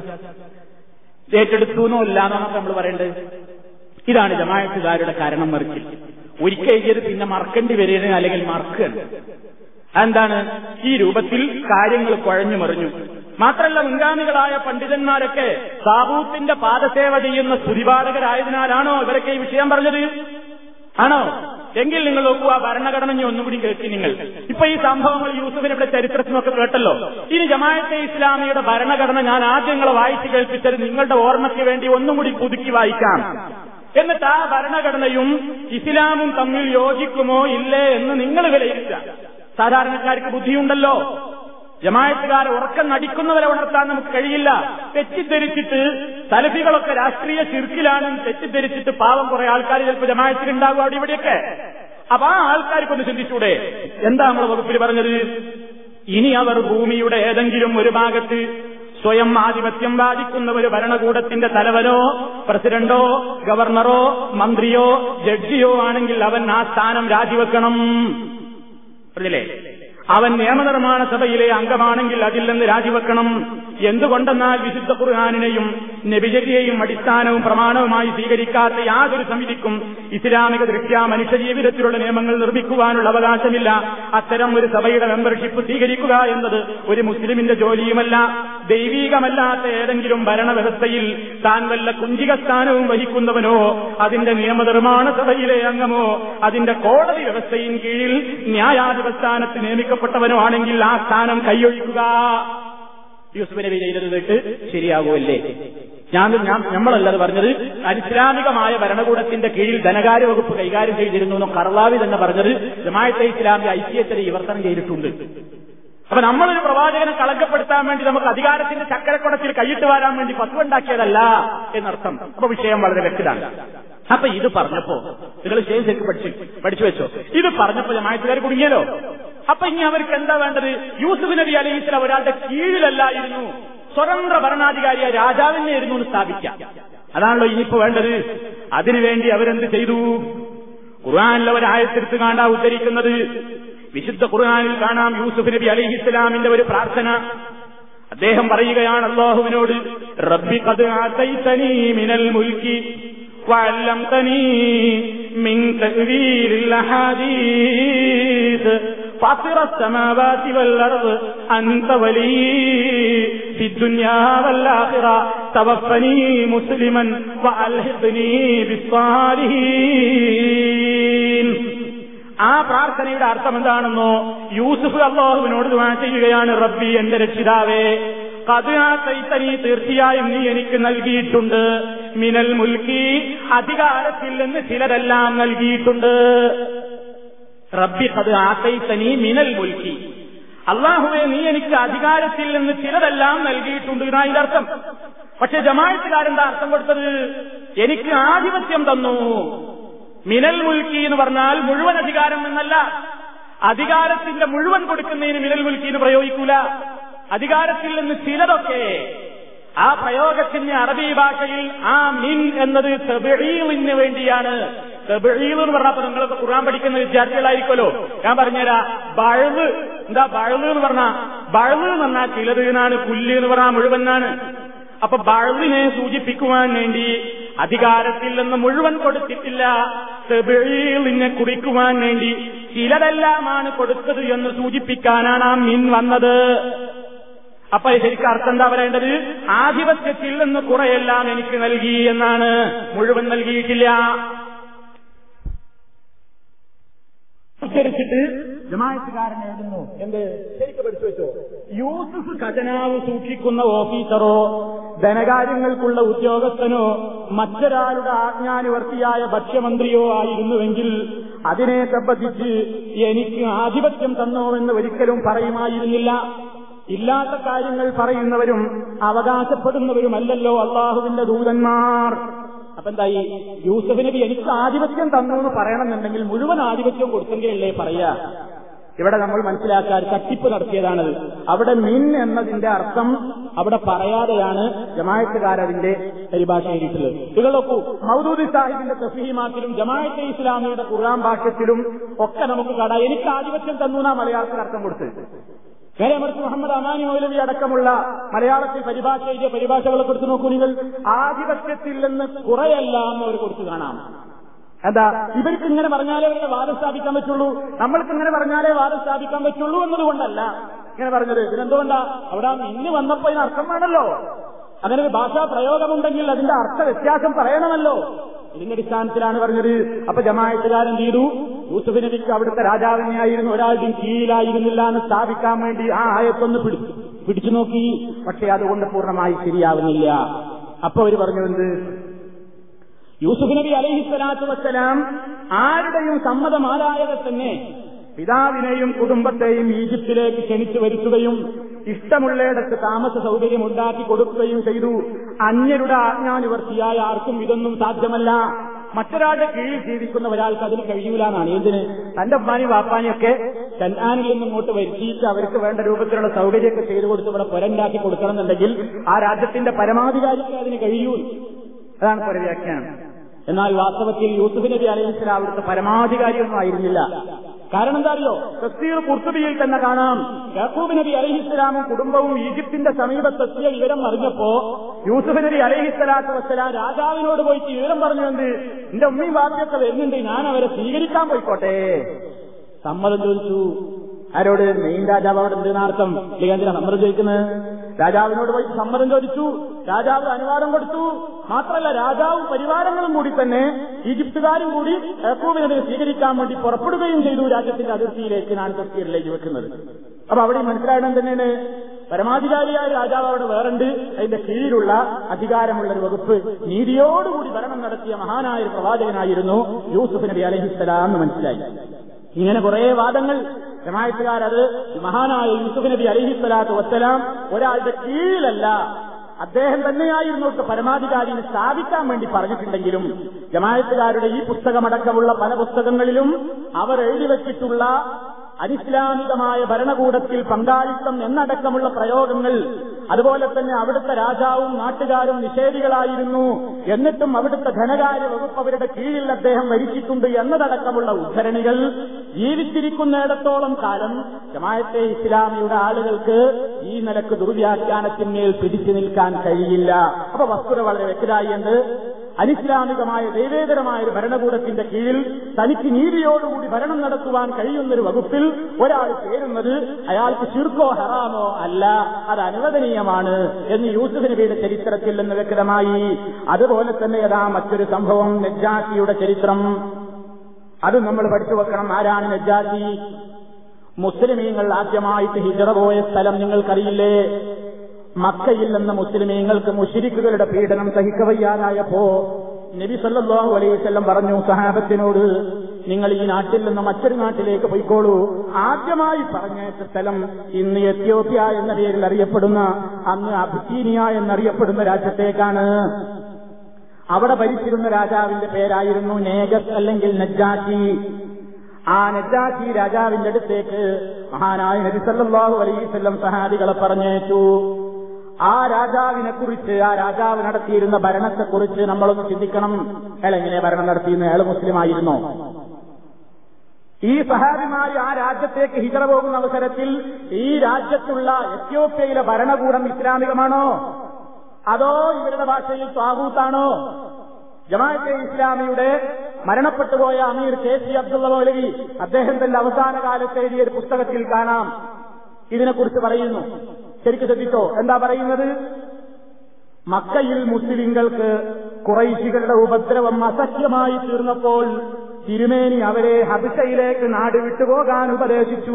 ഏറ്റെടുത്തു എന്നോ ഇല്ലാന്നോ നമ്മൾ പറയേണ്ടത്? ഇതാണ് ജമാഅത്തുകാരുടെ കാരണം മറിച്ചിൽ. ഒരിക്കൽ എഴുതിയത് പിന്നെ മറക്കേണ്ടി വരികയാണ്, അല്ലെങ്കിൽ മറക്കുകയാണ്. എന്താണ്? ഈ രൂപത്തിൽ കാര്യങ്ങൾ കുഴഞ്ഞു മറിഞ്ഞു. മാത്രമല്ല, മുൻഗാമികളായ പണ്ഡിതന്മാരൊക്കെ താഗൂത്തിന്റെ പാദസേവ ചെയ്യുന്ന സ്തുതിപാഠകരായതിനാലാണോ ഇവരൊക്കെ ഈ വിഷയം പറഞ്ഞത്? ആണോ? എങ്കിൽ നിങ്ങൾ നോക്കൂ, ആ ഭരണഘടന ഒന്നും കൂടി കേൾക്കി നിങ്ങൾ. ഇപ്പൊ ഈ സംഭവങ്ങൾ യൂസുഫിന്റെ ചരിത്രത്തിനൊക്കെ കേട്ടല്ലോ. ഇനി ജമാഅത്തെ ഇസ്ലാമിയുടെ ഭരണഘടന ഞാൻ ആദ്യങ്ങളെ വായിച്ചു കേൾപ്പിച്ചത് നിങ്ങളുടെ ഓർമ്മയ്ക്ക് വേണ്ടി ഒന്നും കൂടി പുതുക്കി വായിക്കാം. എന്നിട്ട് ആ ഭരണഘടനയും ഇസ്ലാമും തമ്മിൽ യോജിക്കുമോ ഇല്ലേ എന്ന് നിങ്ങൾ വിലയിരുത്താം. സാധാരണക്കാർക്ക് ബുദ്ധിയുണ്ടല്ലോ. ജമാഅത്തുകാരെ ഉറക്കം നടിക്കുന്നവരെ ഉണർത്താൻ നമുക്ക് കഴിയില്ല. തെറ്റിദ്ധരിച്ചിട്ട് സലഫികളൊക്കെ രാഷ്ട്രീയ ശിർക്കിലാണെന്ന് തെറ്റിദ്ധരിച്ചിട്ട് പാവം കുറെ ആൾക്കാർ ചിലപ്പോൾ ജമാഅത്തിലുണ്ടാകും അവിടെ ഇവിടെയൊക്കെ. അപ്പൊ ആ ആൾക്കാർക്കൊന്ന് ചിന്തിച്ചൂടെ? എന്താ നമ്മളെ വകുപ്പിൽ പറഞ്ഞത്? ഇനി അവർ ഭൂമിയുടെ ഏതെങ്കിലും ഒരു ഭാഗത്ത് സ്വയം ആധിപത്യം വാദിക്കുന്ന ഒരു ഭരണകൂടത്തിന്റെ തലവനോ പ്രസിഡന്റോ ഗവർണറോ മന്ത്രിയോ ജഡ്ജിയോ ആണെങ്കിൽ അവൻ ആ സ്ഥാനം രാജിവെക്കണം. പറഞ്ഞില്ലേ? അവൻ നിയമനിർമ്മാണ സഭയിലെ അംഗമാണെങ്കിൽ അതിൽ നിന്ന് രാജിവെക്കണം. എന്തുകൊണ്ടെന്നാൽ വിശുദ്ധ ഖുർആനിനെയും നബിചര്യയെയും അടിസ്ഥാനവും പ്രമാണവുമായി സ്വീകരിക്കാത്ത യാതൊരു സമിതിക്കും ഇസ്ലാമിക ദൃഷ്ട്യാ മനുഷ്യ ജീവിതത്തിലുള്ള നിയമങ്ങൾ നിർമ്മിക്കുവാനുള്ള അവകാശമില്ല. അത്തരം ഒരു സഭയുടെ മെമ്പർഷിപ്പ് സ്വീകരിക്കുക എന്നത് ഒരു മുസ്ലിമിന്റെ ജോലിയുമല്ല. ദൈവീകമല്ലാത്ത ഏതെങ്കിലും ഭരണവ്യവസ്ഥയിൽ താൻ വല്ല കുഞ്ചിക സ്ഥാനവും വഹിക്കുന്നവനോ അതിന്റെ നിയമനിർമ്മാണ സഭയിലെ അംഗമോ അതിന്റെ കോടതി വ്യവസ്ഥയും കീഴിൽ ന്യായാധിപസ്ഥാനത്ത് നിയമിക്കപ്പെട്ടവനോ ആണെങ്കിൽ ആ സ്ഥാനം കൈയൊഴിക്കുക. യൂസുഫ് നബി ചെയ്തത് കേട്ട് ശരിയാകുമല്ലേ? നമ്മളല്ലത് പറഞ്ഞത്. അനിസ്ലാമികമായ ഭരണകൂടത്തിന്റെ കീഴിൽ ധനകാര്യ വകുപ്പ് കൈകാര്യം ചെയ്തിരുന്നു എന്ന് കർലാവി തന്നെ പറഞ്ഞത് ജമാഅത്തെ ഇസ്ലാമിന്റെ ഐക്യത്തിൽ വിവർത്തനം ചെയ്തിട്ടുണ്ട്. അപ്പൊ നമ്മളൊരു പ്രവാചകനെ കളങ്കപ്പെടുത്താൻ വേണ്ടി നമുക്ക് അധികാരത്തിന്റെ ചക്കരക്കുടത്തിൽ കൈയിട്ട് വരാൻ വേണ്ടി പത്വണ്ടാക്കിയതല്ല എന്നർത്ഥം. അപ്പൊ വിഷയം വളരെ വ്യക്തമാണ്. അപ്പൊ ഇത് പറഞ്ഞപ്പോ നിങ്ങൾ ശരിക്കും പഠിച്ചു വെച്ചോ. ഇത് പറഞ്ഞപ്പോ ജമാഅത്തുകാർ കുടുങ്ങിയല്ലോ. അപ്പൊ ഇനി അവർക്ക് എന്താ വേണ്ടത്? യൂസുഫ് നബി അലൈഹിസ്സലാം ഒരാളുടെ കീഴിലല്ലായിരുന്നു, സ്വതന്ത്ര ഭരണാധികാരിയായ രാജാവിനെയായിരുന്നു എന്ന് സ്ഥാപിക്കാം. അതാണല്ലോ ഇനിയിപ്പോ വേണ്ടത്. അതിനുവേണ്ടി അവരെന്ത് ചെയ്തു? ഖുർആനിലെ ഒരു ആയത്തെടുത്ത് കാണാ ഉദ്ധരിക്കുന്നത്. വിശുദ്ധ ഖുർആനിൽ കാണാം യൂസുഫ് നബി അലൈഹിസ്സലാമിന്റെ ഒരു പ്രാർത്ഥന. അദ്ദേഹം പറയുകയാണ് അല്ലാഹുവിനോട്, റബ്ബി ഖദ് ആതൈതനീ മിനൽ മുൽക്കി വഅല്ലംതനീ മിൻ തഅ്വീലിൽ അഹാദീസ് ഫാത്തിറസ് സമാവാതി വൽ അർദ് അൻത വലി ഫിദ്ദുനിയാ വൽ ആഖിറ തവഫനി മുസ്ലിമൻ വഅൽഹിഖ്നി ബിസ്സാലിഹീൻ. ആ പ്രാർത്ഥനയുടെ അർത്ഥം എന്താണെന്നോ, യൂസുഫ് അല്ലാഹുവിനോട് ദുആ ചെയ്യുകയാണ്, റബ്ബി, എന്റെ രക്ഷിതാവേ, ഖദ് ആതൈതനി, തീർച്ചയായും നീ എനിക്ക് നൽകിയിട്ടുണ്ട്, മിനൽ മുൽക്കി, അധികാരത്തിൽ നിന്ന് ചിലരെല്ലാം നൽകിയിട്ടുണ്ട്. റബ്ബി ഖദ് ആതൈതനി മിനൽ മുൽക്കി, അല്ലാഹുവേ നീ എനിക്ക് അധികാരത്തിൽ നിന്ന് ചിലരെല്ലാം നൽകിയിട്ടുണ്ട് എന്നാണ് ഇതിന്റെ അർത്ഥം. പക്ഷെ ജമാഅത്തുകാരെന്താ അർത്ഥം കൊടുത്തത്? എനിക്ക് ആധിപത്യം തന്നു. മിനൽ മുൽക്കി എന്ന് പറഞ്ഞാൽ മുഴുവൻ അധികാരം എന്നല്ല. അധികാരത്തിന്റെ മുഴുവൻ കൊടുക്കുന്നതിന് മിനൽ മുൽക്കി എന്ന് പ്രയോഗിക്കൂല. അധികാരത്തിൽ നിന്ന് ചിലതൊക്കെ. ആ പ്രയോഗത്തിന് അറബി ഭാഷയിൽ ആ മിൻ എന്നത് തബ്ഈലിന് വേണ്ടിയാണ്. തബ്ഈൽ എന്ന് പറഞ്ഞാൽ നിങ്ങളൊക്കെ ഖുർആൻ പഠിക്കുന്ന വിദ്യാർത്ഥികളായിരിക്കുമല്ലോ, ഞാൻ പറഞ്ഞുതരാ. ബഅ്ള്, എന്താ ബഅ്ള് എന്ന് പറഞ്ഞാൽ? ബഅ്ള് എന്ന് പറഞ്ഞാൽ ചിലത് എന്നാണ്, കുല്ല് എന്ന് പറഞ്ഞാൽ മുഴുവനാണ്. അപ്പൊ ബഅ്ളിനെ സൂചിപ്പിക്കുവാൻ വേണ്ടി അധികാരത്തിൽ നിന്ന് മുഴുവൻ കൊടുത്തിട്ടില്ല, തബ്ഈലിനെ കുറിക്കുവാൻ വേണ്ടി ചിലതെല്ലാമാണ് കൊടുത്തത് എന്ന് സൂചിപ്പിക്കാനാണ് ആ മിൻ വന്നത്. അപ്പൊ ശരിക്കും അർത്ഥം എന്താ പറയേണ്ടത്? ആധിപത്യത്തിൽ നിന്ന് കുറെയെല്ലാം എനിക്ക് നൽകി എന്നാണ്, മുഴുവൻ നൽകിയിട്ടില്ല. ിട്ട് ജമാഅത്തുകാരൻ എഴുതുന്നു, എന്ത് ശരിക്കും പഠിച്ചു വെച്ചോ, യൂസുഫ് ഖജനാവ് സൂക്ഷിക്കുന്ന ഓഫീസറോ ധനകാര്യങ്ങൾക്കുള്ള ഉദ്യോഗസ്ഥനോ മറ്റൊരാളുടെ ആജ്ഞാനുവർത്തിയായ ഭക്ഷ്യമന്ത്രിയോ ആയിരുന്നുവെങ്കിൽ അതിനെ സംബന്ധിച്ച് എനിക്ക് ആധിപത്യം തന്നോ എന്ന് ഒരിക്കലും പറയുമായിരുന്നില്ല. ഇല്ലാത്ത കാര്യങ്ങൾ പറയുന്നവരും അവകാശപ്പെടുന്നവരുമല്ലല്ലോ അള്ളാഹുവിന്റെ ദൂതന്മാർ. അപ്പൊ എന്തായി? യൂസുഫ് നബി എനിക്ക് ആധിപത്യം തന്നു എന്ന് പറയണമെന്നുണ്ടെങ്കിൽ മുഴുവൻ ആധിപത്യം കൊടുത്തെങ്കിലല്ലേ പറയാ. ഇവിടെ നമ്മൾ മനസ്സിലാക്കാൻ തട്ടിപ്പ് നടത്തിയതാണത്. അവിടെ മിൻ എന്നതിന്റെ അർത്ഥം അവിടെ പറയാതെയാണ് ജമാഅത്തുകാരതിന്റെ പരിഭാഷ എഴുതിയിട്ടുള്ളത്. ഇത് നോക്കൂ, മൗദൂദി സാഹിബിന്റെ തഫ്ഹീമാത്തിലും ജമാഅത്തെ ഇസ്ലാമിയുടെ ഖുർആൻ ഭാഷ്യത്തിലും ഒക്കെ നമുക്ക് കാണാം എനിക്ക് ആധിപത്യം തന്നു എന്നാ മലയാളത്തിൽ അർത്ഥം കൊടുത്തത്. നേരെ മറിച്ച് മുഹമ്മദ് അമാനി മൗലവി അടക്കമുള്ള മലയാളത്തിൽ പരിഭാഷ എഴുതിയ പരിഭാഷകളെ കൊടുത്തു നോക്കൂ നിങ്ങൾ, ആധിപത്യത്തിൽ നിന്ന് കുറെയെല്ലാം അവർ കൊടുത്തു കാണാം. എന്താ, ഇവർക്ക് ഇങ്ങനെ പറഞ്ഞാലേ അവരുടെ വാദം സ്ഥാപിക്കാൻ പറ്റുള്ളൂ, നമ്മൾക്ക് ഇങ്ങനെ പറഞ്ഞാലേ വാദം സ്ഥാപിക്കാൻ പറ്റുള്ളൂ എന്നതുകൊണ്ടല്ല ഇങ്ങനെ പറഞ്ഞത്. ഇതിനെന്തുകൊണ്ടാ? അവിടെ ഇന്ന് വന്നപ്പോ ഇതിന് അർത്ഥം വേണമല്ലോ. അങ്ങനെ ഒരു ഭാഷാ പ്രയോഗമുണ്ടെങ്കിൽ അതിന്റെ അർത്ഥ വ്യത്യാസം പറയണമല്ലോ. ഇതിന്റെ അടിസ്ഥാനത്തിലാണ് പറഞ്ഞത്. അപ്പൊ ജമാഅത്തുകാരൻ ചെയ്തു, യൂസുഫ് നബിക്ക് അവിടുത്തെ രാജാവിനെയായിരുന്നു, ഒരാളുടെയും കീഴിലായിരുന്നില്ല എന്ന് സ്ഥാപിക്കാൻ വേണ്ടി ആ ആയത്തൊന്ന് പിടിച്ചു നോക്കി. പക്ഷെ അതുകൊണ്ട് പൂർണ്ണമായി ശരിയാവുന്നില്ല. അപ്പൊ അവർ പറഞ്ഞു, എന്ത്? യൂസുഫ് നബി അലൈഹിസ്സലാത്തു വസ്സലാം ആരുടെയും സമ്മതമാരായതെ തന്നെ പിതാവിനെയും കുടുംബത്തെയും ഈജിപ്തിലേക്ക് ക്ഷണിച്ചു വരുത്തുകയും ഇഷ്ടമുള്ളയിടത്ത് താമസ സൗകര്യം ഉണ്ടാക്കി കൊടുക്കുകയും ചെയ്തു. അന്യരുടെ ആജ്ഞാനുവർത്തിയായ ആർക്കും ഇതൊന്നും സാധ്യമല്ല. മറ്റൊരാളുടെ കീഴിൽ ജീവിക്കുന്ന ഒരാൾക്ക് അതിന് കഴിയൂലെന്നാണ്. എന്തിന്? തന്റെ ഉമ്മാനി വാപ്പാനിയൊക്കെ കനാനിൽ നിന്നും ഇങ്ങോട്ട് വരുത്തിയിട്ട് അവർക്ക് വേണ്ട രൂപത്തിലുള്ള സൗകര്യമൊക്കെ ചെയ്തു കൊടുത്ത് ഇവിടെ പുരണ്ടാക്കി കൊടുക്കണം എന്നുണ്ടെങ്കിൽ ആ രാജ്യത്തിന്റെ പരമാധികാരിക്ക് അതിന് കഴിയൂ. അതാണ് പരവ്യാഖ്യാനം. എന്നാൽ വാസ്തവത്തിൽ യൂസുഫ് നബി അലൈഹിസ്സലാം അവിടുത്തെ പരമാധികാരിയൊന്നും ആയിരുന്നില്ല. കാരണം എന്താ അറിയോ? തഫ്സീർ ഖുർത്തുബിയിൽ തന്നെ കാണാം, യാക്കൂബ് നബി അലൈഹിസ്സലാമും കുടുംബവും ഈജിപ്തിന്റെ സമീപത്തെത്തിയ വിവരം അറിഞ്ഞപ്പോ യൂസുഫ് നബി അലൈഹിസ്സലാത്തു വസ്സലാം രാജാവിനോട് പോയിട്ട് വിവരം പറഞ്ഞു, എന്ത്, എന്റെ ഉമ്മയും ബാബയൊക്കെ വരുന്നുണ്ട്, ഞാൻ അവരെ സ്വീകരിക്കാൻ പോയിക്കോട്ടെ. സമ്മതം ചോദിച്ചു. ആരോട്? മെയിൻ രാജാവ് അവിടെ ഉണ്ട് എന്നർത്ഥം. എന്തിനാ സമ്മതം ചോദിക്കുന്നത്? രാജാവിനോട് പോയി സമ്മതം ചോദിച്ചു. രാജാവ് അനുവാദം കൊടുത്തു. മാത്രമല്ല രാജാവും പരിവാരങ്ങളും കൂടി തന്നെ ഈജിപ്തുകാരും കൂടി യാക്കൂബിനെ സ്വീകരിക്കാൻ വേണ്ടി പുറപ്പെടുകയും ചെയ്തു രാജ്യത്തിന്റെ അതിർത്തിയിലേക്ക്. ഞാൻ തഫ്സീറിലേക്ക് വെക്കുന്നത്. അപ്പൊ അവിടെ മനസ്സിലായണം തന്നെയാണ്, പരമാധികാരിയായ രാജാവ് അവിടെ വേറുണ്ട്, അതിന്റെ കീഴിലുള്ള അധികാരമുള്ള ഒരു വകുപ്പ്. നീതിയോടുകൂടി ഭരണം നടത്തിയ മഹാനായ ഒരു പ്രവാചകനായിരുന്നു യൂസുഫ് നബി അലൈഹിസ്സലാം എന്ന് മനസ്സിലായി. ഇങ്ങനെ കുറെ വാദങ്ങൾ ജമാഅത്തുകാരത് മഹാനായ യൂസുഫ് നബി അലൈഹിസ്സലാത്തു വസ്സലാം ഒരാളുടെ കീഴിലല്ല, അദ്ദേഹം തന്നെയായിരുന്നു പരമാധികാരിനെ സ്ഥാപിക്കാൻ വേണ്ടി പറഞ്ഞിട്ടുണ്ടെങ്കിലും ജമാഅത്തുകാരുടെ ഈ പുസ്തകമടക്കമുള്ള പല പുസ്തകങ്ങളിലും അവർ എഴുതി വച്ചിട്ടുള്ള അനിസ്ലാമികമായ ഭരണകൂടത്തിൽ പങ്കാളിത്തം എന്നടക്കമുള്ള പ്രയോഗങ്ങൾ, അതുപോലെ തന്നെ അവിടുത്തെ രാജാവും നാട്ടുകാരും നിഷേധികളായിരുന്നു, എന്നിട്ടും അവിടുത്തെ ധനകാര്യ വകുപ്പ് അവരുടെ കീഴിൽ അദ്ദേഹം ഭരിച്ചിട്ടുണ്ട് എന്നതടക്കമുള്ള ഉദ്ധരണികൾ ജീവിച്ചിരിക്കുന്നിടത്തോളം കാലം ജമാഅത്തെ ഇസ്ലാമിയുടെ ആളുകൾക്ക് ഈ നിലക്ക് ദുർവ്യാഖ്യാനത്തിന്മേൽ പിടിച്ചു നിൽക്കാൻ കഴിയില്ല. അപ്പൊ വസ്തുത വളരെ വ്യക്തമായി. എന്ത്? അനിസ്ലാമികമായ ദൈവേതരമായ ഒരു ഭരണകൂടത്തിന്റെ കീഴിൽ തനിക്ക് നീതിയോടുകൂടി ഭരണം നടത്തുവാൻ കഴിയുന്നൊരു വകുപ്പിൽ ഒരാൾ ചേരുന്നത് അയാൾക്ക് ശിർക്കോ ഹറാമോ അല്ല, അത് അനുവദനീയമാണ് എന്ന് യൂസുഫ് നബിയുടെ ചരിത്രത്തിൽ നിന്ന് വ്യക്തമായി. അതുപോലെ തന്നെ അതാ മറ്റൊരു സംഭവം, നജ്ജാശിയുടെ ചരിത്രം. അത് നമ്മൾ പഠിച്ചു വെക്കണം. ആരാണ് നജ്ജാശി? മുസ്ലിമീങ്ങൾ ആദ്യമായിട്ട് ഹിജറ പോയ സ്ഥലം നിങ്ങൾക്കറിയില്ലേ? മക്കയിൽ നിന്ന് മുസ്ലിമീങ്ങൾക്ക് മുശ്രിക്കുകളുടെ പീഡനം സഹിക്കവയ്യാതായപ്പോ നബി സല്ലല്ലാഹു അലൈഹി വസല്ലം പറഞ്ഞു സഹാബത്തിനോട്, നിങ്ങൾ ഈ നാട്ടിൽ നിന്ന് മറ്റൊരു നാട്ടിലേക്ക് പോയിക്കോളൂ. ആദ്യമായി പറഞ്ഞയച്ച സ്ഥലം ഇന്ന് എത്യോപ്യ എന്ന പേരിൽ അറിയപ്പെടുന്ന, അന്ന് അബിസീനിയ എന്നറിയപ്പെടുന്ന രാജ്യത്തേക്കാണ്. അവിടെ ഭരിച്ചിരുന്ന രാജാവിന്റെ പേരായിരുന്നു നേഗസ് അല്ലെങ്കിൽ നജ്ജാശി. ആ നജ്ജാശി രാജാവിന്റെ അടുത്തേക്ക് മഹാനായ നബി സല്ലല്ലാഹു അലൈഹി വസല്ലം സഹാബികളെ പറഞ്ഞയച്ചു. ആ രാജാവിനെ കുറിച്ച്, ആ രാജാവ് നടത്തിയിരുന്ന ഭരണത്തെക്കുറിച്ച് നമ്മളൊന്ന് ചിന്തിക്കണം. അയാൾ എങ്ങനെ ഭരണം നടത്തിയെന്ന്? അയാൾ മുസ്ലിം ആയിരുന്നോ? ഈ സഹാബിമാര് ആ രാജ്യത്തേക്ക് ഹിജറ പോകുന്ന അവസരത്തിൽ ഈ രാജ്യത്തുള്ള എത്യോപ്യയിലെ ഭരണകൂടം ഇസ്ലാമികമാണോ, അതോ ഇവരുടെ ഭാഷയിൽ ത്വാഗൂത്താണോ? ജമാഅത്തെ ഇസ്ലാമിയുടെ മരണപ്പെട്ടുപോയ അമീർ KC അബ്ദുള്ള മൗലവി അദ്ദേഹത്തിന്റെ അവസാന കാലത്ത് എഴുതിയ ഒരു പുസ്തകത്തിൽ കാണാം, ഇതിനെക്കുറിച്ച് പറയുന്നു. ശരിക്കും ശ്രദ്ധിച്ചോ, എന്താ പറയുന്നത്? മക്കയിൽ മുസ്ലിങ്ങൾക്ക് ഖുറൈശികളുടെ ഉപദ്രവം അസഹ്യമായി തീർന്നപ്പോൾ തിരുമേനി അവരെ ഹബശയിലേക്ക് നാട് വിട്ടുപോകാൻ ഉപദേശിച്ചു.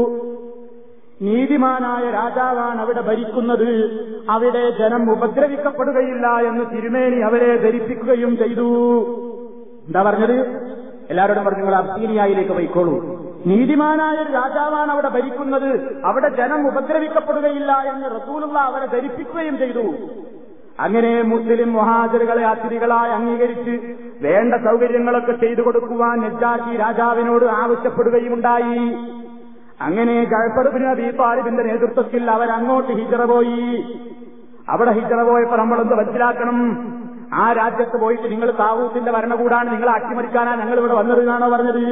നീതിമാനായ രാജാവാണ് അവിടെ ഭരിക്കുന്നത്, അവിടെ ജനം ഉപദ്രവിക്കപ്പെടുകയില്ല എന്ന് തിരുമേനി അവരെ ധരിപ്പിക്കുകയും ചെയ്തു. എന്താ പറഞ്ഞത്? എല്ലാവരോടും പറഞ്ഞു, നിങ്ങൾ അബ്സീനിയയിലേക്ക് പോയിക്കോളൂ. നീതിമാനായ ഒരു രാജാവാണ് അവിടെ ഭരിക്കുന്നത്, അവിടെ ജനം ഉപദ്രവിക്കപ്പെടുകയില്ല എന്ന് റസൂലുള്ള അവരെ ധരിപ്പിക്കുകയും ചെയ്തു. അങ്ങനെ മുസ്ലിം മുഹാജിറുകളെ അതിഥികളായി അംഗീകരിച്ച് വേണ്ട സൗകര്യങ്ങളൊക്കെ ചെയ്തു കൊടുക്കുവാൻ നജ്ജാശി രാജാവിനോട് ആവശ്യപ്പെടുകയുമുണ്ടായി. അങ്ങനെ ജഅഫർ ഇബ്നു അബീ ത്വാലിബിന്റെ നേതൃത്വത്തിൽ അവരങ്ങോട്ട് ഹിജറ പോയി. അവിടെ ഹിജറ പോയപ്പോൾ നമ്മളൊന്ന് മനസ്സിലാക്കണം, ആ രാജ്യത്ത് പോയിട്ട് നിങ്ങൾ താവൂത്തിന്റെ ഭരണകൂടാണ്, നിങ്ങൾ അട്ടിമറിക്കാനാണ് ഞങ്ങൾ ഇവിടെ വന്നതെന്നാണോ പറഞ്ഞത്?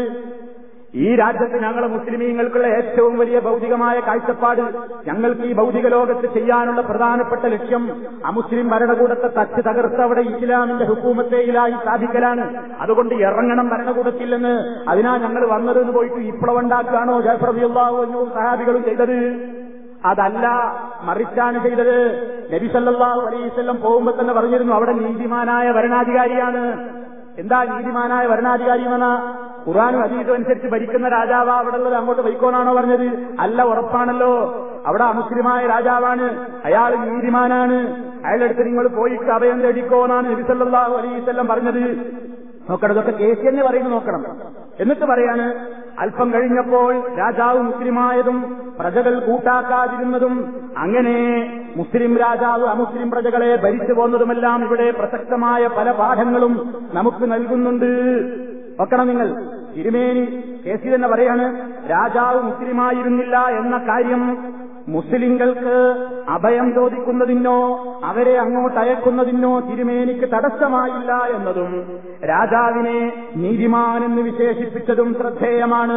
ഈ രാജ്യത്ത് ഞങ്ങൾ മുസ്ലിമീങ്ങൾക്കുള്ള ഏറ്റവും വലിയ ഭൗതികമായ കാഴ്ചപ്പാട്, ഞങ്ങൾക്ക് ഈ ഭൗതിക ലോകത്ത് ചെയ്യാനുള്ള പ്രധാനപ്പെട്ട ലക്ഷ്യം അമുസ്ലിം ഭരണകൂടത്തെ തച്ച് തകർത്ത് അവിടെ ഇസ്ലാമിന്റെ ഹുക്കൂമത്തേയിലായി സ്ഥാപിക്കലാണ്. അതുകൊണ്ട് ഇറങ്ങണം ഭരണകൂടത്തിൽ നിന്ന്, അതിനാ ഞങ്ങൾ വന്നതെന്ന് പോയിട്ട് വിപ്ലവം ഉണ്ടാക്കുകയാണോ ജഅഫർ റളിയല്ലാഹു അൻഹു സഹാബികളും ചെയ്തത്? അതല്ല, മറിച്ചാണ് ചെയ്തത്. നബി സല്ലല്ലാഹു അലൈഹി വസല്ലം പോകുമ്പോൾ തന്നെ പറഞ്ഞിരുന്നു, അവിടെ നീതിമാനായ ഭരണാധികാരിയാണ്. എന്താ നീതിമാനായ ഭരണാധികാരി എന്ന? ഖുർആനും ഹദീസും അനുസരിച്ച് ഭരിക്കുന്ന രാജാവാ അവിടെ ഉള്ളത്, അങ്ങോട്ട് പോയിക്കോണാണോ പറഞ്ഞത്? അല്ല, ഉറപ്പാണല്ലോ, അവിടെ അമുസ്ലിമായ രാജാവാണ്, അയാൾ നീതിമാനാണ്, അയാളുടെ അടുത്ത് നിങ്ങൾ പോയിട്ട് അഭയം തേടിക്കോന്നാണ് നബി സല്ലല്ലാഹു അലൈഹി വസല്ലം പറഞ്ഞത്. നോക്കണം, ഇതൊക്കെ KC തന്നെ പറയുന്നു, നോക്കണം. എന്നിട്ട് പറയാണ്, അല്പം കഴിഞ്ഞപ്പോൾ രാജാവ് മുസ്ലിമായതും പ്രജകൾ കൂട്ടാക്കാതിരുന്നതും, അങ്ങനെ മുസ്ലിം രാജാവ് അമുസ്ലിം പ്രജകളെ ഭരിച്ചു പോന്നതുമെല്ലാം ഇവിടെ പ്രസക്തമായ പല പാഠങ്ങളും നമുക്ക് നൽകുന്നുണ്ട്. നോക്കണം നിങ്ങൾ, തിരുമേനി KC തന്നെ പറയാണ്, രാജാവ് മുസ്ലിമായിരുന്നില്ല എന്ന കാര്യം മുസ്ലിങ്ങൾക്ക് അഭയം ചോദിക്കുന്നതിനോ അവരെ അങ്ങോട്ട് അയക്കുന്നതിനോ തിരുമേനിക്ക് തടസ്സമായില്ല എന്നതും രാജാവിനെ നീതിമാനെന്ന് വിശേഷിപ്പിച്ചതും ശ്രദ്ധേയമാണ്.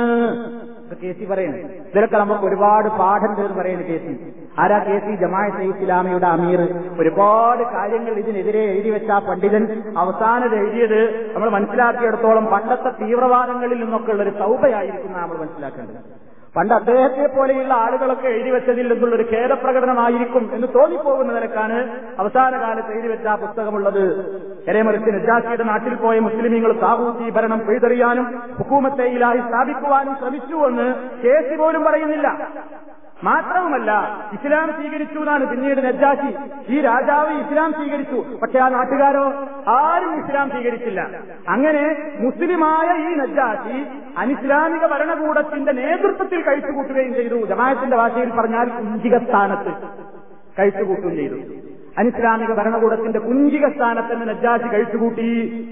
KC പറയുന്നത് ഇതിലൊക്കെ നമുക്ക് ഒരുപാട് പാഠം ചേർന്ന് പറയുന്നത് KC. ആരാ KC? ജമാഅത്തെ ഇസ്ലാമിയുടെ അമീർ. ഒരുപാട് കാര്യങ്ങൾ ഇതിനെതിരെ എഴുതി വെച്ച പണ്ഡിതൻ അവസാനം എഴുതിയത് നമ്മൾ മനസ്സിലാക്കിയെടുത്തോളം പണ്ടത്തെ തീവ്രവാദങ്ങളിൽ നിന്നൊക്കെ ഉള്ളൊരു തൗബയായിരിക്കും നമ്മൾ മനസ്സിലാക്കേണ്ടത്. പണ്ട് അദ്ദേഹത്തെ പോലെയുള്ള ആളുകളൊക്കെ എഴുതി വെച്ചതിൽ നിന്നുള്ളൊരു ഖേദപ്രകടനമായിരിക്കും എന്ന് തോന്നിപ്പോകുന്ന നിലക്കാണ് അവസാന കാലത്ത് എഴുതി വെച്ച ആ പുസ്തകമുള്ളത്. എരേമറിച്ച് നജ്ജാശിയുടെ നാട്ടിൽ പോയ മുസ്ലിമീങ്ങൾ താഗൂത്തി ഭരണം പിഴുതെറിയാനും ഹുക്കൂമത്തേയിലായി സ്ഥാപിക്കുവാനും ശ്രമിച്ചുവെന്ന് KC പോലും പറയുന്നില്ല. മാത്രവുമല്ല, ഇസ്ലാം സ്വീകരിച്ചു എന്നാണ് പിന്നീട് നജ്ജാശി, ഈ രാജാവ് ഇസ്ലാം സ്വീകരിച്ചു, പക്ഷെ ആ നാട്ടുകാരോ ആരും ഇസ്ലാം സ്വീകരിച്ചില്ല. അങ്ങനെ മുസ്ലിമായ ഈ നജ്ജാശി അനിസ്ലാമിക ഭരണകൂടത്തിന്റെ നേതൃത്വത്തിൽ കഴിച്ചുകൂട്ടുകയും ചെയ്തു. ജമാഅത്തിന്റെ ഭാഷയിൽ പറഞ്ഞാൽ കുഞ്ചിക സ്ഥാനത്ത് കഴിച്ചുകൂട്ടുകയും ചെയ്തു. അനിസ്ലാമിക ഭരണകൂടത്തിന്റെ കുഞ്ചിക സ്ഥാനത്ത് നജ്ജാശി കഴിച്ചുകൂട്ടി.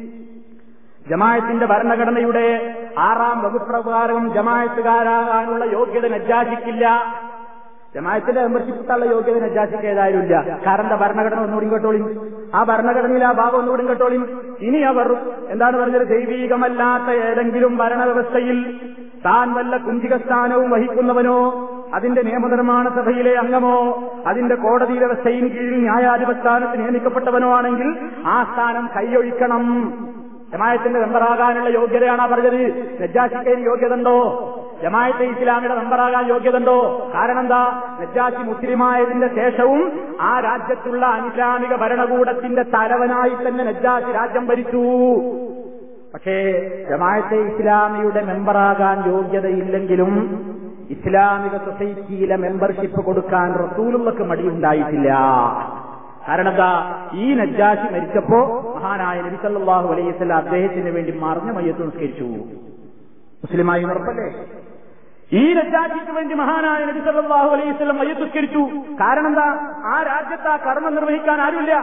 ജമാഅത്തിന്റെ ഭരണഘടനയുടെ 6-ാം വകുപ്പ് പ്രകാരം ജമാഅത്തുകാരാകാനുള്ള യോഗ്യത നജ്ജാശിക്കില്ല. ജമാഅത്തിന്റെ മെമ്പർഷിപ്പിട്ടുള്ള യോഗ്യത നജ്ജാശിക്ക് ഏതായാലും ഇല്ല. കാരണം ഭരണഘടന ഒന്നുകൂടി കേട്ടോളി, ആ ഭരണഘടനയിൽ ആ ഭാഗം ഒന്നുകൂടി കേട്ടോളി. ഇനി അവർ എന്താണ് പറഞ്ഞത്? ദൈവീകമല്ലാത്ത ഏതെങ്കിലും ഭരണവ്യവസ്ഥയിൽ താൻ വല്ല കുഞ്ചിക സ്ഥാനവും വഹിക്കുന്നവനോ അതിന്റെ നിയമനിർമ്മാണ സഭയിലെ അംഗമോ അതിന്റെ കോടതി വ്യവസ്ഥയും കീഴിൽ ന്യായാധിപസ്ഥാനത്ത് നിയമിക്കപ്പെട്ടവനോ ആണെങ്കിൽ ആ സ്ഥാനം കൈയൊഴിക്കണം. ജമാഅത്തിന്റെ മെമ്പറാകാനുള്ള യോഗ്യതയാണോ പറഞ്ഞത്? നജ്ജാശിക്ക് യോഗ്യതയുണ്ടോ? ജമാഅത്തെ ഇസ്ലാമിയുടെ മെമ്പറാകാൻ യോഗ്യതയുണ്ടോ? കാരണം എന്താ? നജ്ജാശി മുസ്ലിമായതിന്റെ ശേഷവും ആ രാജ്യത്തുള്ള അനിസ്ലാമിക ഭരണകൂടത്തിന്റെ തലവനായി തന്നെ നജ്ജാശി രാജ്യം ഭരിച്ചു. പക്ഷേ ജമാഅത്തെ ഇസ്ലാമിയുടെ മെമ്പറാകാൻ യോഗ്യതയില്ലെങ്കിലും ഇസ്ലാമിക സൊസൈറ്റിയിലെ മെമ്പർഷിപ്പ് കൊടുക്കാൻ റസൂലുള്ളാഹിക്ക് മടിയുണ്ടായിട്ടില്ല. കാരണം എന്താ? ഈ നജ്ജാശി മരിച്ചപ്പോ മഹാനായ നബി സല്ലല്ലാഹു അലൈഹി വസല്ലം അദ്ദേഹത്തിന് വേണ്ടി മറഞ്ഞ മയ്യത്ത് നിസ്കരിച്ചു. മുസ്ലിമായി ഉറപ്പല്ലേ? ഈ നജ്ജാശിക്ക് വേണ്ടി മഹാനായ നബി സല്ലല്ലാഹു അലൈഹി വസല്ലം മയ്യത്ത് നിസ്കരിച്ചു. കാരണം എന്താ? ആ രാജ്യത്ത് ആ കർമ്മം നിർവഹിക്കാൻ ആരുമില്ല.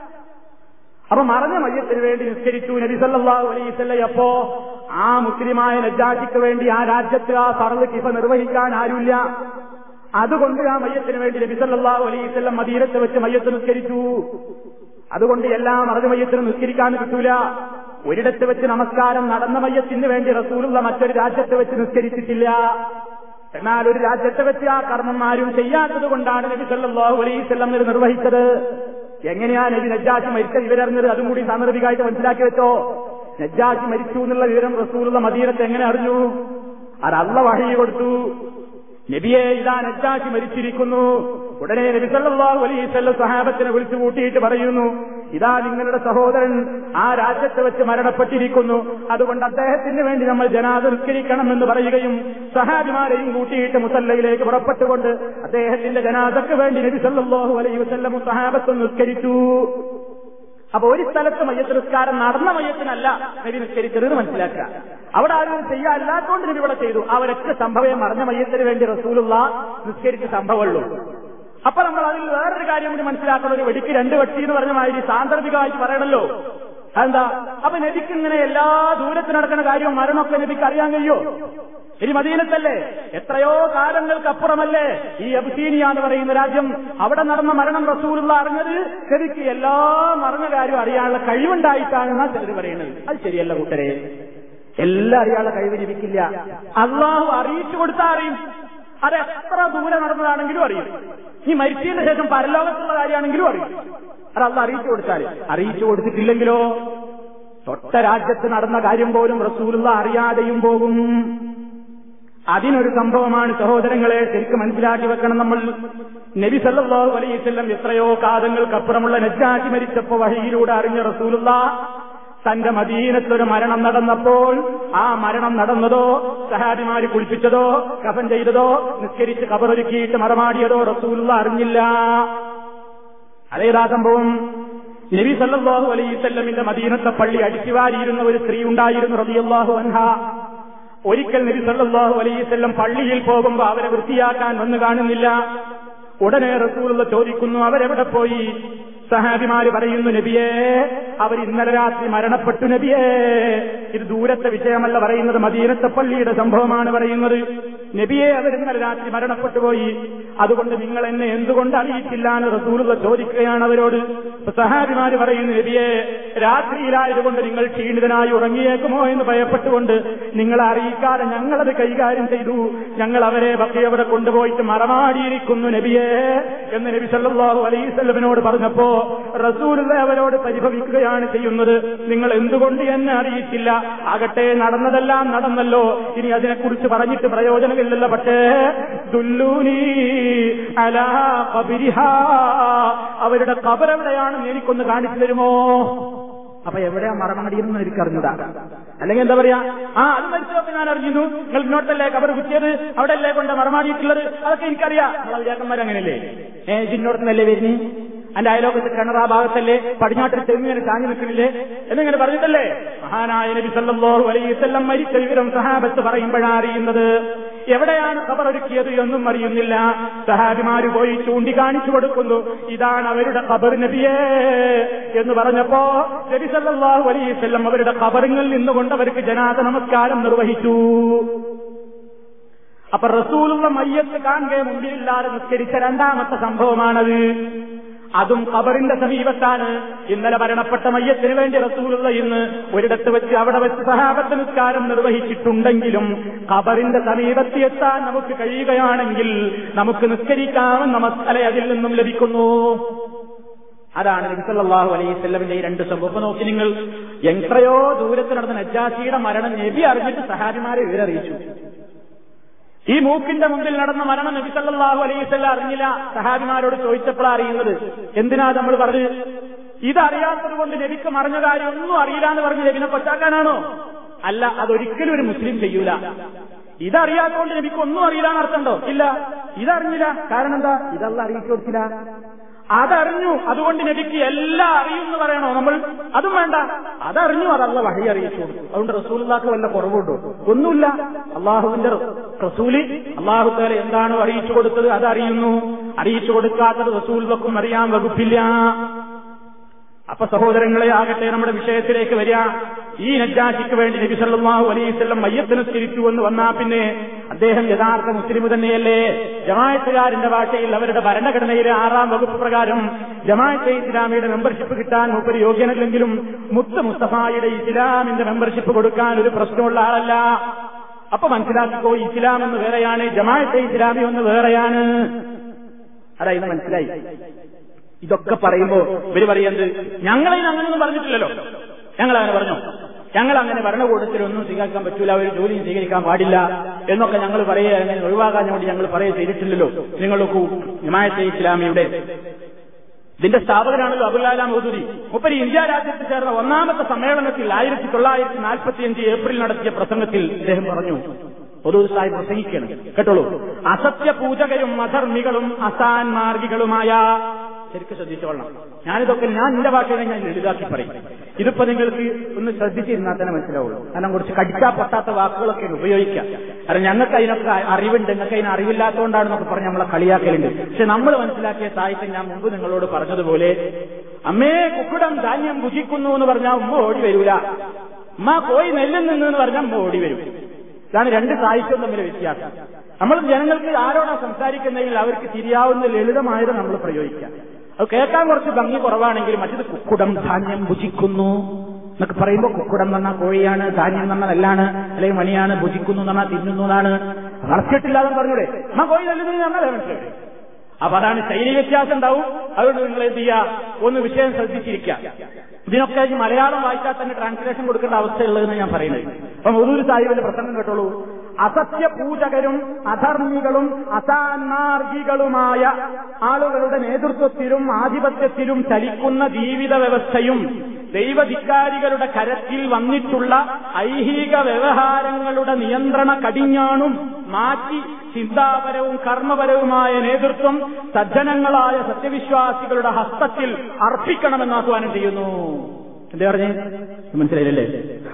അപ്പൊ മറഞ്ഞ മയ്യത്തിന് വേണ്ടി നിസ്കരിച്ചു നബി സല്ലല്ലാഹു അലൈഹി വസല്ലം. അപ്പോ ആ മുസ്ലിമായ നജ്ജാശിക്ക് വേണ്ടി ആ രാജ്യത്ത് ആ ഫർള് കിഫ നിർവഹിക്കാൻ ആരുമില്ല. അതുകൊണ്ട് ആ മയ്യത്തിന് വേണ്ടി നബി സല്ലല്ലാഹു അലൈഹി വസല്ലം മദീനത്ത് വെച്ച് മയ്യത്ത് നിസ്കരിച്ചു. അതുകൊണ്ട് എല്ലാ മറഞ്ഞ മയ്യത്തിനും നിസ്കരിക്കാൻ കിട്ടൂല. ഒരിടത്ത് വെച്ച് നമസ്കാരം നടന്ന മയ്യത്തിന് വേണ്ടി റസൂലുള്ള മറ്റൊരു രാജ്യത്ത് വെച്ച് നിസ്കരിച്ചിട്ടില്ല. എന്നാൽ ഒരു രാജ്യത്ത് വെച്ച് ആ കർമ്മം ആരും ചെയ്യാത്തത് കൊണ്ടാണ് നബി സല്ലല്ലാഹു അലൈഹി വസല്ലം നിർവഹിച്ചത്. എങ്ങനെയാ നബി നജ്ജാശി മരിച്ച വിവരറിഞ്ഞത്? അതും കൂടി സാന്ദർഭികമായിട്ട് മനസ്സിലാക്കി വെച്ചോ. നജ്ജാശി മരിച്ചു എന്നുള്ള വിവരം റസൂലുള്ള മദീനത്ത് എങ്ങനെ അറിഞ്ഞു? അത് അല്ലാഹു വഹി കൊടുത്തു. നബിയെ, ഇതാ നജ്ജാശി മരിച്ചിരിക്കുന്നു. ഉടനെ നബി സല്ലല്ലാഹു അലൈഹി വസല്ലം സ്വഹാബത്തിനെ വിളിച്ചു കൂട്ടിയിട്ട് പറയുന്നു, ഇതാ നിങ്ങളുടെ സഹോദരൻ ആ രാജ്യത്ത് വെച്ച് മരണപ്പെട്ടിരിക്കുന്നു. അതുകൊണ്ട് അദ്ദേഹത്തിന് വേണ്ടി നമ്മൾ ജനാസ നിസ്കരിക്കണം എന്ന് പറയുകയും സ്വഹാബിമാരെയും കൂട്ടിയിട്ട് മുസല്ലയിലേക്ക് പുറപ്പെട്ടുകൊണ്ട് അദ്ദേഹത്തിന്റെ ജനാസക്ക് വേണ്ടി നബി സല്ലല്ലാഹു അലൈഹി വസല്ലം സ്വഹാബത്ത് നിസ്കരിച്ചു. അപ്പൊ ഒരു സ്ഥലത്ത് മയ്യത്ത് നിസ്കാരം നടന്ന മയ്യത്തിനല്ല നബി നിസ്കരിച്ചത് മനസ്സിലാക്കുക. അവിടെ ആരും ചെയ്യാല്ലാത്തോണ്ട് നബി ഇവിടെ ചെയ്തു. അവരൊക്കെ സംഭവം മറഞ്ഞ മയ്യത്തിന് വേണ്ടി റസൂലുള്ളാഹ് നിസ്കരിച്ച സംഭവമുള്ളൂ. അപ്പൊ നമ്മൾ അതിൽ വേറൊരു കാര്യം കൂടി മനസ്സിലാക്കണം. ഒരു വെടിക്ക് രണ്ട് വെട്ടി എന്ന് പറഞ്ഞ മാതിരി സാന്ദർഭികമായിട്ട് പറയണല്ലോ. അതെന്താ? അപ്പൊ നബിക്ക് ഇങ്ങനെ എല്ലാ ദൂരത്ത് നടക്കുന്ന കാര്യവും മരണമൊക്കെ നബിക്ക് അറിയാൻ കഴിയോ? ഇനി മദീനത്തല്ലേ, എത്രയോ കാലങ്ങൾക്കപ്പുറമല്ലേ ഈ അബിസീനിയ എന്ന് പറയുന്ന രാജ്യം. അവിടെ നടന്ന മരണം റസൂലുള്ളാഹി അറിഞ്ഞത് നബിക്ക് എല്ലാ മറഞ്ഞ കാര്യം അറിയാനുള്ള കഴിവുണ്ടായിട്ടാണെന്നാ ചിലർ പറയുന്നത്. അത് ശരിയല്ല കൂട്ടരെ. എല്ലാം അറിയാനുള്ള കഴിവ് നബിക്കില്ല. അള്ളാഹു അറിയിച്ചു കൊടുത്താൽ അറിയും. അത് എത്ര ദൂരെ നടന്നതാണെങ്കിലും അറിയും. ഈ മരിച്ചതിന് ശേഷം പരലോകത്തുള്ള കാര്യമാണെങ്കിലും അറിയും. അത് അള്ളാഹു അറിയിച്ചു കൊടുത്താൽ. അറിയിച്ചു കൊടുത്തിട്ടില്ലെങ്കിലോ തൊട്ട രാജ്യത്ത് നടന്ന കാര്യം പോലും റസൂലുള്ളാഹി അറിയാതെയും പോകും. അതിനൊരു സംഭവമാണ് സഹോദരങ്ങളെ, ശരിക്കും മനസ്സിലാക്കി വെക്കണം നമ്മൾ. നബി സല്ലല്ലാഹു അലൈഹി വസല്ലം എത്രയോ കാലങ്ങൾക്കപ്പുറമുള്ള നജ്ജാശി മരിച്ചപ്പോ വഹിയിലൂടെ അറിഞ്ഞ റസൂലുള്ളാഹി തന്റെ മദീനത്തൊരു മരണം നടന്നപ്പോൾ ആ മരണം നടന്നതോ സഹാബിമാര് കുളിപ്പിച്ചതോ കഫൻ ചെയ്തതോ നിസ്കരിച്ച് ഖബറൊരുക്കിയിട്ട് മറമാടിയതോ റസൂലുള്ളാഹി അറിഞ്ഞില്ല. അതേതാ സംഭവം? നബി സല്ലല്ലാഹു അലൈഹി വസല്ലമിന്റെ മദീനത്തെ പള്ളി അടിച്ചുവാരിയിരുന്ന ഒരു സ്ത്രീ ഉണ്ടായിരുന്നു റളിയല്ലാഹു അൻഹാ. ഒരിക്കൽ നബി സല്ലല്ലാഹു അലൈഹി വസല്ലം പള്ളിയിൽ പോകുമ്പോൾ അവരെ വൃത്തിയാക്കാൻ വന്നു കാണുന്നില്ല. ഉടനെ റസൂലുള്ളാഹി ചോദിക്കുന്നു, അവരെവിടെ പോയി? സഹാബിമാര് പറയുന്നു, നബിയേ, അവർ ഇന്നലെ രാത്രി മരണപ്പെട്ടു നബിയേ. ഇത് ദൂരത്തെ വിഷയമല്ല പറയുന്നത്, മദീനത്തെ പള്ളിയുടെ സംഭവമാണ് പറയുന്നത്. നബിയെ, അവർ ഇന്നലെ രാത്രി മരണപ്പെട്ടുപോയി. അതുകൊണ്ട് നിങ്ങൾ എന്നെ എന്തുകൊണ്ട് അറിയിച്ചില്ല എന്ന് റസൂലുള്ളാഹി ചോദിക്കുകയാണ് അവരോട്. സഹാബിമാര് പറയുന്നു, നബിയെ, രാത്രിയിലായതുകൊണ്ട് നിങ്ങൾ ക്ഷീണിതനായി ഉറങ്ങിയേക്കുമോ എന്ന് ഭയപ്പെട്ടുകൊണ്ട് നിങ്ങളെ അറിയിക്കാതെ ഞങ്ങളത് കൈകാര്യം ചെയ്തു. ഞങ്ങൾ അവരെ ബഖിയവിടെ കൊണ്ടുപോയിട്ട് മറമാടിയിരിക്കുന്നു നബിയെ എന്ന് നബി സല്ലല്ലാഹു അലൈഹി വസല്ലമിനോട് പറഞ്ഞപ്പോ റസൂലുള്ളാഹി അവരോട് പരിഭവിക്കുകയാണ് ചെയ്യുന്നത്. നിങ്ങൾ എന്തുകൊണ്ട് എന്നെ അറിയിച്ചില്ല? ആകട്ടെ, നടന്നതെല്ലാം നടന്നല്ലോ, ഇനി അതിനെക്കുറിച്ച് പറഞ്ഞിട്ട് പ്രയോജനമില്ലല്ലോ. പക്ഷേ ദുല്ലൂനി അലാ ഖബരിഹാ, അവരുടെ ഖബർ എവിടെയാണെന്ന് എനിക്കൊന്ന് കാണിച്ചു തരുമോ? അപ്പൊ എവിടെയാ മറമാടിയെന്ന് എനിക്കറിഞ്ഞൂടാ. അല്ലെങ്കിൽ എന്താ പറയാ, അത് മരിച്ചതൊക്കെ ഞാൻ അറിഞ്ഞു, നിങ്ങൾ ഇങ്ങോട്ടല്ലേ ഖബർ കുത്തിയത്, അവിടെ അല്ലേ കൊണ്ട് മറമാടിയിട്ടുള്ളത്, അതൊക്കെ എനിക്കറിയാം. നമ്മളെ വിചാരന്മാരങ്ങനെയല്ലേ? ജിന്നോടത്തുന്നല്ലേ വരുന്നേ, എന്റെ അയലോകത്ത് കിണറാ ഭാഗത്തല്ലേ, പടിഞ്ഞാട്ടിൽ തെങ്ങിങ്ങനെ ചാഞ്ഞു നിൽക്കുന്നില്ലേ എന്നിങ്ങനെ പറഞ്ഞിട്ടല്ലേ മഹാനായ നബി സല്ലല്ലാഹു അലൈഹി വസല്ലം മരിച്ച വിവരം സഹാബത്ത് പറയുമ്പോഴാണ് അറിയുന്നത്. എവിടെയാണ് ഖബർ ഒരുക്കിയത് എന്നും അറിയുന്നില്ല. സഹാബിമാര് പോയി ചൂണ്ടിക്കാണിച്ചു കൊടുക്കുന്നു, ഇതാണ് അവരുടെ ഖബർ നബിയേ എന്ന് പറഞ്ഞപ്പോ നബി സല്ലല്ലാഹു അലൈഹി വസല്ലം അവരുടെ ഖബറിൽ നിന്നുകൊണ്ട് അവർക്ക് ജനാസ നമസ്കാരം നിർവഹിച്ചു. അപ്പൊ റസൂലുള്ള മയ്യത്ത് കാണുകയെ മുമ്പിലില്ലാതെ നിസ്കരിച്ച രണ്ടാമത്തെ സംഭവമാണത്. അതും ഖബറിന്റെ സമീപത്താണ്. ഇന്നലെ മരണപ്പെട്ട മയ്യത്തിന് വേണ്ടി റസൂലുള്ള ഇന്ന് ഒരിടത്ത് വെച്ച് അവിടെ വെച്ച് സഹാബത്ത് നിസ്കാരം നിർവഹിച്ചിട്ടുണ്ടെങ്കിലും ഖബറിന്റെ സമീപത്ത് എത്താൻ നമുക്ക് കഴിയുകയാണെങ്കിൽ നമുക്ക് നിസ്കരിക്കാമെന്ന മസ്അല അതിൽ നിന്നും ലഭിക്കുന്നു. അതാണ് നബി സല്ലല്ലാഹു അലൈഹി വസല്ലമിന്റെ ഈ രണ്ട് സംഭവം. നോക്കി നിങ്ങൾ, എത്രയോ ദൂരത്ത് നടന്ന നജ്ജാശിയുടെ മരണം നബി അറിഞ്ഞിട്ട് സഹാബിമാരെ വിവരറിയിച്ചു. ഈ മൂക്കിന്റെ മുമ്പിൽ നടന്ന മരണം നബി സല്ലല്ലാഹു അലൈഹി വസല്ലം അറിഞ്ഞില്ല. സഹാബിമാരോട് ചോദിച്ചപ്പോഴാണ് അറിയുന്നത്. എന്തിനാ നമ്മൾ പറഞ്ഞ് ഇതറിയാത്തത് കൊണ്ട് നബിക്ക് മറിഞ്ഞ കാര്യം ഒന്നും അറിയില്ല എന്ന് പറഞ്ഞ് നബിനെ കൊച്ചാക്കാനാണോ? അല്ല, അതൊരിക്കലും ഒരു മുസ്ലിം ചെയ്യൂല. ഇതറിയാത്തതുകൊണ്ട് നബിക്ക് ഒന്നും അറിയില്ല എന്നർത്ഥമുണ്ടോ? ഇല്ല, ഇതറിഞ്ഞില്ല. കാരണം എന്താ? ഇതല്ലാഹു അറിയിച്ചു കൊടുത്തില്ല. അതറിഞ്ഞു, അതുകൊണ്ട് നബിക്ക് എല്ലാം അറിയും എന്ന് പറയണോ നമ്മൾ? അതും വേണ്ട. അതറിഞ്ഞു, അതല്ലാഹു വഹി അറിയിച്ചു കൊടുത്തു. അതുകൊണ്ട് റസൂലുള്ളാഹിക്ക് വല്ല കുറവുണ്ടോ? ഒന്നുമില്ല. അള്ളാഹുവിന്റെ റസൂല് അള്ളാഹു തആല എന്താണോ അറിയിച്ചു കൊടുത്തത് അതറിയുന്നു. അറിയിച്ചു കൊടുക്കാത്തത് റസൂലുള്ളാഹിക്കും അറിയാൻ വകുപ്പില്ല. അപ്പൊ സഹോദരങ്ങളെ, ആകട്ടെ നമ്മുടെ വിഷയത്തിലേക്ക് വരിക. ഈ നജ്ജാശിക്ക് വേണ്ടി നബി സല്ലല്ലാഹു അലൈഹി വസല്ലം മയ്യത്ത് നിസ്കരിച്ചു എന്ന് വന്നാ പിന്നെ അദ്ദേഹം യഥാർത്ഥ മുസ്ലിം തന്നെയല്ലേ? ജമാഅത്തുകാരന്റെ ഭാഷയിൽ അവരുടെ ഭരണഘടനയിലെ 6-ാം വകുപ്പ് പ്രകാരം ജമാഅത്തെ ഇസ്ലാമിയുടെ മെമ്പർഷിപ്പ് കിട്ടാൻ മൂപ്പര് യോഗ്യനല്ലെങ്കിലും മുത്ത് മുസ്തഫായുടെ ഇസ്ലാമിന്റെ മെമ്പർഷിപ്പ് കൊടുക്കാൻ ഒരു പ്രശ്നമുള്ള ആളല്ല. അപ്പൊ മനസ്സിലാക്കിക്കോ, ഇസ്ലാം എന്ന് വേറെയാണ്, ജമാഅത്തെ ഇസ്ലാമി എന്ന് വേറെയാണ്. അതായത് മനസ്സിലായി. ഇതൊക്കെ പറയുമ്പോ ഇവര് പറയുന്നത് ഞങ്ങളതിന് അങ്ങനെയൊന്നും പറഞ്ഞിട്ടില്ലല്ലോ. ഞങ്ങളങ്ങനെ പറഞ്ഞു, ഞങ്ങളങ്ങനെ ഭരണകൂടത്തിലൊന്നും സ്വീകരിക്കാൻ പറ്റൂല, ഒരു ജോലിയും സ്വീകരിക്കാൻ പാടില്ല എന്നൊക്കെ ഞങ്ങൾ പറയുക. അങ്ങനെ ഒഴിവാക്കാൻ വേണ്ടി ഞങ്ങൾ പറയുക ചെയ്തിട്ടില്ലല്ലോ. നിങ്ങളൊക്കെ ജമാഅത്തെ ഇസ്ലാമിയുടെ ഇതിന്റെ സ്ഥാപകനാണല്ലോ അബുൽ മൗദൂദി. മുപ്പരി ഇന്ത്യ രാജ്യത്ത് ചേർന്ന 1-ാമത്തെ സമ്മേളനത്തിൽ 1945 ഏപ്രിൽ നടത്തിയ പ്രസംഗത്തിൽ അദ്ദേഹം പറഞ്ഞു, മൗദൂദി സാഹിബ് പ്രസംഗിക്കണം കേട്ടോളൂ. അസത്യ പൂജകരും അധർമ്മികളും അസാൻമാർഗികളുമായ, ശരിക്കും ശ്രദ്ധിച്ചോളണം. ഞാനിതൊക്കെ ഞാൻ എന്റെ ഭാഷയിൽ ഞാൻ ലളിതാക്കി പറയും. ഇതിപ്പോ നിങ്ങൾക്ക് ഒന്ന് ശ്രദ്ധിച്ചിരുന്നാൽ തന്നെ മനസ്സിലാവുള്ളൂ. കാരണം കുറച്ച് കടിക്കാ പൊട്ടാത്ത വാക്കുകളൊക്കെയാണ് ഉപയോഗിക്കുക. കാരണം ഞങ്ങൾക്ക് അതിനൊക്കെ അറിവുണ്ട്, നിങ്ങൾക്ക് അതിന് അറിവില്ലാത്തതുകൊണ്ടാണെന്നൊക്കെ പറഞ്ഞ് നമ്മളെ കളിയാക്കലുണ്ട്. പക്ഷെ നമ്മൾ മനസ്സിലാക്കിയ സാഹിത്യം ഞാൻ മുമ്പ് നിങ്ങളോട് പറഞ്ഞതുപോലെ, അമ്മേ കുക്കുടം ധാന്യം ഭുജിക്കുന്നു എന്ന് പറഞ്ഞാൽ ഉമ്മ ഓടി വരൂല, ഉമ്മ കോഴി നെല്ലിൽ നിന്ന് പറഞ്ഞാൽ ഉമ്മ ഓടി വരും. ഇതാണ് രണ്ട് സാഹിത്യവും തമ്മിലെ വ്യത്യാസം. നമ്മൾ ജനങ്ങൾക്ക് ആരോടാ സംസാരിക്കുന്നതെങ്കിൽ അവർക്ക് തിരിയാവുന്ന ലളിതമായത് നമ്മൾ പ്രയോഗിക്കാം. അത് കേൾക്കാൻ കുറച്ച് ഭംഗി കുറവാണെങ്കിൽ മറ്റത് കുക്കുടം ധാന്യം ഭുജിക്കുന്നു എന്നൊക്കെ പറയുമ്പോൾ കുക്കുടം എന്ന് പറഞ്ഞാൽ കോഴിയാണ്, ധാന്യം എന്ന് പറഞ്ഞാൽ നെല്ലാണ്, അല്ലെങ്കിൽ മണിയാണ്, ഭുജിക്കുന്നു എന്ന് പറഞ്ഞാൽ തിന്നുന്നു എന്നാണ്. വളർത്തിയിട്ടില്ലാതെ പറഞ്ഞൂടെ ആ കോഴി നെല്ലുന്നു പറഞ്ഞാൽ മനസ്സിലായി. അപ്പൊ അതാണ് ശൈലി വ്യത്യാസം ഉണ്ടാവും. അതുകൊണ്ട് നിങ്ങൾ എന്ത് ചെയ്യുക, ഒന്ന് വിഷയം ശ്രദ്ധിച്ചിരിക്കുക. ഇതിനൊക്കെ ഈ മലയാളം വായിച്ചാൽ തന്നെ ട്രാൻസ്ലേഷൻ കൊടുക്കേണ്ട അവസ്ഥയുള്ളതെന്ന് ഞാൻ പറയുന്നത്. അപ്പൊ മൗദൂദി സാഹിബിന്റെ പ്രസംഗം കേട്ടോളൂ. അസത്യ പൂജകരും അധർമ്മികളും അസാൻമാർഗികളുമായ ആളുകളുടെ നേതൃത്വത്തിലും ആധിപത്യത്തിലും ചലിക്കുന്ന ജീവിത വ്യവസ്ഥയും ദൈവധിക്കാരികളുടെ കരത്തിൽ വന്നിട്ടുള്ള ഐഹിക വ്യവഹാരങ്ങളുടെ നിയന്ത്രണ കടിഞ്ഞാണും മാറ്റി ചിന്താപരവും കർമ്മപരവുമായ നേതൃത്വം സജ്ജനങ്ങളായ സത്യവിശ്വാസികളുടെ ഹസ്തത്തിൽ അർപ്പിക്കണമെന്ന് ആഹ്വാനം ചെയ്യുന്നു. എന്താ പറഞ്ഞേ? മനസ്സിലായില്ലേ?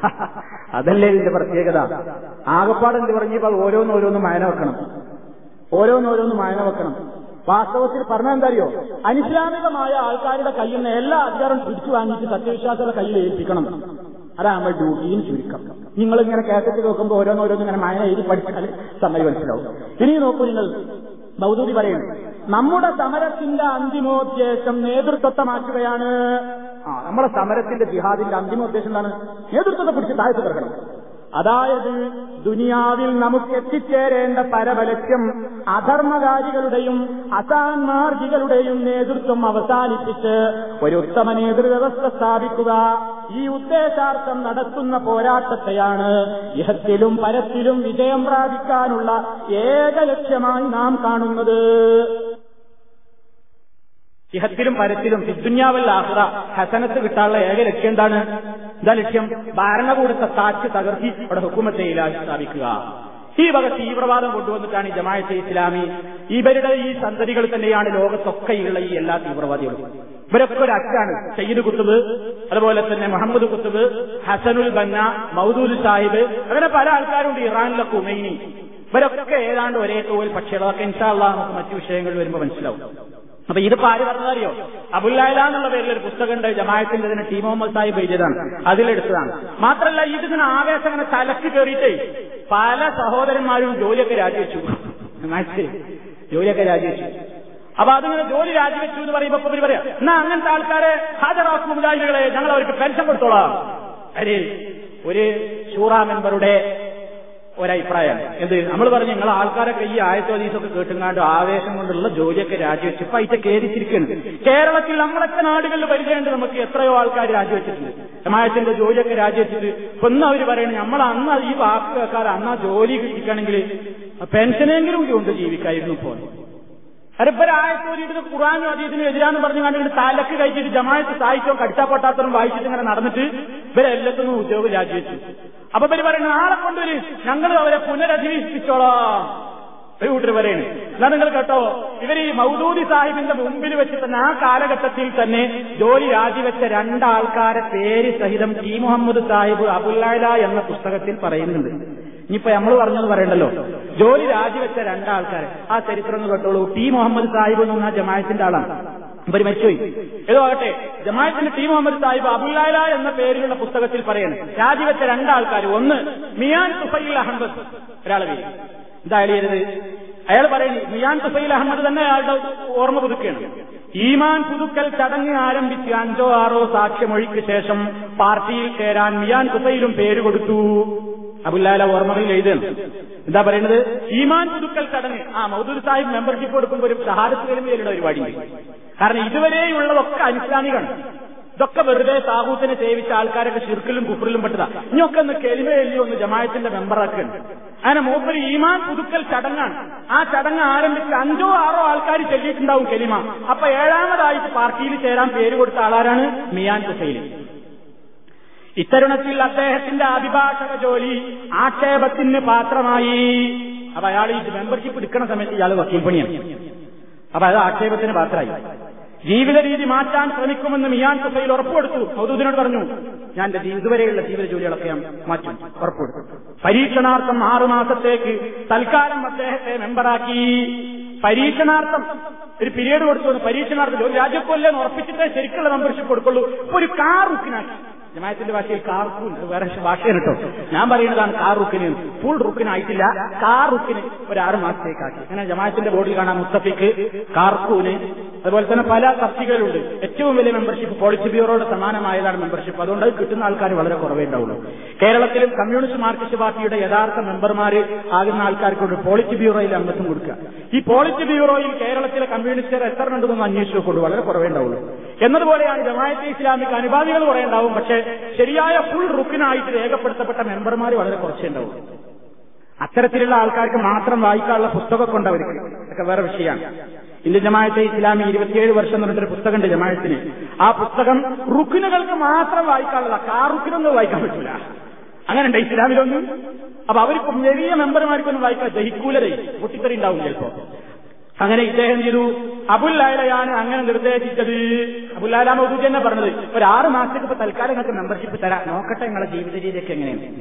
അതല്ലേ ഇതിന്റെ പ്രത്യേകത. ആകപ്പാട് എന്ത് പറഞ്ഞപ്പോ ഓരോന്നോരോന്നും മായന വെക്കണം, ഓരോന്നോരോന്നും മായന വെക്കണം. വാസ്തവത്തിൽ പറഞ്ഞാൽ എന്താ അറിയോ, അനിസ്ലാമികമായ ആൾക്കാരുടെ കയ്യിൽ നിന്ന് എല്ലാ അധികാരം പിടിച്ചു വാങ്ങിയിട്ട് സത്യവിശ്വാസികളുടെ കയ്യിൽ ഏൽപ്പിക്കണം. അതാണ് നമ്മൾ ഡ്യൂട്ടിയും ചുരുക്കം. നിങ്ങളിങ്ങനെ കേസറ്റ് നോക്കുമ്പോൾ ഓരോന്നോരോന്നും ഇങ്ങനെ മായന എഴുതി പഠിച്ചാൽ സംഗതി മനസ്സിലാവും. ഇനി നോക്കൂ നിങ്ങൾ, മൗദൂദി പറയുന്നു, നമ്മുടെ സമരത്തിന്റെ അന്തിമോദ്ദേശം നേതൃത്വത്തെ മാറ്റുകയാണ്. നമ്മുടെ സമരത്തിന്റെ ജിഹാദിന്റെ അന്തിമോദ്ദേശം എന്താണ്? നേതൃത്വത്തെ പിടിച്ച് താഴ്ത്തു കിടക്കണം. അതായത് ദുനിയാവിൽ നമുക്ക് എത്തിച്ചേരേണ്ട പരമലക്ഷ്യം അധർമ്മകാരികളുടെയും അസാൻമാർഗികളുടെയും നേതൃത്വം അവസാനിപ്പിച്ച് ഒരു ഉത്തമ നേതൃവ്യവസ്ഥ സ്ഥാപിക്കുക. ഈ ഉദ്ദേശാർത്ഥം നടത്തുന്ന പോരാട്ടത്തെയാണ് ഇഹത്തിലും പരത്തിലും വിജയം പ്രാപിക്കാനുള്ള ഏക ലക്ഷ്യമായി നാം കാണുന്നത്. ഇഹത്തിലും പരത്തിലും ദുനിയാവൽ ആഖിറ ഹസനത്ത് കിട്ടാനുള്ള ഏക ലക്ഷ്യം എന്താണ്? എന്താ ലക്ഷ്യം? ഭരണകൂടത്തെ താഴ്ച തകർത്തി അവിടെ ഹുക്കുമത്തെ ഇലാഹി സ്ഥാപിക്കുക. ഈ വക തീവ്രവാദം കൊണ്ടുവന്നിട്ടാണ് ഈ ജമാഅത്തെ ഇസ്ലാമി. ഇവരുടെ ഈ സന്തതികൾ തന്നെയാണ് ലോകത്തൊക്കെയുള്ള ഈ എല്ലാ തീവ്രവാദികളും. ഇവരൊക്കെ ഒരു അച്ചാണ്. സയ്യിദ് കുത്തുബ്, അതുപോലെ തന്നെ മുഹമ്മദ് കുത്തുബ്, ഹസനുൽ ബന്ന, മൗദൂദി സാഹിബ്, അങ്ങനെ പല ആൾക്കാരുണ്ട്. ഇറാനിലെ ഖുമൈനി, ഇവരൊക്കെ ഏതാണ്ട് ഒരേ തോൽ. പക്ഷേ അതൊക്കെ ഇൻഷാ അല്ലാഹ് നമുക്ക് മറ്റു വിഷയങ്ങൾ വരുമ്പോൾ മനസ്സിലാവും. അപ്പൊ ഇതിപ്പോ ആര് പറഞ്ഞതറിയോ? അബുൽ അഅ്ല എന്നുള്ള പേരിൽ ഒരു പുസ്തകമുണ്ട്, ജമാഅത്തിന്റെ തന്നെ ടി മുഹമ്മദ് സാഹിബ് എഴുതിയതാണ്, അതിലെടുത്തതാണ്. മാത്രമല്ല ഇതിന് ആവേശം അങ്ങനെ തലക്ക് കയറിയിട്ടേ പല സഹോദരന്മാരും ജോലിയൊക്കെ രാജിവെച്ചു. ജോലിയൊക്കെ രാജിവെച്ചു. അപ്പൊ അതിങ്ങനെ ജോലി രാജിവെച്ചു എന്ന് പറയുമ്പോ ഇവർ പറയാം, എന്നാ അങ്ങനത്തെ ആൾക്കാരെ ഹാജരാക്കും മുജാഹിദുകളെ, ഞങ്ങൾ അവർക്ക് പെൻഷൻ കൊടുത്തോളാം. അരെ ഒരു ഷൂറാ മെമ്പറുടെ ഒരഭിപ്രായം എന്ത്, നമ്മൾ പറഞ്ഞു നിങ്ങൾ ആൾക്കാരൊക്കെ ഈ ആയത്തോദീസൊക്കെ കേട്ടുങ്ങാണ്ട് ആവേശം കൊണ്ടുള്ള ജോലിയൊക്കെ രാജിവെച്ച് ഇപ്പൊ അതിന്റെ കയറിച്ചിരിക്കുന്നു. കേരളത്തിൽ നമ്മളൊക്കെ നാടുകളിൽ പരിചയമുണ്ട്, നമുക്ക് എത്രയോ ആൾക്കാർ രാജിവെച്ചിട്ടുണ്ട്, ജമാഅത്തിന്റെ ജോലിയൊക്കെ രാജിവെച്ചിട്ട്. ഇപ്പൊ ഇന്ന് അവർ പറയുന്നത് നമ്മൾ അന്ന് ഈ വാക്ക് കേൾക്കാതെ അന്ന് ആ ജോലി കിട്ടിക്കണമെങ്കിൽ പെൻഷനെങ്കിലും കൊണ്ട് ജീവിക്കായിരുന്നു. ഇപ്പോൾ അരപ്പരായത്തോരിട്ട് ഖുർആനും ഹദീസിനും എതിരാന്ന് പറഞ്ഞു കണ്ടിട്ട് തലക്ക് കഴിച്ചിട്ട് ജമാഅത്ത് സാഹിത്യവും കടിച്ചാപ്പൊട്ടാത്തതും വായിച്ചിട്ട് ഇങ്ങനെ നടന്നിട്ട് ഇവരെല്ലാത്തിനും ഉദ്യോഗം രാജിവെച്ചു. അപ്പൊ ഇവര് പറയുന്നത് ആളെ കൊണ്ടുവരും, ഞങ്ങൾ അവരെ പുനരധിവസിപ്പിച്ചോളാം. ഒരു കൂട്ടർ പറയുന്നത് എന്നാ നിങ്ങൾ കേട്ടോ, ഇവർ ഈ മൗദൂദി സാഹിബിന്റെ മുമ്പിൽ വെച്ച് തന്നെ ആ കാലഘട്ടത്തിൽ തന്നെ ജോലി രാജിവെച്ച രണ്ടാൾക്കാരെ പേര് സഹിതം ടി മുഹമ്മദ് സാഹിബ് അബുല്ലൈല എന്ന പുസ്തകത്തിൽ പറയുന്നുണ്ട്. ഇനിയിപ്പോ നമ്മൾ പറഞ്ഞത് പറയണ്ടല്ലോ, ജോലി രാജിവെച്ച രണ്ടാൾക്കാരെ ആ ചരിത്രം ഒന്ന് കേട്ടോളൂ. ടി മുഹമ്മദ് സാഹിബ് എന്ന് പറഞ്ഞാൽ ജമാഅത്തിന്റെ ആളാണ്, ഇവർ മരിച്ചുപോയി. ഏതോ ആകട്ടെ, ജമാഅത്തിന്റെ ടി മുഹമ്മദ് സാഹിബ് അബുല്ലൈല എന്ന പേരിലുള്ള പുസ്തകത്തിൽ പറയുന്നത് രാജിവെച്ച രണ്ടാൾക്കാർ, ഒന്ന് മിയാൻ തുഫൈൽ അഹമ്മദ്, ഒരാളെ പേര് എന്താ എഴുതിയത്, അയാൾ പറയുന്നത് മിയാൻ തുഫൈൽ അഹമ്മദ് തന്നെ അയാളുടെ ഓർമ്മ പുതുക്കുകയാണ്. ഈമാൻ പുതുക്കൽ ചടങ്ങ് ആരംഭിച്ച് 5 or 6 സാക്ഷ്യമൊഴിക്ക് ശേഷം പാർട്ടിയിൽ ചേരാൻ മിയാൻ തുഫൈലും പേര് കൊടുത്തു. അബുല്ലൈല ഓർമ്മകളിൽ എഴുതുന്നു. എന്താ പറയുന്നത്, ഈമാൻ പുതുക്കൽ ചടങ്ങ്. മൗദൂദി സാഹിബ് മെമ്പർഷിപ്പ് കൊടുക്കുമ്പോൾ ഒരു ഷഹാദത്ത് കലിമയുടെ പരിപാടിയുണ്ട്. കാരണം ഇതുവരെയുള്ളതൊക്കെ അനിസ്ലാമികാണ്. ഇതൊക്കെ വെറുതെ താഹൂത്തിനെ സേവിച്ച ആൾക്കാരൊക്കെ ശിർക്കിലും കുഫറിലും പെട്ടതാ. ഇനിയൊക്കെ ഒന്ന് കെലിമയല്ലയോ ഒന്ന് ജമാഅത്തിന്റെ മെമ്പറാക്കുന്നുണ്ട്. അങ്ങനെ മൂപ്പര് ഈമാൻ പുതുക്കൽ ചടങ്ങാണ്. ആ ചടങ്ങ് ആരംഭിച്ച് 5 or 6 ആൾക്കാർ ചൊല്ലിയിട്ടുണ്ടാവും കെലിമ. അപ്പൊ 7ാമതായിട്ട് പാർട്ടിയിൽ ചേരാൻ പേര് കൊടുത്ത ആളാരാണ്, മിയാൻ തുഫൈൽ. ഇത്തരുണത്തിൽ അദ്ദേഹത്തിന്റെ അഭിഭാഷക ജോലി ആക്ഷേപത്തിന് പാത്രമായി. അപ്പൊ അയാൾ ഈ മെമ്പർഷിപ്പ് എടുക്കുന്ന സമയത്ത് ഇയാൾ വക്കീൽ പണിയാണ്. അപ്പൊ അത് ആക്ഷേപത്തിന് പാത്രമായി. ജീവിത രീതി മാറ്റാൻ ശ്രമിക്കുമെന്ന് മിയാൻ തുഫൈൽ ഉറപ്പുകൊടുത്തു. മൗദൂദിനോട് പറഞ്ഞു, ഞാൻ എന്റെ ഇതുവരെയുള്ള ജീവിത ജോലികളൊക്കെ ഞാൻ മാറ്റും, ഉറപ്പുകൊടുത്തു. പരീക്ഷണാർത്ഥം 6 മാസത്തേക്ക് തൽക്കാലം അദ്ദേഹത്തെ മെമ്പറാക്കി. പരീക്ഷണാർത്ഥം ഒരു പീരീഡ് കൊടുത്തു. പരീക്ഷണാർത്ഥം ഒരു രാജ്യക്കൊല്ലെന്ന് ഉറപ്പിച്ചിട്ടേ ശരിക്കുള്ള മെമ്പർഷിപ്പ് കൊടുക്കുള്ളൂ. ഇപ്പൊ ഒരു കാർ റുക്കിനാക്കി. ജമാഅത്തിന്റെ ഭാഷയിൽ കാർക്കൂൻ വേറെ ഭാഷയാണ് കേട്ടോ, ഞാൻ പറയുന്നതാണ് കാർ റുക്കിന്. ഫുൾ റുക്കിനായിട്ടില്ല, കാർ റുക്കിന് ഒരു 6 മാസത്തേക്കാക്കി. അങ്ങനെ ജമാഅത്തിന്റെ ബോർഡിൽ കാണാം മുസ്തഫിക്ക്, കാർക്കൂന്, അതുപോലെ തന്നെ പല തസ്തികകളുണ്ട്. ഏറ്റവും വലിയ മെമ്പർഷിപ്പ് പോളിറ്റ് ബ്യൂറോയുടെ സമാനമായതാണ് മെമ്പർഷിപ്പ്. അതുകൊണ്ട് അത് കിട്ടുന്ന ആൾക്കാർ വളരെ കുറവേ ഉണ്ടാവുള്ളൂ. കേരളത്തിലും കമ്മ്യൂണിസ്റ്റ് മാർക്സിസ്റ്റ് പാർട്ടിയുടെ യഥാർത്ഥ മെമ്പർമാര് ആകുന്ന ആൾക്കാർക്കുണ്ട് പോളിറ്റ് ബ്യൂറോയിൽ അംഗത്വം കൊടുക്കുക. ഈ പോളിറ്റ് ബ്യൂറോയിൽ കേരളത്തിലെ കമ്മ്യൂണിസ്റ്റുകാർ എത്ര ഉണ്ടെന്ന് അന്വേഷിച്ചു കൊണ്ടു വളരെ കുറവേ ഉണ്ടാവുള്ളൂ. എന്നതുപോലെയാണ് ജമാഅത്തെ ഇസ്ലാമിക്ക് അനുഭാവികൾ കുറേ ഉണ്ടാവും, പക്ഷേ ശരിയായ ഫുൾ റുക്കിനായിട്ട് രേഖപ്പെടുത്തപ്പെട്ട മെമ്പർമാർ വളരെ കുറച്ചേ ഉണ്ടാവും. അത്തരത്തിലുള്ള ആൾക്കാർക്ക് മാത്രം വായിക്കാനുള്ള പുസ്തകമൊക്കെ ഉണ്ട് അവർക്ക്, ഒക്കെ വേറെ വിഷയമാണ്. ഇന്ത്യൻ ജമാഅത്തെ ഇസ്ലാമി 27 വർഷം എന്ന് പറഞ്ഞൊരു പുസ്തകമുണ്ട് ജമാഅത്തിന്. ആ പുസ്തകം റുക്കിനുകൾക്ക് മാത്രം വായിക്കാനുള്ളതാ, കാർ റുക്കിനൊന്നും വായിക്കാൻ പറ്റില്ല. അങ്ങനെ ഉണ്ട് ഇസ്ലാമിലൊന്നും. അപ്പൊ അവർക്ക് വലിയ മെമ്പർമാർക്കൊന്നും വായിക്കാൻ ദഹിക്കൂലതേ, പൊട്ടിത്തെറി ഉണ്ടാവും ചിലപ്പോ. അങ്ങനെ ഇദ്ദേഹം ചെയ്തു. അബുല്ലൈലയാണ് അങ്ങനെ നിർദ്ദേശിച്ചത്. അബുല്ലൈല മൗദൂദി തന്നെ പറഞ്ഞത്, ഒരു 6 മാസത്തേക്ക് ഇപ്പൊ തൽക്കാലം നിങ്ങൾക്ക് മെമ്പർഷിപ്പ് തരാം, നോക്കട്ടെ നിങ്ങളുടെ ജീവിത രീതിയൊക്കെ എങ്ങനെയാണ്.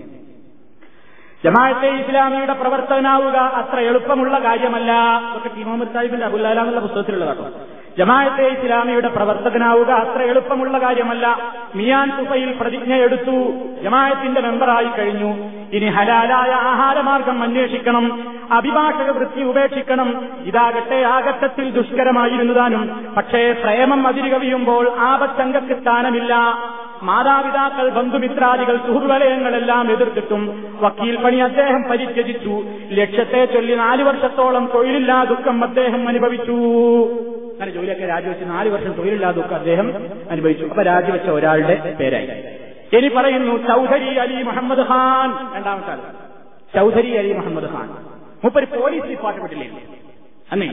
ജമാഅത്തെ ഇസ്ലാമിയുടെ പ്രവർത്തകനാവുക അത്ര എളുപ്പമുള്ള കാര്യമല്ല. ഇതൊക്കെ ടി മുഹമ്മദ് സാഹിബിന്റെ അബുല്ലൈല എന്നുള്ള പുസ്തകത്തിലുള്ളതാട്ടോ. ജമാഅത്തെ ഇസ്ലാമിയുടെ പ്രവർത്തകനാവുക അത്ര എളുപ്പമുള്ള കാര്യമല്ല. മിയാൻ തുഫൈൽ പ്രതിജ്ഞയെടുത്തു, ജമാഅത്തിന്റെ മെമ്പറായി കഴിഞ്ഞു. ഇനി ഹലാലായ ആഹാരമാർഗം അന്വേഷിക്കണം, അഭിഭാഷക വൃത്തി ഉപേക്ഷിക്കണം. ഇതാകട്ടെ ആ ഘട്ടത്തിൽ ദുഷ്കരമായിരുന്നതാനും. പക്ഷേ പ്രേമം അതിരുകവിയുമ്പോൾ ആപത്തങ്കക്ക് സ്ഥാനമില്ല. മാതാപിതാക്കൾ, ബന്ധുമിത്രാദികൾ, സുഹൃവലയങ്ങളെല്ലാം എതിർത്തിട്ടും വക്കീൽ പണി അദ്ദേഹം പരിത്യജിച്ചു. ലക്ഷ്യത്തെ ചൊല്ലി 4 വർഷത്തോളം തൊഴിലില്ലാ ദുഃഖം അദ്ദേഹം അനുഭവിച്ചു. അങ്ങനെ ജോലിയൊക്കെ രാജിവെച്ച് 4 വർഷം തൊഴിലില്ലാ ദുഃഖം അദ്ദേഹം അനുഭവിച്ചു. അപ്പൊ രാജിവെച്ച ഒരാളുടെ പേരായി. ഇനി പറയുന്നു ചൗധരി അലി മുഹമ്മദ് ഖാൻ. രണ്ടാമത്തെ ആൾ ചൗധരി അലി മുഹമ്മദ് ഖാൻ. മൂപ്പര് പോലീസ് ഡിപ്പാർട്ട്മെന്റിലെ അന്നേ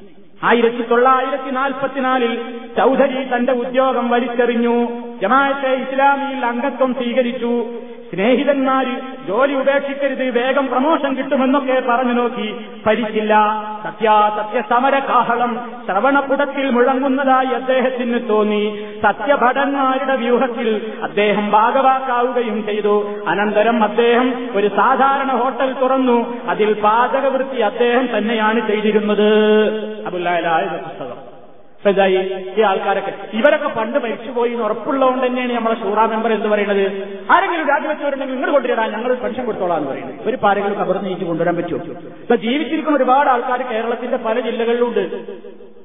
1944 ചൗധരി തന്റെ ഉദ്യോഗം വലിച്ചെറിഞ്ഞു. ജമാഅത്തെ ഇസ്ലാമിയിൽ അംഗത്വം സ്വീകരിച്ചു. സ്നേഹിതന്മാര് ജോലി ഉപേക്ഷിക്കരുത്, വേഗം പ്രമോഷൻ കിട്ടുമെന്നൊക്കെ പറഞ്ഞു നോക്കി, ഫലിച്ചില്ല. സത്യാസത്യ സമരകാഹളം ശ്രവണപുടത്തിൽ മുഴങ്ങുന്നതായി അദ്ദേഹത്തിന് തോന്നി. സത്യഭടന്മാരുടെ വ്യൂഹത്തിൽ അദ്ദേഹം ഭാഗവാക്കാവുകയും ചെയ്തു. അനന്തരം അദ്ദേഹം ഒരു സാധാരണ ഹോട്ടൽ തുറന്നു. അതിൽ പാചകവൃത്തി അദ്ദേഹം തന്നെയാണ് ചെയ്തിരുന്നത്. അബുല്ലൈല പുസ്തകം. ഈ ആൾക്കാരൊക്കെ ഇവരൊക്കെ പണ്ട് മരിച്ചുപോയി എന്ന് ഉറപ്പുള്ളതുകൊണ്ട് തന്നെയാണ് നമ്മളെ ഷൂറാ മെമ്പർ എന്ന് പറയുന്നത്. ആരെങ്കിലും രാജിവെച്ചവരുണ്ടെങ്കിൽ നിങ്ങൾ കൊണ്ടുവരാൻ, ഞങ്ങൾ പെൻഷൻ കൊടുത്തോളാം എന്ന് പറയുന്നത്. ഒരു പാരകളും കബർ നീച്ച് കൊണ്ടുവരാൻ പറ്റുമോ? ഇപ്പൊ ജീവിച്ചിരിക്കുന്ന ഒരുപാട് ആൾക്കാർ കേരളത്തിന്റെ പല ജില്ലകളിലുണ്ട്.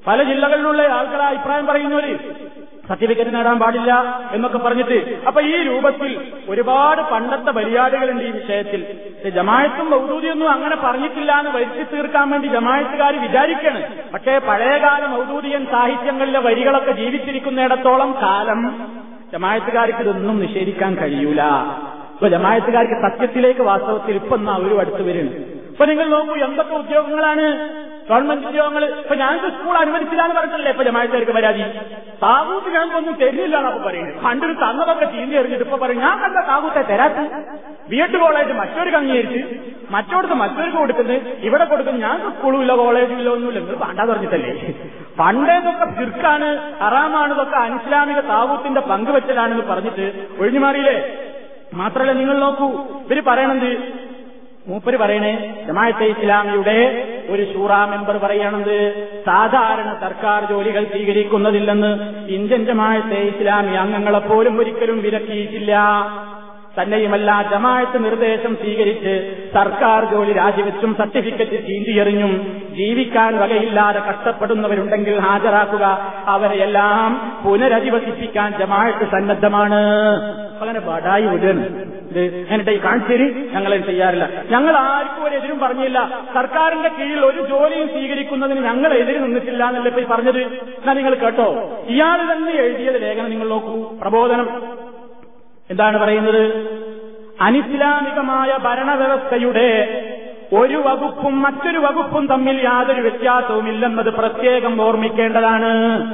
പല ജില്ലകളിലുള്ള ആൾക്കാരെ അഭിപ്രായം പറയുന്നവര് സർട്ടിഫിക്കറ്റ് നേടാൻ പാടില്ല എന്നൊക്കെ പറഞ്ഞിട്ട്. അപ്പൊ ഈ രൂപത്തിൽ ഒരുപാട് പണ്ടത്തെ ബലിയാടുകളുണ്ട് ഈ വിഷയത്തിൽ. ജമാഅത്തും മൗദൂദിയൊന്നും അങ്ങനെ പറഞ്ഞിട്ടില്ല എന്ന് വരുത്തി തീർക്കാൻ വേണ്ടി ജമാഅത്തുകാർ വിചാരിക്കാണ്. പക്ഷേ പഴയകാല മൗദൂദിയൻ സാഹിത്യങ്ങളിലെ വരികളൊക്കെ ജീവിച്ചിരിക്കുന്നിടത്തോളം കാലം ജമാഅത്തുകാർക്ക് ഇതൊന്നും നിഷേധിക്കാൻ കഴിയൂല. ഇപ്പൊ ജമാഅത്തുകാർക്ക് സത്യത്തിലേക്ക് വാസ്തവത്തിൽ ഇപ്പൊ ഒരു അടുത്ത് വരുന്നു. ഇപ്പൊ നിങ്ങൾ നോക്കൂ, എന്തൊക്കെ ഉദ്യോഗങ്ങളാണ് ഗവൺമെന്റ് ഉദ്യോഗങ്ങൾ. ഇപ്പൊ ഞങ്ങൾക്ക് സ്കൂൾ അനുവദിച്ചില്ല എന്ന് പറഞ്ഞിട്ടില്ലേ ഇപ്പൊ ജമാഅത്തുകാർക്ക് പരാതി. താകൂത്ത് ഞങ്ങൾക്കൊന്നും തരില്ല എന്നൊക്കെ പറയുന്നത്. പണ്ടൊരു തന്നതൊക്കെ ചീന്തി എറിഞ്ഞിട്ട് ഇപ്പൊ പറയും ഞാൻ കണ്ട താകൂത്തെ തരാത്ത. ബി.എഡ് കോളേജ് മറ്റൊരു അംഗീകരിച്ച് മറ്റോടത്ത് മറ്റൊരു കൊടുക്കുന്നത്, ഇവിടെ കൊടുക്കുന്നത് ഞങ്ങൾക്ക് സ്കൂളും ഇല്ല കോളേജും ഇല്ല ഒന്നുമില്ല. നിങ്ങൾ പാണ്ടാന്ന് പറഞ്ഞിട്ടല്ലേ. പണ്ടേതൊക്കെ ഫിർക്കാണ്, ഹറാമാണിതൊക്കെ അനിസ്ലാമിക താകൂത്തിന്റെ പങ്കുവെച്ചലാണെന്ന് പറഞ്ഞിട്ട് ഒഴിഞ്ഞുമാറിയില്ലേ. മാത്രമല്ല നിങ്ങൾ നോക്കൂ, ഇവര് പറയണത്, മൂപ്പര് പറയണേ ജമാഅത്തെ ഇസ്ലാമിയുടെ ഒരു ശൂറാ മെമ്പർ പറയണത് സാധാരണ സർക്കാർ ജോലികൾ സ്വീകരിക്കുന്നതില്ലെന്ന് ഇന്ത്യൻ ജമാഅത്തെ ഇസ്ലാമി അംഗങ്ങളെപ്പോലും ഒരിക്കലും വിലക്കിയിട്ടില്ല. തന്നെയുമല്ല, ജമാഅത്ത് നിർദ്ദേശം സ്വീകരിച്ച് സർക്കാർ ജോലി രാജിവെച്ചും സർട്ടിഫിക്കറ്റ് ചീന്തിയെറിഞ്ഞും ജീവിക്കാൻ വകയില്ലാതെ കഷ്ടപ്പെടുന്നവരുണ്ടെങ്കിൽ ഹാജരാക്കുക. അവരെയെല്ലാം പുനരധിവസിപ്പിക്കാൻ ജമാഅത്ത് സന്നദ്ധമാണ്. അങ്ങനെ ബടായി വിടുന്നു. എന്നിട്ട് ഈ കാണിച്ചേരി ഞങ്ങളത് ചെയ്യാറില്ല. ഞങ്ങൾ ആർക്കും ഒരു എതിരും പറഞ്ഞില്ല. സർക്കാരിന്റെ കീഴിൽ ഒരു ജോലിയും സ്വീകരിക്കുന്നതിന് ഞങ്ങൾ എതിര് നിന്നിട്ടില്ല എന്നല്ലേ ഇപ്പൊ പറഞ്ഞത്. എന്നാ നിങ്ങൾ കേട്ടോ, ഇയാൾ തന്നെ എഴുതിയത് ലേഖനം നിങ്ങൾ നോക്കൂ. പ്രബോധനം എന്താണ് പറയുന്നത്? അനിസ്ലാമികമായ ഭരണവ്യവസ്ഥയുടെ ഒരു വകുപ്പും മറ്റൊരു വകുപ്പും തമ്മിൽ യാതൊരു വ്യത്യാസവുമില്ലെന്നത് പ്രത്യേകം ഓർമ്മിക്കേണ്ടതാണ്.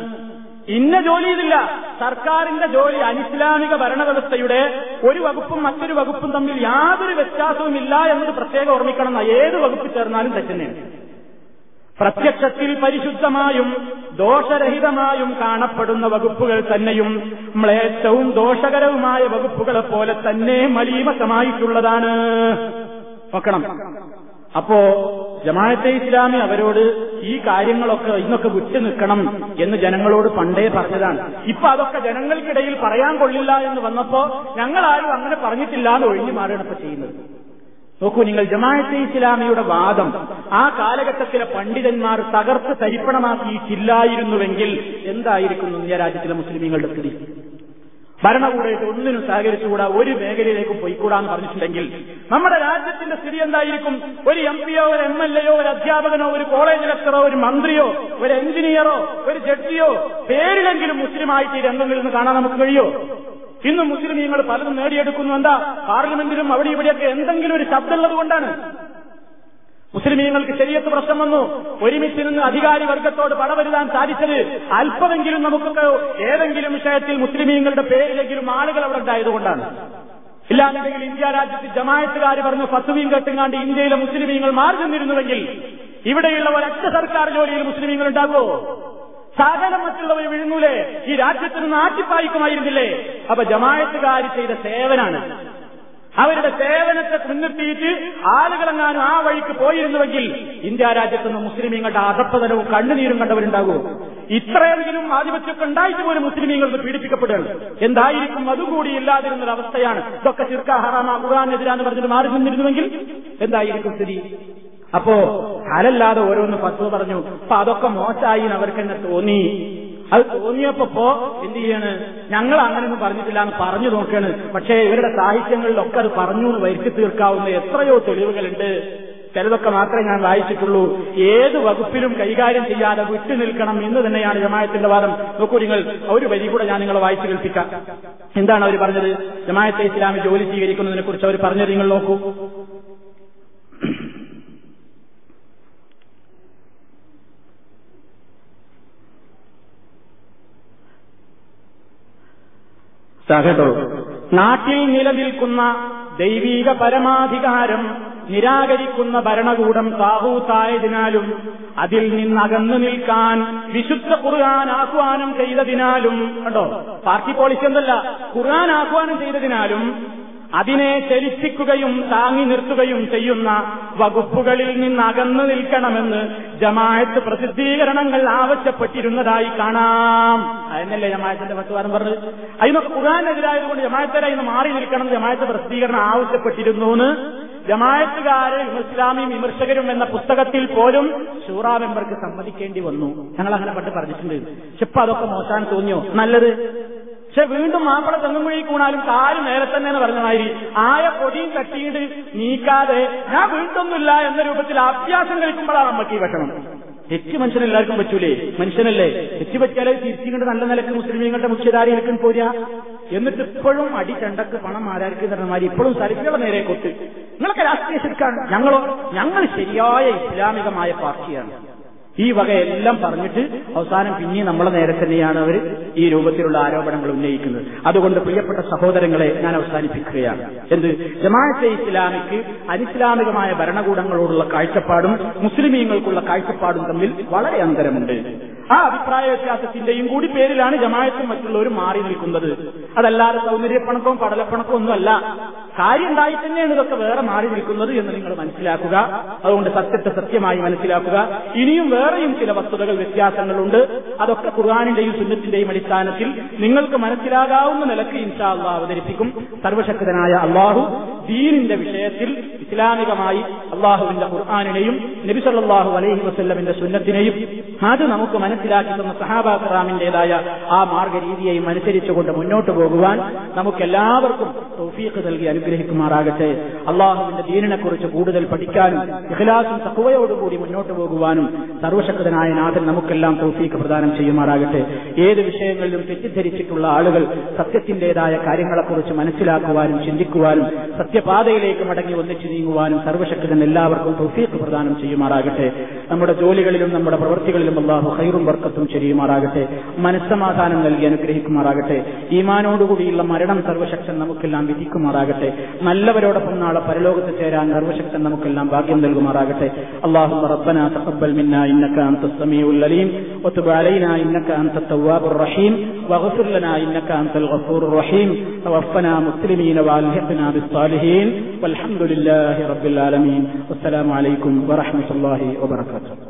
ഇന്ന ജോലി ഇതില്ല. സർക്കാരിന്റെ ജോലി അനിസ്ലാമിക ഭരണവ്യവസ്ഥയുടെ ഒരു വകുപ്പും മറ്റൊരു വകുപ്പും തമ്മിൽ യാതൊരു വ്യത്യാസവുമില്ല എന്നത് പ്രത്യേകം ഓർമ്മിക്കണം. ഏത് വകുപ്പ് ചേർന്നാലും തെറ്റുന്നതാണ്. പ്രത്യക്ഷത്തിൽ പരിശുദ്ധമായും ദോഷരഹിതമായും കാണപ്പെടുന്ന വകുപ്പുകൾ തന്നെയും മ്ലേച്ഛവും ദോഷകരവുമായ വകുപ്പുകളെ പോലെ തന്നെ മലീമസമായിട്ടുള്ളതാണ്. നോക്കണം. അപ്പോ ജമാഅത്തെ ഇസ്ലാമി അവരോട് ഈ കാര്യങ്ങളൊക്കെ ഇന്നൊക്കെ വിട്ടു നിൽക്കണം എന്ന് ജനങ്ങളോട് പണ്ടേ പറഞ്ഞതാണ്. ഇപ്പൊ അതൊക്കെ ജനങ്ങൾക്കിടയിൽ പറയാൻ കൊള്ളില്ല എന്ന് വന്നപ്പോ ഞങ്ങളാരും അങ്ങനെ പറഞ്ഞിട്ടില്ല എന്ന് ഒഴിഞ്ഞു മാറുകയാണ് ഇപ്പൊ ചെയ്യുന്നത്. നോക്കൂ നിങ്ങൾ, ജമാഅത്തെ ഇസ്ലാമിയുടെ വാദം ആ കാലഘട്ടത്തിലെ പണ്ഡിതന്മാർ തകർത്ത് തരിപ്പണമാക്കിയിട്ടില്ലായിരുന്നുവെങ്കിൽ എന്തായിരിക്കുന്നു ഇന്ത്യ രാജ്യത്തിലെ മുസ്ലിമീങ്ങളുടെ സ്ഥിതി? ഭരണകൂടമായിട്ട് ഒന്നിനും സഹകരിച്ചുകൂടാ, ഒരു മേഖലയിലേക്കും പോയിക്കൂടാന്ന് പറഞ്ഞിട്ടുണ്ടെങ്കിൽ നമ്മുടെ രാജ്യത്തിന്റെ സ്ഥിതി എന്തായിരിക്കും? ഒരു എംപിയോ ഒരു MLA-യോ ഒരു അധ്യാപകനോ ഒരു കോളേജ് ലെക്ചറോ ഒരു മന്ത്രിയോ ഒരു എഞ്ചിനീയറോ ഒരു ജഡ്ജിയോ പേരിലെങ്കിലും മുസ്ലിമായിട്ട് ഈ രംഗങ്ങളിൽ നിന്ന് കാണാൻ നമുക്ക് കഴിയോ? ഇന്ന് മുസ്ലിമീങ്ങൾ പലതും നേടിയെടുക്കുന്നു. എന്താ? പാർലമെന്റിലും അവിടെ ഇവിടെയൊക്കെ എന്തെങ്കിലും ഒരു ശബ്ദമുള്ളത് കൊണ്ടാണ്. മുസ്ലിമീങ്ങൾക്ക് ശരീഅത്ത് പ്രശ്നം വന്നു, ഒരുമിച്ച് നിന്ന് അധികാരി വർഗത്തോട് പടവരുതാൻ സാധിച്ചത് അല്പമെങ്കിലും നമുക്കൊക്കെ ഏതെങ്കിലും വിഷയത്തിൽ മുസ്ലിമീങ്ങളുടെ പേരിലെങ്കിലും ആളുകൾ അവിടെ ഉണ്ടായതുകൊണ്ടാണ്. ഇല്ലാന്നുണ്ടെങ്കിൽ ഇന്ത്യ രാജ്യത്ത് ജമാഅത്തുകാർ പറഞ്ഞ ഫത്വയും കെട്ടുങ്ങാണ്ട് ഇന്ത്യയിലെ മുസ്ലിമീങ്ങൾ മാറി നിന്നിരുന്നുവെങ്കിൽ ഇവിടെയുള്ള ഒരൊറ്റ സർക്കാർ ജോലിയിൽ മുസ്ലിമീങ്ങൾ ഉണ്ടാകുമോ? സകലം മറ്റുള്ളവർ വിഴുങ്ങൂലേ? ഈ രാജ്യത്തിന് നാട്ടിപ്പായിക്കുമായിരുന്നില്ലേ? അപ്പൊ ജമാഅത്തുകാർ ചെയ്ത സേവനാണ്. അവരുടെ സേവനത്തെ മുൻനിർത്തിയിട്ട് ആളുകളെങ്ങാനും ആ വഴിക്ക് പോയിരുന്നുവെങ്കിൽ ഇന്ത്യ രാജ്യത്തുനിന്ന് മുസ്ലിമീങ്ങളുടെ അധപ്പതനവും കണ്ണുനീരും കണ്ടവരുണ്ടാകുമോ? ഇത്രയെങ്കിലും ആധിപത്യമൊക്കെ ഉണ്ടായിട്ട് പോലും മുസ്ലിമീങ്ങൾ പീഡിപ്പിക്കപ്പെടുകയാണ്. എന്തായിരിക്കും അതുകൂടി ഇല്ലാതിരുന്നൊരു അവസ്ഥയാണ്. ഇതൊക്കെ ശിർക ഹറാമ ഖുർആനെതിരാന്ന് പറഞ്ഞിട്ട് മാറി നിന്നിരുന്നുവെങ്കിൽ എന്തായിരിക്കും സ്ഥിതി? അപ്പോ ഹലല്ലാതെ ഓരോന്ന് ഫത്വ പറഞ്ഞു. അപ്പൊ അതൊക്കെ മോശമായി അവർക്ക് തന്നെ തോന്നി. അത് തോന്നിയപ്പോ എന്ത് ചെയ്യാണ്? ഞങ്ങൾ അങ്ങനെയൊന്നും പറഞ്ഞിട്ടില്ല എന്ന് പറഞ്ഞു നോക്കാണ്. പക്ഷേ ഇവരുടെ സാഹിത്യങ്ങളിലൊക്കെ അത് പറഞ്ഞു എന്ന് വരുത്തി തീർക്കാവുന്ന എത്രയോ തെളിവുകളുണ്ട്. ചിലതൊക്കെ മാത്രമേ ഞാൻ വായിച്ചിട്ടുള്ളൂ. ഏത് വകുപ്പിലും കൈകാര്യം ചെയ്യാതെ വിട്ടു നിൽക്കണം എന്ന് തന്നെയാണ് ജമാഅത്തിന്റെ വാദം. നോക്കൂ നിങ്ങൾ, ഒരു വരി കൂടെ ഞാൻ നിങ്ങളെ വായിച്ചു കേൾപ്പിക്കാം. എന്താണ് അവർ പറഞ്ഞത്? ജമാഅത്തെ ഇസ്ലാമി ജോലി സ്വീകരിക്കുന്നതിനെ കുറിച്ച് അവർ പറഞ്ഞത് നിങ്ങൾ നോക്കൂ. നാട്ടിൽ നിലനിൽക്കുന്ന ദൈവീക പരമാധികാരം നിരാകരിക്കുന്ന ഭരണകൂടം താഹൂത്തായതിനാലും അതിൽ നിന്നകന്നു നിൽക്കാൻ വിശുദ്ധ ഖുർആൻ ആഹ്വാനം ചെയ്തതിനാലും, കണ്ടോ, പാർട്ടി പോളിസി എന്നല്ല, ഖുർആൻ ആഹ്വാനം ചെയ്തതിനാലും അതിനെ ചലിപ്പിക്കുകയും താങ്ങി നിർത്തുകയും ചെയ്യുന്ന വകുപ്പുകളിൽ നിന്ന് അകന്നു നിൽക്കണമെന്ന് ജമാഅത്ത് പ്രസിദ്ധീകരണങ്ങൾ ആവശ്യപ്പെട്ടിരുന്നതായി കാണാം. അതെന്നല്ലേ ജമാഅത്തിന്റെ ഫത്വാരം പറഞ്ഞത്? അതിനൊക്കെ ഖുർആനെതിരായതുകൊണ്ട് ജമാഅത്തിനെ ഇന്ന് മാറി നിൽക്കണം ജമാഅത്ത് പ്രസിദ്ധീകരണം ആവശ്യപ്പെട്ടിരുന്നു എന്ന് ജമാഅത്തുകാര് ഇസ്ലാമി വിമർശകരും എന്ന പുസ്തകത്തിൽ പോലും ശൂറാ മെമ്പർക്ക് സമ്മതിക്കേണ്ടി വന്നു. ഞങ്ങൾ അങ്ങനെ പണ്ട് പറഞ്ഞിട്ടുണ്ട്. പക്ഷെ ഇപ്പൊ അതൊക്കെ മോശാൻ തോന്നിയോ? നല്ലത്. പക്ഷെ വീണ്ടും മാപ്പിള തെങ്ങുകുഴി കൂണാലും കാല് നേരെ തന്നെ എന്ന് പറഞ്ഞ മാതിരി ആയ പൊടിയും തട്ടിയിട്ട് നീക്കാതെ ഞാൻ വീണ്ടൊന്നുമില്ല എന്ന രൂപത്തിൽ അഭ്യാസം കഴിക്കുമ്പോഴാണ് നമുക്ക് ഈ വിഷമം. തെറ്റ് മനുഷ്യനെല്ലാവർക്കും പറ്റൂലേ? മനുഷ്യനല്ലേ? തെറ്റ് പറ്റിയാലേ തിരിച്ചുകൊണ്ട് നല്ല നിലക്ക് മുസ്ലിമീങ്ങളുടെ മുഖ്യധാരയിലേക്കും പോരാ. എന്നിട്ട് ഇപ്പോഴും അടി ചണ്ടക്ക് പണം ആരാർക്ക് തരണമാതിരി ഇപ്പോഴും സരികളുടെ നേരെ കൊട്ട്. നിങ്ങളൊക്കെ രാഷ്ട്രീയ ശിർക്കാണ്. ഞങ്ങൾ ശരിയായ ഇസ്ലാമികമായ പാർട്ടിയാണ്. ഈ വകയെല്ലാം പറഞ്ഞിട്ട് അവസാനം പിന്നെ നമ്മളെ നേരെ തന്നെയാണ് അവർ ഈ രൂപത്തിലുള്ള ആരോപണങ്ങൾ ഉന്നയിക്കുന്നത്. അതുകൊണ്ട് പ്രിയപ്പെട്ട സഹോദരങ്ങളെ ഞാൻ അവസാനിപ്പിക്കുകയാണ്. ജമാഅത്തെ ഇസ്ലാമിക്ക് അനിസ്ലാമികമായ ഭരണകൂടങ്ങളോടുള്ള കാഴ്ചപ്പാടും മുസ്ലിമീങ്ങൾക്കുള്ള കാഴ്ചപ്പാടും തമ്മിൽ വളരെ അന്തരമുണ്ട്. ആ അഭിപ്രായ വ്യത്യാസത്തിന്റെയും കൂടി പേരിലാണ് ജമാഅത്തും മറ്റുള്ളവരും മാറി നിൽക്കുന്നത്. അതല്ലാതെ സൗന്ദര്യപ്പണക്കവും പടലപ്പണക്കവും ഒന്നുമല്ല. കാര്യം ഉണ്ടായി തന്നെയാണ് ഇതൊക്കെ വേറെ മാറി നിൽക്കുന്നത് എന്ന് നിങ്ങൾ മനസ്സിലാക്കുക. അതുകൊണ്ട് സത്യത്തെ സത്യമായി മനസ്സിലാക്കുക. ഇനിയും വേറെയും ചില വസ്തുതകൾ വ്യത്യാസങ്ങളുണ്ട്. അതൊക്കെ ഖുർആനിന്റെയും സുന്നത്തിന്റെയും അടിസ്ഥാനത്തിൽ നിങ്ങൾക്ക് മനസ്സിലാകാവുന്ന നിലക്ക് ഇൻഷാ അല്ലാഹ് അവതരിപ്പിക്കും. സർവശക്തനായ അല്ലാഹു ദീനിന്റെ വിഷയത്തിൽ ഇസ്ലാമികമായി അല്ലാഹുവിന്റെ ഖുർആനിനെയും നബി സല്ലല്ലാഹു അലൈഹി വസല്ലമിന്റെ സുന്നത്തിനെയും അത് നമുക്ക് മനസ്സിലാക്കി തന്ന സഹാബാ കിറാമിന്റേതായ ആ മാർഗരീതിയെയും അനുസരിച്ചുകൊണ്ട് മുന്നോട്ട് പോകുവാൻ നമുക്കെല്ലാവർക്കും തൗഫീഖ് നൽകി അനുഗ്രഹിക്കുമാറാകട്ടെ. അല്ലാഹുവിന്റെ ദീനിനെക്കുറിച്ച് കൂടുതൽ പഠിക്കാനും ഇഖ്ലാസും തഖ്വയോടുകൂടി മുന്നോട്ട് പോകുവാനും സർവശക്തനായ നാഥൻ നമുക്കെല്ലാം തൗഫീഖ് പ്രദാനം ചെയ്യുമാറാകട്ടെ. ഏത് വിഷയങ്ങളിലും തെറ്റിദ്ധരിച്ചിട്ടുള്ള ആളുകൾ സത്യത്തിന്റേതായ കാര്യങ്ങളെക്കുറിച്ച് മനസ്സിലാക്കുവാനും ചിന്തിക്കുവാനും സത്യപാതയിലേക്ക് മടങ്ങി ഒന്നിച്ചു നീങ്ങുവാനും സർവശക്തൻ എല്ലാവർക്കും തൗഫീഖ് പ്രദാനം ചെയ്യുമാറാകട്ടെ. നമ്മുടെ ജോലികളിലും നമ്മുടെ പ്രവൃത്തികളിലും അല്ലാഹു ഖൈറും ബർക്കത്തും ചെയ്യുമാറാകട്ടെ. മനസ്സമാധാനം നൽകി അനുഗ്രഹിക്കുമാറാകട്ടെ. ഈമാനോടുകൂടിയുള്ള മരണം സർവശക്തൻ നമുക്കെല്ലാം വിധിക്കുമാറാകട്ടെ. നല്ലവരോടൊപ്പം നാളെ പരലോകത്ത് ചേരാൻ സർവശക്തൻ നമുക്കെല്ലാം ഭാഗ്യം നൽകുമാറാകട്ടെ. അല്ലാഹുമ്മ റബ്ബനാ തഖബ്ബൽ മിന്നാ ഇന്നക അൻതസ് സമീഉൽ അലീം വതുബ് അലൈനാ ഇന്നക അൻതത് തവ്വാബുർ റഹീം വഗ്ഫിർ ലനാ ഇന്നക അൻതൽ ഗഫൂറുർ റഹീം തവഫനാ മുസ്ലിമീന വഅൽഹിഖ്നാ ബിസ്സാലിഹീൻ വൽഹംദുലില്ലാഹി റബ്ബിൽ ആലമീൻ. വസ്സലാമു അലൈക്കും വറഹ്മത്തുള്ളാഹി വബറകാതുഹു.